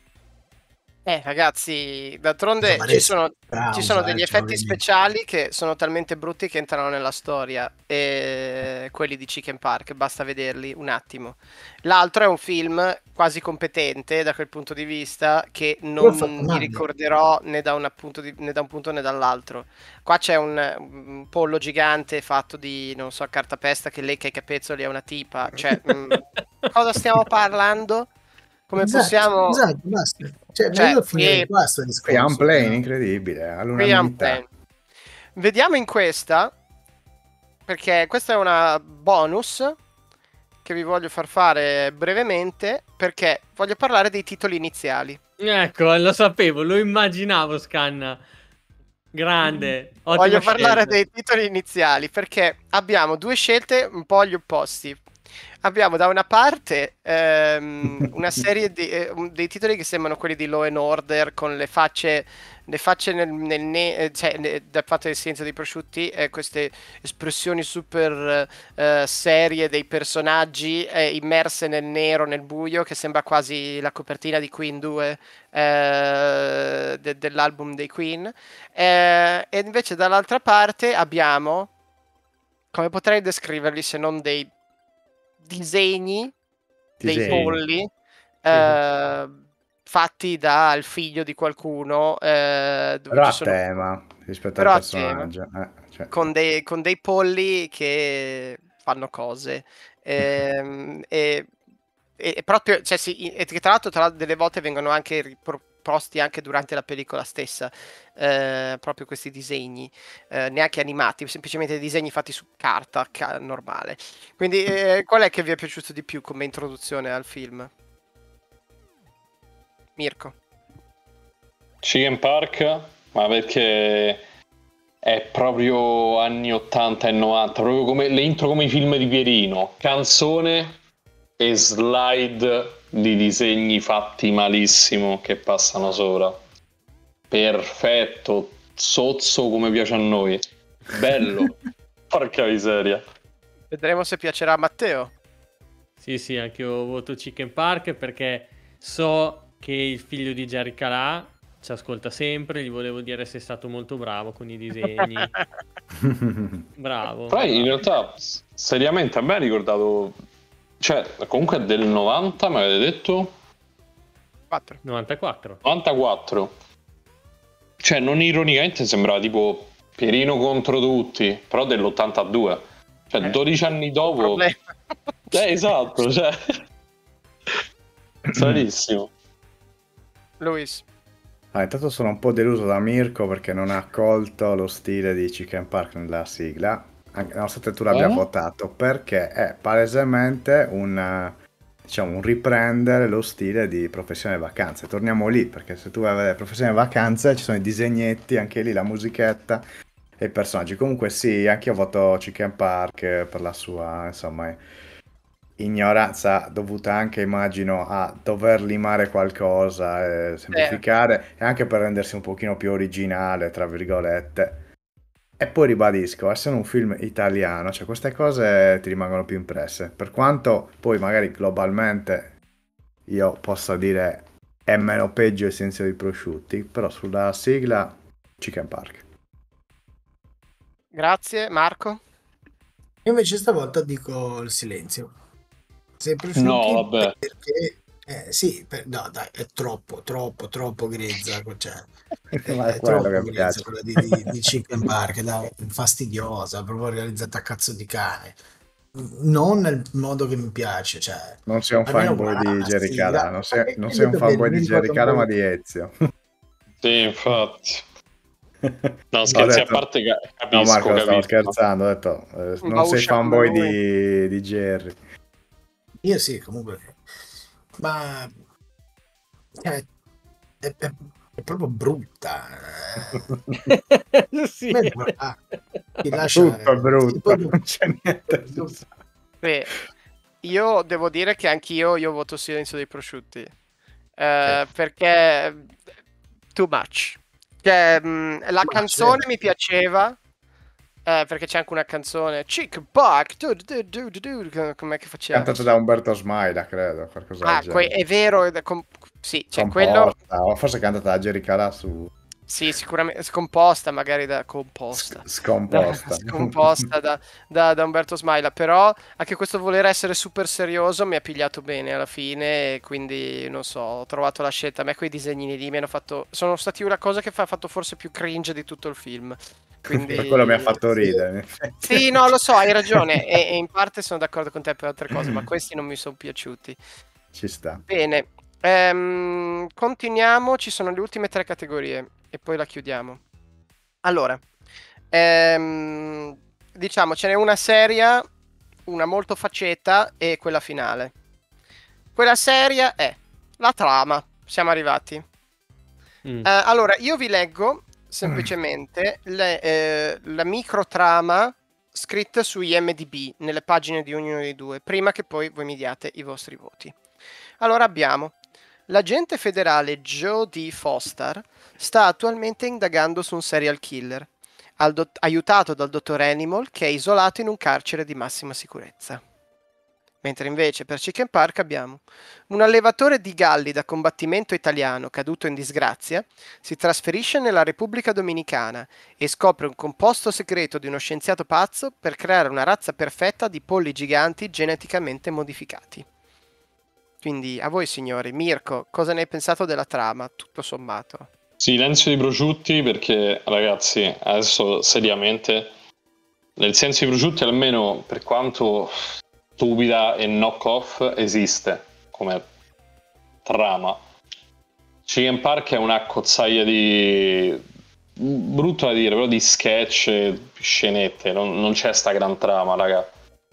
Eh, ragazzi, d'altronde Cabaret ci sono, ci sono Browse, degli eh, cioè, effetti ovviamente. speciali che sono talmente brutti che entrano nella storia. E quelli di Chicken Park, basta vederli un attimo. L'altro è un film quasi competente da quel punto di vista che Però fatto non mi male. ricorderò né da, una punto di- né da un punto né dall'altro. Qua c'è un, un pollo gigante fatto di, non so, cartapesta che lecca i capezzoli a una tipa. Cioè, mh, cosa stiamo parlando? Come Esatto, possiamo... esatto, basta. Cioè, ma Cioè, io finirei qui, qua sto Poi discorso. Unplane, però. incredibile, qui è un all'unanimità. plan. Vediamo in questa, perché questa è una bonus che vi voglio far fare brevemente, perché voglio parlare dei titoli iniziali. Ecco, lo sapevo, lo immaginavo, Scanna. Grande, ottima Voglio parlare scelta. dei titoli iniziali, perché abbiamo due scelte un po' agli opposti. Abbiamo da una parte ehm, una serie di, eh, un- dei titoli che sembrano quelli di Law and Order con le facce, le facce nel, nel ne- eh, cioè, ne- dal fatto del silenzio dei prosciutti e queste espressioni super eh, serie dei personaggi eh, immerse nel nero, nel buio, che sembra quasi la copertina di Queen due eh, de- dell'album dei Queen. Eh, e invece dall'altra parte abbiamo, come potrei descriverli se non dei disegni, dei Disegni. polli eh, fatti dal figlio di qualcuno, eh, dove Però ci a sono tema rispetto al però a tema, personaggio. Eh, cioè. con dei, con dei polli che fanno cose. Ehm, e, e- e proprio, cioè, sì, e che tra l'altro, tra l'altro delle volte vengono anche riproposti anche durante la pellicola stessa, eh, proprio questi disegni, eh, neanche animati, semplicemente disegni fatti su carta ca- normale. Quindi, eh, qual è che vi è piaciuto di più come introduzione al film? Mirko? Chicken Park, ma perché è proprio anni ottanta e novanta, proprio come le intro come i film di Pierino, canzone e slide di disegni fatti malissimo che passano sopra. Perfetto, sozzo come piace a noi. Bello. Porca miseria. Vedremo se piacerà a Matteo. Sì, sì, anche io voto Chicken Park perché so che il figlio di Jerry Calà ci ascolta sempre, gli volevo dire sei stato molto bravo con i disegni. Bravo. Però in bravo. realtà, s- seriamente, a me ha ricordato... Cioè, comunque è del novanta, mi avete detto? quattro. novantaquattro. novantaquattro. Cioè, non ironicamente sembrava tipo Pierino contro tutti, però dell'ottantadue. Cioè, Eh, dodici anni dopo... problema. Eh, esatto, cioè... Stranissimo. Luis. Ah, intanto sono un po' deluso da Mirko perché non ha colto lo stile di Chicken Park nella sigla, anche, nonostante tu l'abbia Eh? votato, perché è palesemente un, eh, diciamo, un riprendere lo stile di Professione Vacanze. Torniamo lì, perché se tu vai a vedere Professione Vacanze ci sono i disegnetti, anche lì la musichetta e i personaggi. Comunque sì, anche io voto Chicken Park eh, per la sua, insomma, ignoranza dovuta anche, immagino, a dover limare qualcosa, e semplificare e anche per rendersi un pochino più originale, tra virgolette. E poi ribadisco, essendo un film italiano, cioè queste cose ti rimangono più impresse. Per quanto poi magari globalmente io possa dire è meno peggio il Silenzio dei prosciutti, però sulla sigla Chicken Park. Grazie, Marco. Io invece stavolta dico il silenzio. Sei prosciutti No, vabbè. perché eh, sì, per- no, dai, è troppo, troppo, troppo grezza, cioè, è, Ma è è quello troppo che mi grezza piace. quella di, di, di Chicken Park, dai, è fastidiosa, proprio realizzata a cazzo di cane. Non nel modo che mi piace, cioè, Non sei un almeno fanboy guarda di la Jerry Calà, sigla. non Ma sei, che- non che sei un detto bene, fanboy mi di Jerry ricorda un Calà po'. ma di Ezio. Sì, infatti. No, Ho scherzi a detto, parte, ca- no capisco, Marco, stavo capisco. scherzando, ho detto, eh, Un non sei bauscia come fanboy lui. di, di Jerry. Io sì, comunque, ma cioè, è, è- è proprio brutta. Sì. A me ah, ti lascia, Tutto è sì, brutto, poi- non c'è niente. Beh, io devo dire che anch'io io voto Silenzio dei prosciutti. eh, Sì. perché too much. Cioè, mh, la Ma canzone certo. mi piaceva, eh, perché c'è anche una canzone Chicken Park, du- du- du- du- du- du- com'è che faceva? Cantato da Umberto Smaila, credo, qualcosa del Ah, que- genere. è vero, ed è com- sì, cioè quello, Composta, o forse cantata da Jerry Calà su sì, sicuramente scomposta, magari da composta, sc- da, scomposta. scomposta da, da- da Umberto Smaila, però anche questo voler essere super serioso mi ha pigliato bene alla fine, e quindi non so, ho trovato la scelta. A me quei disegnini lì mi hanno fatto, sono stati una cosa che fa- ha fatto forse più cringe di tutto il film, Per quello mi ha quindi fatto Sì. ridere, in effetti. sì, no, lo so, hai ragione, e, e in parte sono d'accordo con te per altre cose, ma questi non mi sono piaciuti. Ci sta. Bene, ehm, continuiamo, ci sono le ultime tre categorie e poi la chiudiamo. Allora, ehm, diciamo ce n'è una seria, una molto facceta e quella finale. Quella seria è la trama, siamo arrivati. Mm. Eh, allora, io vi leggo semplicemente le, eh, la microtrama scritta su I M D B, nelle pagine di ognuno dei due, prima che poi voi mi diate i vostri voti. Allora abbiamo: l'agente federale Jodie Foster sta attualmente indagando su un serial killer, al dott- aiutato dal dottor Animal, che è isolato in un carcere di massima sicurezza. Mentre invece per Chicken Park abbiamo un allevatore di galli da combattimento italiano caduto in disgrazia, si trasferisce nella Repubblica Dominicana e scopre un composto segreto di uno scienziato pazzo per creare una razza perfetta di polli giganti geneticamente modificati. Quindi a voi signori, Mirko, cosa ne hai pensato della trama, tutto sommato? Silenzio di prosciutti, perché ragazzi, adesso seriamente, nel senso di prosciutti, almeno per quanto stupida e knock off, esiste come trama. Chicken Park è una cozzaia di, brutto da dire, però di sketch, scenette, non, non c'è sta gran trama, raga.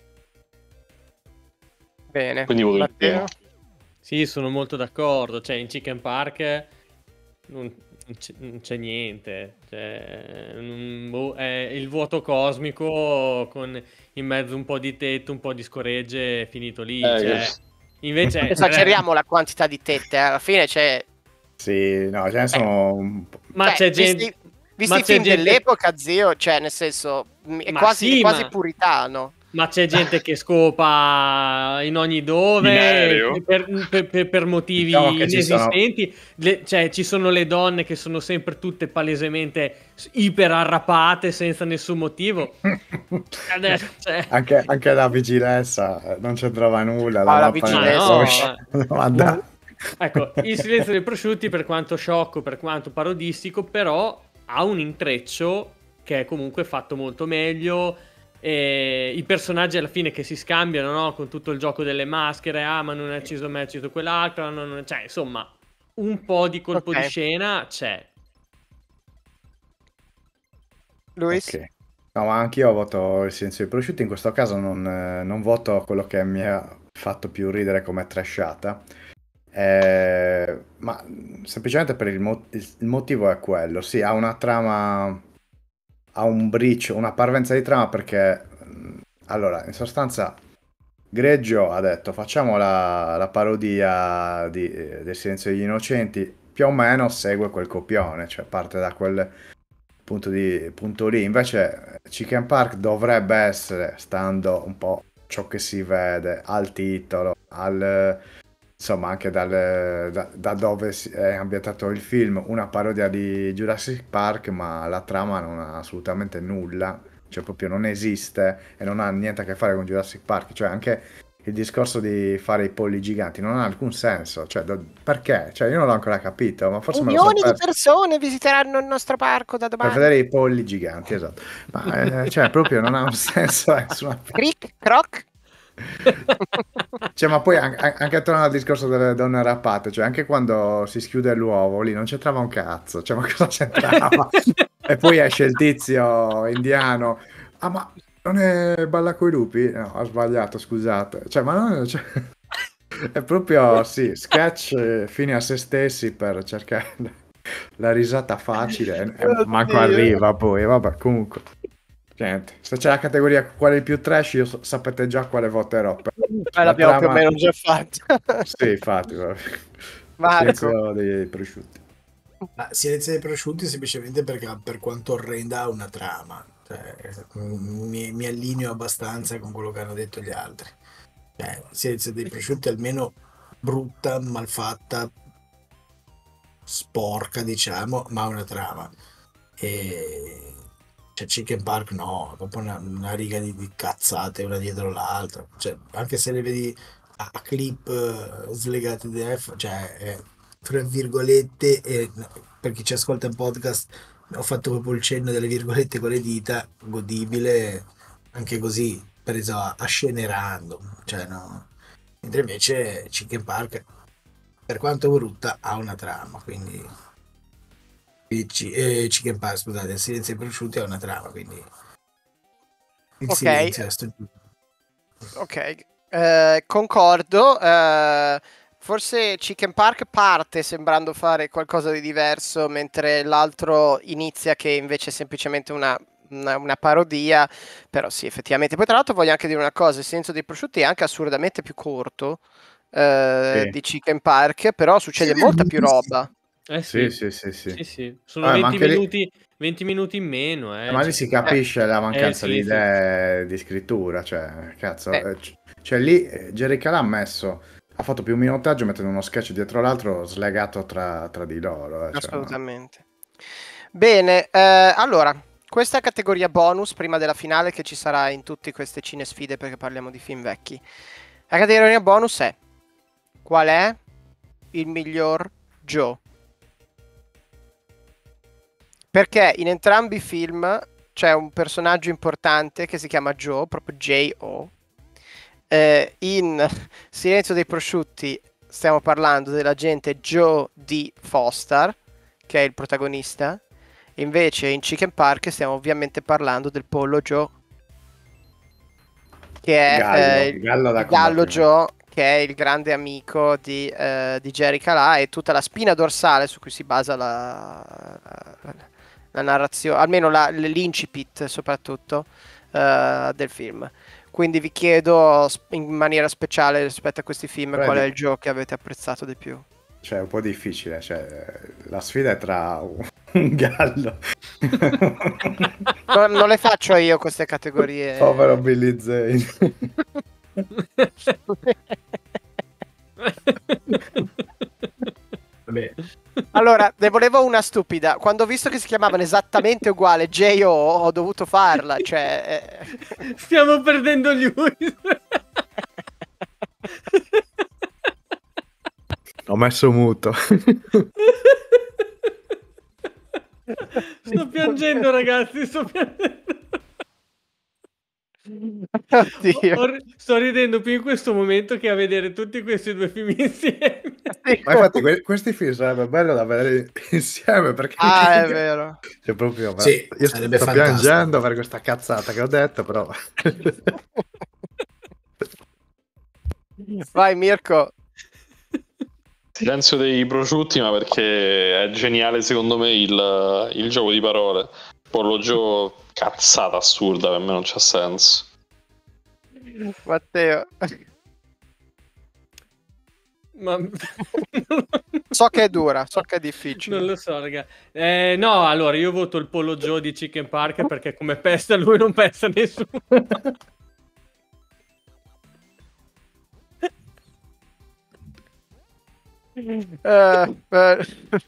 Bene, Quindi voto in Matteo? primo. Sì, sono molto d'accordo. Cioè, in Chicken Park non, non c'è, non c'è niente. Cioè, mm, boh, è il vuoto cosmico con in mezzo un po' di tetto, un po' di scoregge, finito lì. Eh, Cioè, che- invece, Esageriamo la quantità di tette, eh, alla fine c'è... Sì, no, ce ne sono un po'. ma Cioè, c'è visti, gente, visti ma i c'è film gente, dell'epoca, zio, cioè, nel senso, m- è ma quasi, è sì, quasi ma puritano. Ma c'è gente che scopa in ogni In dove aereo? per, per- per- per motivi Diciamo che ci sono- inesistenti. Le- cioè, ci sono le donne che sono sempre tutte palesemente iper arrapate senza nessun motivo. Adesso, cioè- anche, anche la vigilanza eh, non c'entrava nulla. Ah, la mappa vigilanza. nella- Ma no, Ma dai. Ecco, Il silenzio dei prosciutti, per quanto sciocco, per quanto parodistico, però ha un intreccio che è comunque fatto molto meglio. E i personaggi alla fine che si scambiano, no? Con tutto il gioco delle maschere. Ah, ma non è acceso me, è acceso quell'altro. Non, non- cioè, insomma, un po' di colpo Ok. di scena c'è. Luis? Ok. No, ma anch'io voto il silenzio dei prosciutti. In questo caso non, eh, non voto quello che mi ha fatto più ridere come trashata. Eh, ma semplicemente per il, mo- il- il motivo è quello. Sì, ha una trama, ha un briccio, una parvenza di trama perché, mh, allora, in sostanza, Greggio ha detto facciamo la, la parodia di- eh, del Silenzio degli Innocenti, più o meno segue quel copione, cioè parte da quel punto, di, punto lì. Invece Chicken Park dovrebbe essere, stando un po' ciò che si vede, al titolo, al, insomma anche dal, da, da dove si- è ambientato il film, una parodia di Jurassic Park, ma la trama non ha assolutamente nulla, cioè proprio non esiste e non ha niente a che fare con Jurassic Park, cioè anche il discorso di fare i polli giganti non ha alcun senso, cioè do- perché? Cioè io non l'ho ancora capito, ma forse me lo sono Milioni di perso. persone visiteranno il nostro parco da Per domani. vedere i polli giganti, esatto. Ma eh, cioè, proprio non ha un senso. eh, su una- Cric, croc. Cioè, ma poi an- an- anche tornando al discorso delle donne rappate, cioè anche quando si schiude l'uovo lì non c'entrava un cazzo, cioè ma cosa c'entrava? E poi esce il tizio indiano, ah ma non è Balla coi lupi? No, ho sbagliato, scusate. Cioè, ma non... cioè, è proprio, sì, sketch eh, fine a se stessi per cercare la risata facile, e Oddio. manco arriva poi, vabbè, comunque. Niente, se c'è la categoria qual è il più trash, io so- sapete già quale voterò. Per- Eh, la l'abbiamo più o trama- meno già fatto. Sì, infatti, vabbè. Marco. Silenzio dei prosciutti. Ma Silenzio dei prosciutti semplicemente perché per quanto orrenda ha una trama. Cioè, mi, mi allineo abbastanza con quello che hanno detto gli altri. Cioè, Silenzio dei prosciutti almeno brutta, malfatta, sporca, diciamo, ma ha una trama. E cioè, Chicken Park no, dopo una, una riga di, di cazzate una dietro l'altra. Cioè, anche se le vedi a, a clip eh, slegate da F, cioè, eh, tra virgolette, e, per chi ci ascolta in podcast, ho fatto proprio il cenno delle virgolette con le dita, godibile, anche così, preso a, a scene random, cioè, no. Mentre invece Chicken Park, per quanto brutta, ha una trama, quindi Ci- eh, Chicken Park, scusate, il Silenzio dei prosciutti ha una trama, quindi il Ok. silenzio è sto- Ok, eh, concordo. eh, forse Chicken Park parte sembrando fare qualcosa di diverso, mentre l'altro inizia che invece è semplicemente una, una- una parodia. Però sì, effettivamente. Poi tra l'altro voglio anche dire una cosa, il Silenzio dei prosciutti è anche assurdamente più corto eh, Sì. di Chicken Park, però succede Sì, molta più bellissimo. roba. Eh Sì, sì, sì, sì, sì. sì, sì. Sono Vabbè, ma venti anche lì, minuti, venti minuti in meno, eh. ma lì Cioè, si Eh, capisce la eh, mancanza di sì, sì. idee di scrittura, cioè, cazzo, eh, eh, c- cioè lì eh, Jerry Calà ha messo, ha fatto più un minutaggio mettendo uno sketch dietro l'altro slegato tra, tra di loro, eh, cioè, no. assolutamente. Bene, eh, allora, questa categoria bonus prima della finale che ci sarà in tutte queste cinesfide perché parliamo di film vecchi. La categoria bonus è: qual è il miglior Joe? Perché in entrambi i film c'è un personaggio importante che si chiama Joe, proprio J O. Eh, in Silenzio dei prosciutti stiamo parlando dell'agente Joe D. Foster, che è il protagonista. Invece in Chicken Park stiamo ovviamente parlando del pollo Joe, che è Gallo, eh, il, gallo da il gallo combattimento. Joe, che è il grande amico di, eh, di Jerry Calà e tutta la spina dorsale su cui si basa la, la, la narrazione, almeno la, l'incipit soprattutto eh, del film. Quindi vi chiedo sp- in maniera speciale rispetto a questi film Però è qual è di- il Joe che avete apprezzato di più. cioè, è un po' difficile, cioè, la sfida è tra un un gallo. No- non le faccio io queste categorie. Povero Billy Zane. Vabbè. Allora, ne volevo una stupida. Quando ho visto che si chiamavano esattamente uguale J O, ho dovuto farla. Cioè, eh. Stiamo perdendo gli usi. Ho messo muto. Sto piangendo, ragazzi, sto piangendo. Oddio. Ho- ho- sto ridendo più in questo momento che a vedere tutti questi due film insieme. Ma infatti que- questi film sarebbe bello da vedere insieme perché Ah, è vero. cioè, proprio, ma- Sì, io sto, sarebbe sto fantastico. piangendo per questa cazzata che ho detto, però Vai, Mirko. Silenzio dei prosciutti, ma perché è geniale secondo me il, il gioco di parole. Pollo Joe, cazzata assurda, per me non c'ha senso. Matteo. Ma So che è dura, so che è difficile. non lo so, raga. Eh, no, allora io voto il Pollo Joe di Chicken Park perché come pesta lui non pesta nessuno. Eh, eh,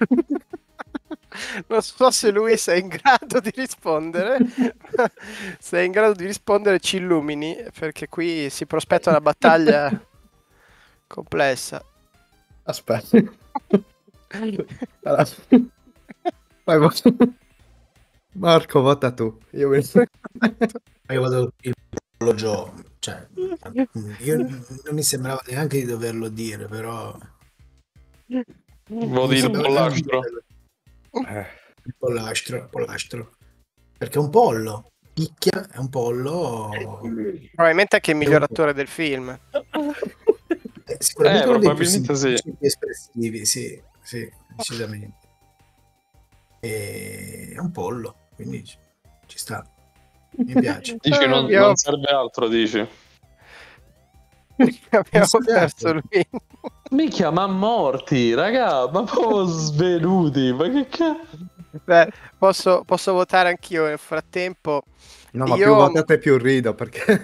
non so se lui sia in grado di rispondere. Se è in grado di rispondere, ci illumini perché qui si prospetta una battaglia complessa. aspetta. Allora. Vai, vota. Marco, vota tu. Io mi... Io vado il pollo Joe, cioè, io non mi sembrava neanche di doverlo dire, però Voti il sembrava neanche di pollastro. doverlo- Eh, il pollastro, pollastro, perché è un pollo, picchia, è un pollo, Probabilmente anche il miglior attore del film. è sicuramente Eh, uno dei più probabilmente sì. simpatici e più espressivi, sì, sì, decisamente. E è un pollo, quindi ci, ci sta, mi piace. Dici non, Io- non serve altro, dici. Abbiamo spiace. perso lui. Minchia, ma morti, raga, ma proprio svenuti, ma che cazzo? Beh, posso, posso votare anch'io nel frattempo. No, ma Io- più votate più rido perché...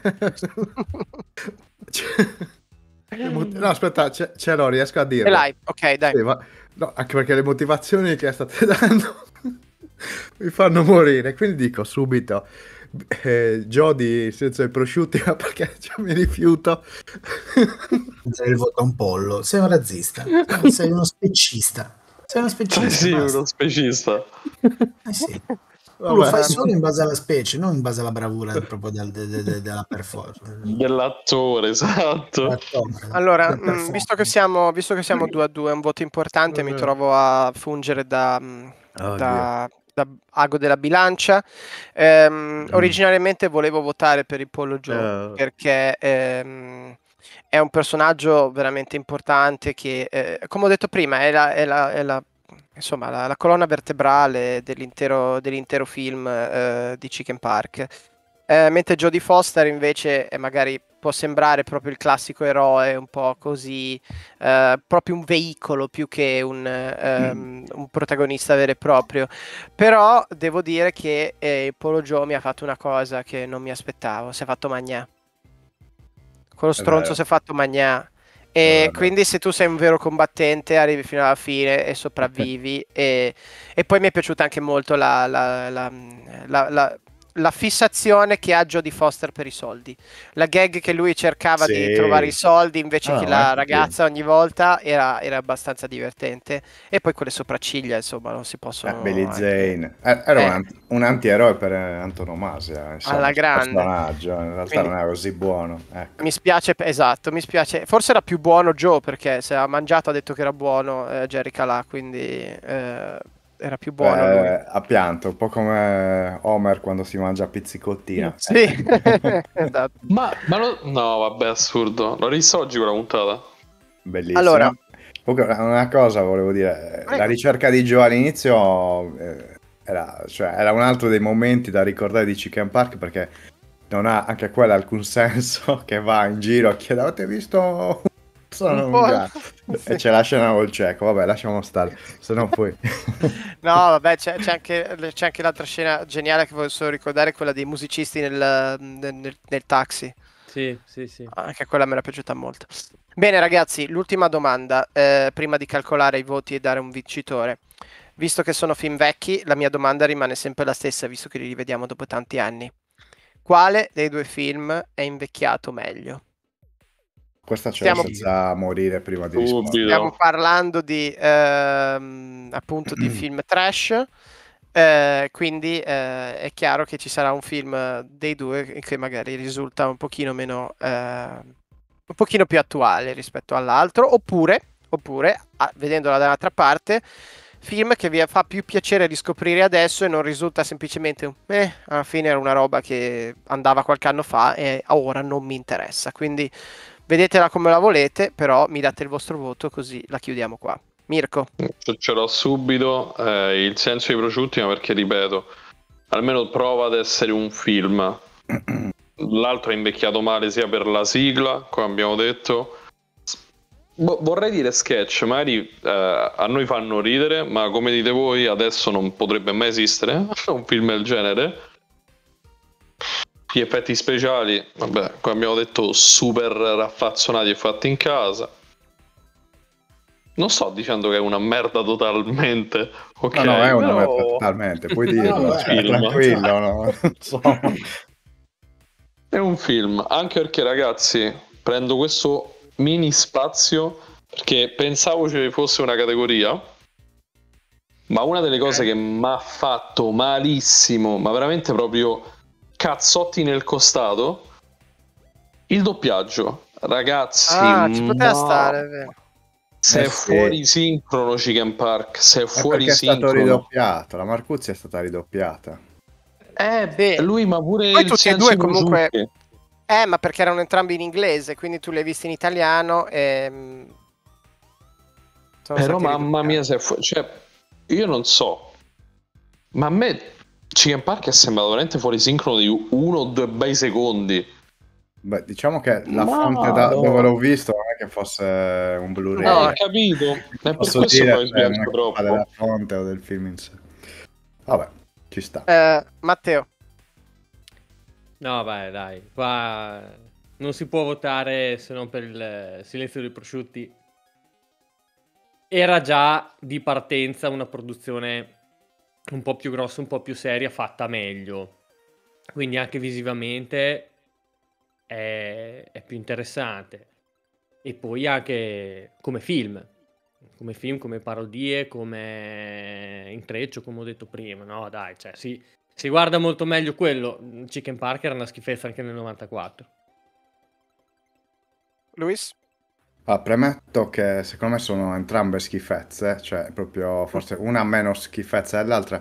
Cioè, le mot- No, aspetta, ce, ce l'ho, riesco a E dirlo. live, ok, dai. Sì, ma- no, anche perché le motivazioni che state dando mi fanno morire. Quindi dico subito, eh, Jody senza i prosciutti, ma perché cioè, mi rifiuto. Sei il voto a un pollo. Sei un razzista. Sei- Sei uno specista. Sei uno specista. Sì, basta. uno specista. Eh sì. Tu Vabbè. lo fai solo in base alla specie, non in base alla bravura proprio del- de- de- de- della performance. Dell'attore, esatto. Allora, Del mh, performance. visto che siamo visto che siamo due a due, è un voto importante, mi trovo a fungere da, mh, Oddio. da, da ago della bilancia. Ehm, Mm. Originariamente volevo votare per il Pollo Joe Eh. perché ehm, è un personaggio veramente importante che, eh, come ho detto prima, è la, è la- è la- insomma, la, la colonna vertebrale dell'intero, dell'intero film eh, di Chicken Park. Eh, mentre Jodie Foster invece è magari può sembrare proprio il classico eroe, un po' così, eh, proprio un veicolo più che un, ehm, un protagonista vero e proprio. Però devo dire che eh, Polo Joe mi ha fatto una cosa che non mi aspettavo, si è fatto magnà. Quello È stronzo vero. si è fatto magnà. È E vero. quindi se tu sei un vero combattente arrivi fino alla fine e sopravvivi. e, e poi mi è piaciuta anche molto la, la, la, la, la- la fissazione che ha Jodie Foster per i soldi. La gag che lui cercava di Sì. trovare i soldi invece Ah, che no, la infatti. ragazza ogni volta era, era abbastanza divertente. E poi quelle sopracciglia, insomma, non si Eh, possono... Billy anche- Zane. Eh, era Eh. un, anti- un antieroe per eh, antonomasia, insomma, Alla il grande. personaggio. In realtà Quindi- non era così buono. Ecco. Mi spiace, esatto, mi spiace. Forse era più buono Joe perché se ha mangiato ha detto che era buono eh, Jerry Calà, quindi eh, era più buono lui. Eh, ha pianto, un po' come Homer quando si mangia pizzicottina. Sì, esatto. Ma, ma lo- no, vabbè, assurdo. L'ho rivista oggi quella puntata. Bellissimo. Allora- Comunque, una cosa volevo dire, Prego. la ricerca di Joe all'inizio eh, era, cioè, era un altro dei momenti da ricordare di Chicken Park perché non ha anche quella alcun senso che va in giro a chiedere avete visto sono Un un po', gatto?" sì. E ce la scena col cieco, vabbè lasciamo stare, se no poi... No, vabbè, c'è, c'è anche, c'è anche l'altra scena geniale che voglio solo ricordare, quella dei musicisti nel, nel- nel- nel taxi. Sì, sì, sì. Anche quella mi era piaciuta molto. Bene, ragazzi, l'ultima domanda, eh, prima di calcolare i voti e dare un vincitore. Visto che sono film vecchi, la mia domanda rimane sempre la stessa, visto che li rivediamo dopo tanti anni. Quale dei due film è invecchiato meglio? Questa ce la Stiamo- senza morire prima di rispondere. Subito. Stiamo parlando di ehm, appunto di film trash, eh, quindi eh, è chiaro che ci sarà un film dei due che magari risulta un pochino meno, eh, un pochino più attuale rispetto all'altro, oppure, oppure ah, vedendola dall'altra parte, film che vi fa più piacere riscoprire adesso e non risulta semplicemente un eh, alla fine era una roba che andava qualche anno fa e ora non mi interessa, quindi vedetela come la volete, però mi date il vostro voto così la chiudiamo qua. Mirko, Ce- Ce l'ho subito, eh, il senso dei prosciutti, ma perché ripeto, almeno prova ad essere un film. L'altro è invecchiato male sia per la sigla, come abbiamo detto. Vo- vorrei dire sketch, magari eh, a noi fanno ridere, ma come dite voi adesso non potrebbe mai esistere un film del genere. Gli effetti speciali, vabbè, come abbiamo detto, super raffazzonati e fatti in casa. Non sto dicendo che è una merda totalmente, ok? No, no, è una però- merda totalmente, puoi dirlo, No, cioè, è- tranquillo, no? Insomma. È un film, anche perché ragazzi, prendo questo mini spazio perché pensavo ci fosse una categoria, ma una delle cose che mi ha fatto malissimo, ma veramente proprio cazzotti nel costato, il doppiaggio. Ragazzi, ah, ci poteva ma- stare, è vero. se è Eh sì. fuori sincrono Chicken Park, se è È fuori perché è stato sincrono. ridoppiato, la Marcuzzi è stata ridoppiata. Eh, Beh, lui, ma pure poi il tutti e senso due dei comunque- prosciutti. Eh, ma perché erano entrambi in inglese, quindi tu li hai visti in italiano e... mm, sono Però stati mamma ridoppiati. mia, se fu- cioè, io non so, ma a me Chicken Park è sembrato veramente fuori sincrono di uno o due bei secondi. Beh, diciamo che la Ma fonte da no. dove l'ho visto non è che fosse un Blu-ray. No, ho capito. È per Posso questo dire poi se non è sbianco colpa troppo. della fonte o del film in sé. Vabbè, ci sta. Eh, Matteo. No, vai, dai, qua non si può votare se non per il Silenzio dei prosciutti. Era già di partenza una produzione un po' più grossa, un po' più seria, fatta meglio. Quindi anche visivamente è, è più interessante. E poi anche come film, come film, come parodie, come intreccio, come ho detto prima. No, dai, cioè si, si guarda molto meglio quello. Chicken Park era una schifezza anche nel novantaquattro. Luis? Ah, premetto che secondo me sono entrambe schifezze, cioè proprio forse una meno schifezza dell'altra.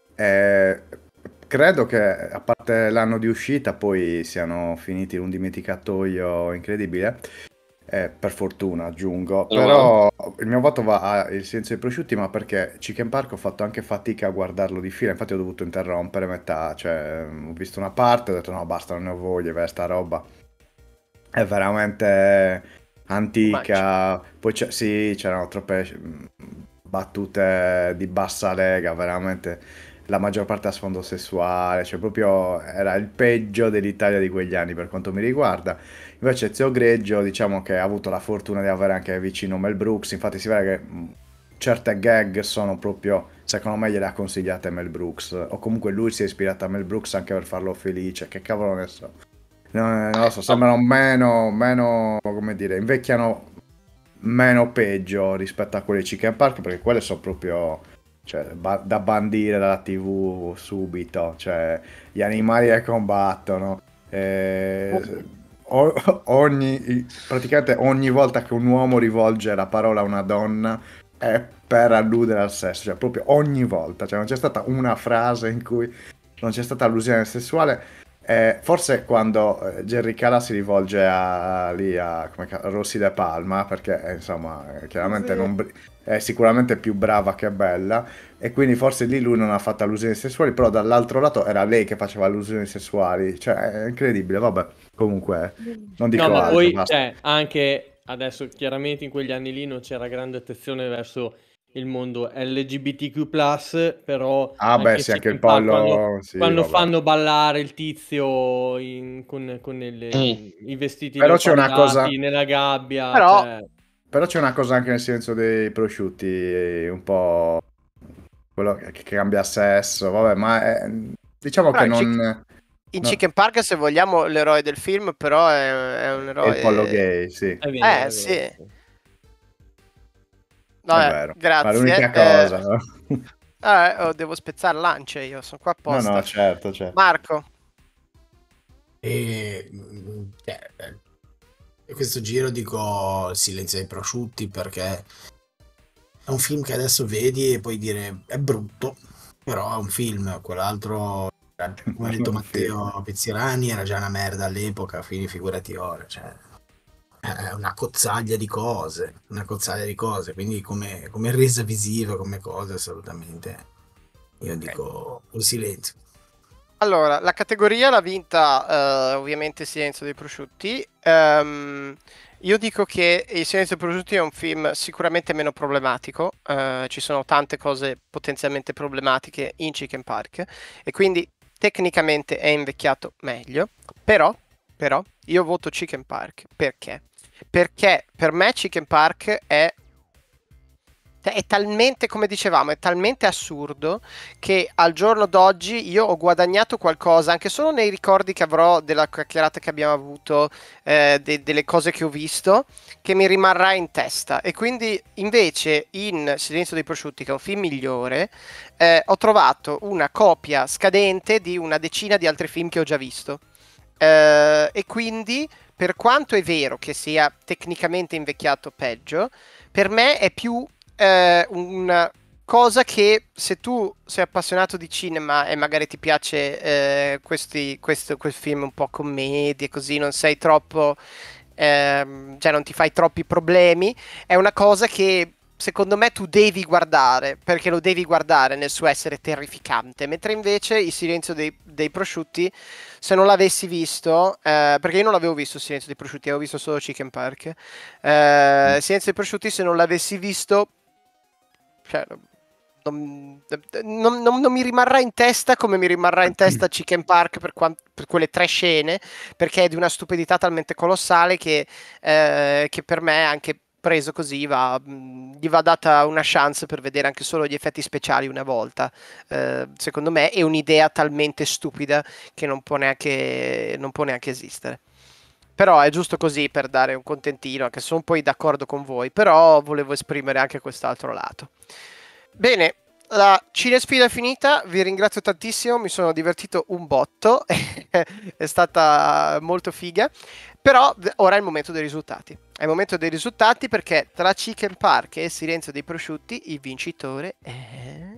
Eh, credo che a parte l'anno di uscita poi siano finiti in un dimenticatoio incredibile, eh, per fortuna aggiungo, però il mio voto va a Il Silenzio dei prosciutti, ma perché Chicken Park ho fatto anche fatica a guardarlo di fila, infatti ho dovuto interrompere metà, cioè ho visto una parte, ho detto no basta, non ne ho voglia, vai, sta roba è veramente antica, poi c'è- sì, c'erano troppe mm, battute di bassa lega, veramente la maggior parte a sfondo sessuale, cioè proprio era il peggio dell'Italia di quegli anni per quanto mi riguarda. Invece Zio Greggio, diciamo che ha avuto la fortuna di avere anche vicino Mel Brooks, infatti si vede che mh, certe gag sono proprio, secondo me gliele ha consigliate Mel Brooks, o comunque lui si è ispirato a Mel Brooks anche per farlo felice, che cavolo ne so. No, non lo so, sembrano meno, meno, come dire, invecchiano meno peggio rispetto a quelli di Chicken Park, perché quelle sono proprio, cioè, ba- da bandire dalla tivù subito, cioè, gli animali che combattono, eh, o- ogni, praticamente ogni volta che un uomo rivolge la parola a una donna è per alludere al sesso, cioè proprio ogni volta, cioè non c'è stata una frase in cui non c'è stata allusione sessuale. Eh, forse quando eh, Jerry Cala si rivolge a, lì a, come ca- a Rossi De Palma, perché eh, insomma eh, chiaramente non bri- è sicuramente più brava che bella, e quindi forse lì lui non ha fatto allusioni sessuali, però dall'altro lato era lei che faceva allusioni sessuali, cioè è incredibile, vabbè, comunque non No, dico ma altro, poi basta. cioè, anche adesso chiaramente in quegli anni lì non c'era grande attenzione verso il mondo L G B T Q plus, però Ah anche beh in sì, anche il Chicken Park quando, pollo, sì, quando vabbè. fanno ballare il tizio in- con, con il- Mm. i vestiti Però c'è una cosa, leopardati nella gabbia, Però, cioè, però c'è una cosa anche nel senso dei prosciutti, eh, un po' quello che che cambia sesso, vabbè, ma è- diciamo però che in, Chick- non... in no, Chicken Park, se vogliamo, l'eroe del film, però è, è un è il pollo eroe... gay, sì, è vero, Eh, è sì. vero. è Vabbè, vero, ma grazie. l'unica Eh, cosa, no? eh, oh, devo spezzare lance io, sono qua No, no, apposta. certo, certo. Marco, E mm, eh, eh, questo giro dico Il Silenzio dei prosciutti perché è un film che adesso vedi e puoi dire è brutto, però è un film, quell'altro, era- come ha detto Un film. Matteo Pezzirani, era già una merda all'epoca, quindi figurati ora, cioè, è una cozzaglia di cose, una cozzaglia di cose, quindi come, come resa visiva, come cose assolutamente, io dico Il Silenzio. allora, la categoria l'ha vinta eh, ovviamente Silenzio dei prosciutti. Ehm, io dico che Il Silenzio dei prosciutti è un film sicuramente meno problematico. Eh, ci sono tante cose potenzialmente problematiche in Chicken Park e quindi tecnicamente è invecchiato meglio. Però, però, io voto Chicken Park. Perché? Perché per me Chicken Park è è talmente, come dicevamo, è talmente assurdo che al giorno d'oggi io ho guadagnato qualcosa, anche solo nei ricordi che avrò della chiacchierata che abbiamo avuto, eh, de- delle cose che ho visto, che mi rimarrà in testa. E quindi invece in Silenzio dei prosciutti, che è un film migliore, eh, ho trovato una copia scadente di una decina di altri film che ho già visto. Eh, e quindi, per quanto è vero che sia tecnicamente invecchiato peggio, per me è più eh, una cosa che se tu sei appassionato di cinema e magari ti piace eh, questi, questo, quel film un po' commedie, così non sei troppo, ehm, cioè non ti fai troppi problemi, è una cosa che secondo me tu devi guardare, perché lo devi guardare nel suo essere terrificante, mentre invece Il silenzio dei, dei prosciutti, se non l'avessi visto, eh, perché io non l'avevo visto Il silenzio dei prosciutti, avevo visto solo Chicken Park, eh, Il silenzio dei prosciutti, se non l'avessi visto, cioè, non, non, non, non mi rimarrà in testa come mi rimarrà in testa Chicken Park per, quant- per quelle tre scene, perché è di una stupidità talmente colossale che, eh, che per me anche preso così va, mh, gli va data una chance per vedere anche solo gli effetti speciali una volta. Eh, secondo me è un'idea talmente stupida che non può neanche, non può neanche esistere. Però è giusto così per dare un contentino, anche se sono poi d'accordo con voi, però volevo esprimere anche quest'altro lato. Bene, la cinesfida è finita, vi ringrazio tantissimo, mi sono divertito un botto, è stata molto figa. Però ora è il momento dei risultati. È il momento dei risultati perché tra Chicken Park e Il silenzio dei prosciutti il vincitore è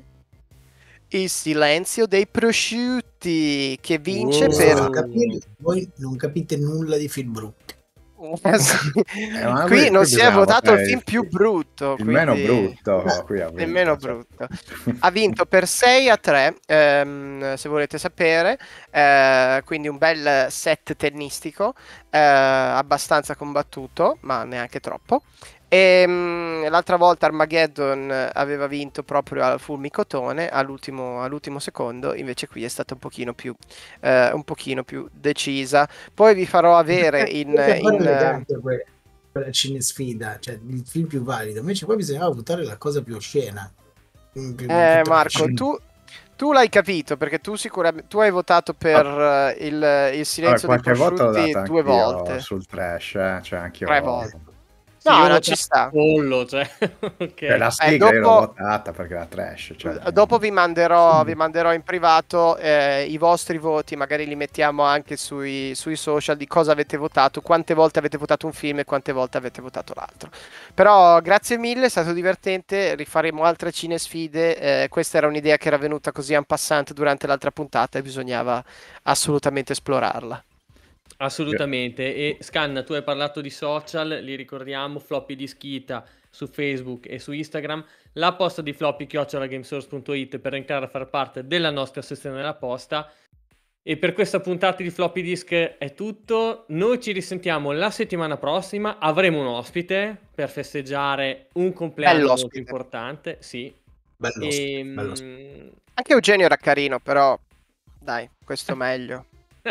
Il silenzio dei prosciutti, che vince Wow. per... Non capire, voi non capite nulla di film brutti. Eh sì. Eh, ma Qui qui- non qui si è bisogna votato il votare film più brutto. Il meno quindi- brutto. Qui ha Il vinto, meno cioè. brutto. Ha vinto per sei a tre, ehm, se volete sapere, eh, quindi un bel set tennistico, eh, abbastanza combattuto, ma neanche troppo. E mh, l'altra volta Armageddon aveva vinto proprio al fulmicotone all'ultimo, all'ultimo secondo, invece qui è stata un pochino più, eh, un pochino più decisa. Poi vi farò avere in... È in elegante que- quella cinesfida, cioè il film più valido. Invece poi bisognava votare la cosa più oscena. Più- più Eh, trash. Marco, tu, tu l'hai capito perché tu sicuramente tu hai votato per eh, il, il Vabbè, silenzio dei qualche volta l'ho prosciutti data due anch'io volte. sul trash, eh, cioè anche Tre io. volte. Sì, No, io no, ho ci votato sta. Pollo, cioè, ok. Cioè, la Eh, sigla io l'ho dopo- votata perché era trash. Cioè, Dopo vi manderò, vi manderò in privato eh, i vostri voti, magari li mettiamo anche sui, sui social di cosa avete votato, quante volte avete votato un film e quante volte avete votato l'altro. Però grazie mille, è stato divertente, rifaremo altre cinesfide, eh, questa era un'idea che era venuta così en passant durante l'altra puntata e bisognava assolutamente esplorarla. Assolutamente. E Scanna, tu hai parlato di social, li ricordiamo, Floppy di Schita su Facebook e su Instagram, la posta di Floppy chiocciola gamesource punto it per entrare a far parte della nostra sezione della posta. E per questa puntata di Floppy Disk è tutto. Noi ci risentiamo la settimana prossima, avremo un ospite per festeggiare un compleanno molto Bell'ospite. importante, sì. Bello, E, bello. mm, Anche Eugenio era carino, però dai, questo meglio.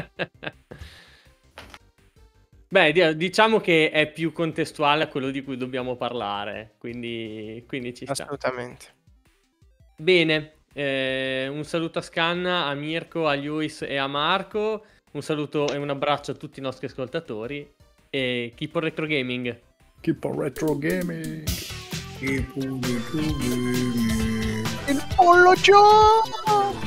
Beh, di- diciamo che è più contestuale a quello di cui dobbiamo parlare, quindi, quindi ci sta. Assolutamente. Bene, eh, un saluto a Scanna, a Mirko, a Luis e a Marco, un saluto e un abbraccio a tutti i nostri ascoltatori e keep on retro gaming. Keep on retro gaming. Che pure tu vieni. Il pollo Joe!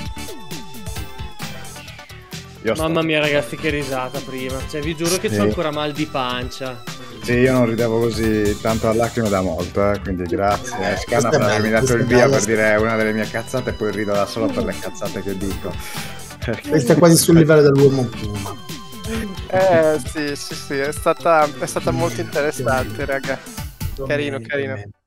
Io sto- Mamma mia ragazzi, che risata prima, cioè vi giuro che Sì. c'ho ancora mal di pancia. Sì, io non ridevo così tanto a lacrime da molto, eh, quindi grazie. Eh, Scanna questa è per bella, avermi dato questa il è via bella. per dire una delle mie cazzate e poi rido da solo per le cazzate che dico. Perché- Questo è quasi sul livello dell'uomo Puma. Eh sì, sì, sì, è stata, è stata molto interessante, raga. Carino, carino.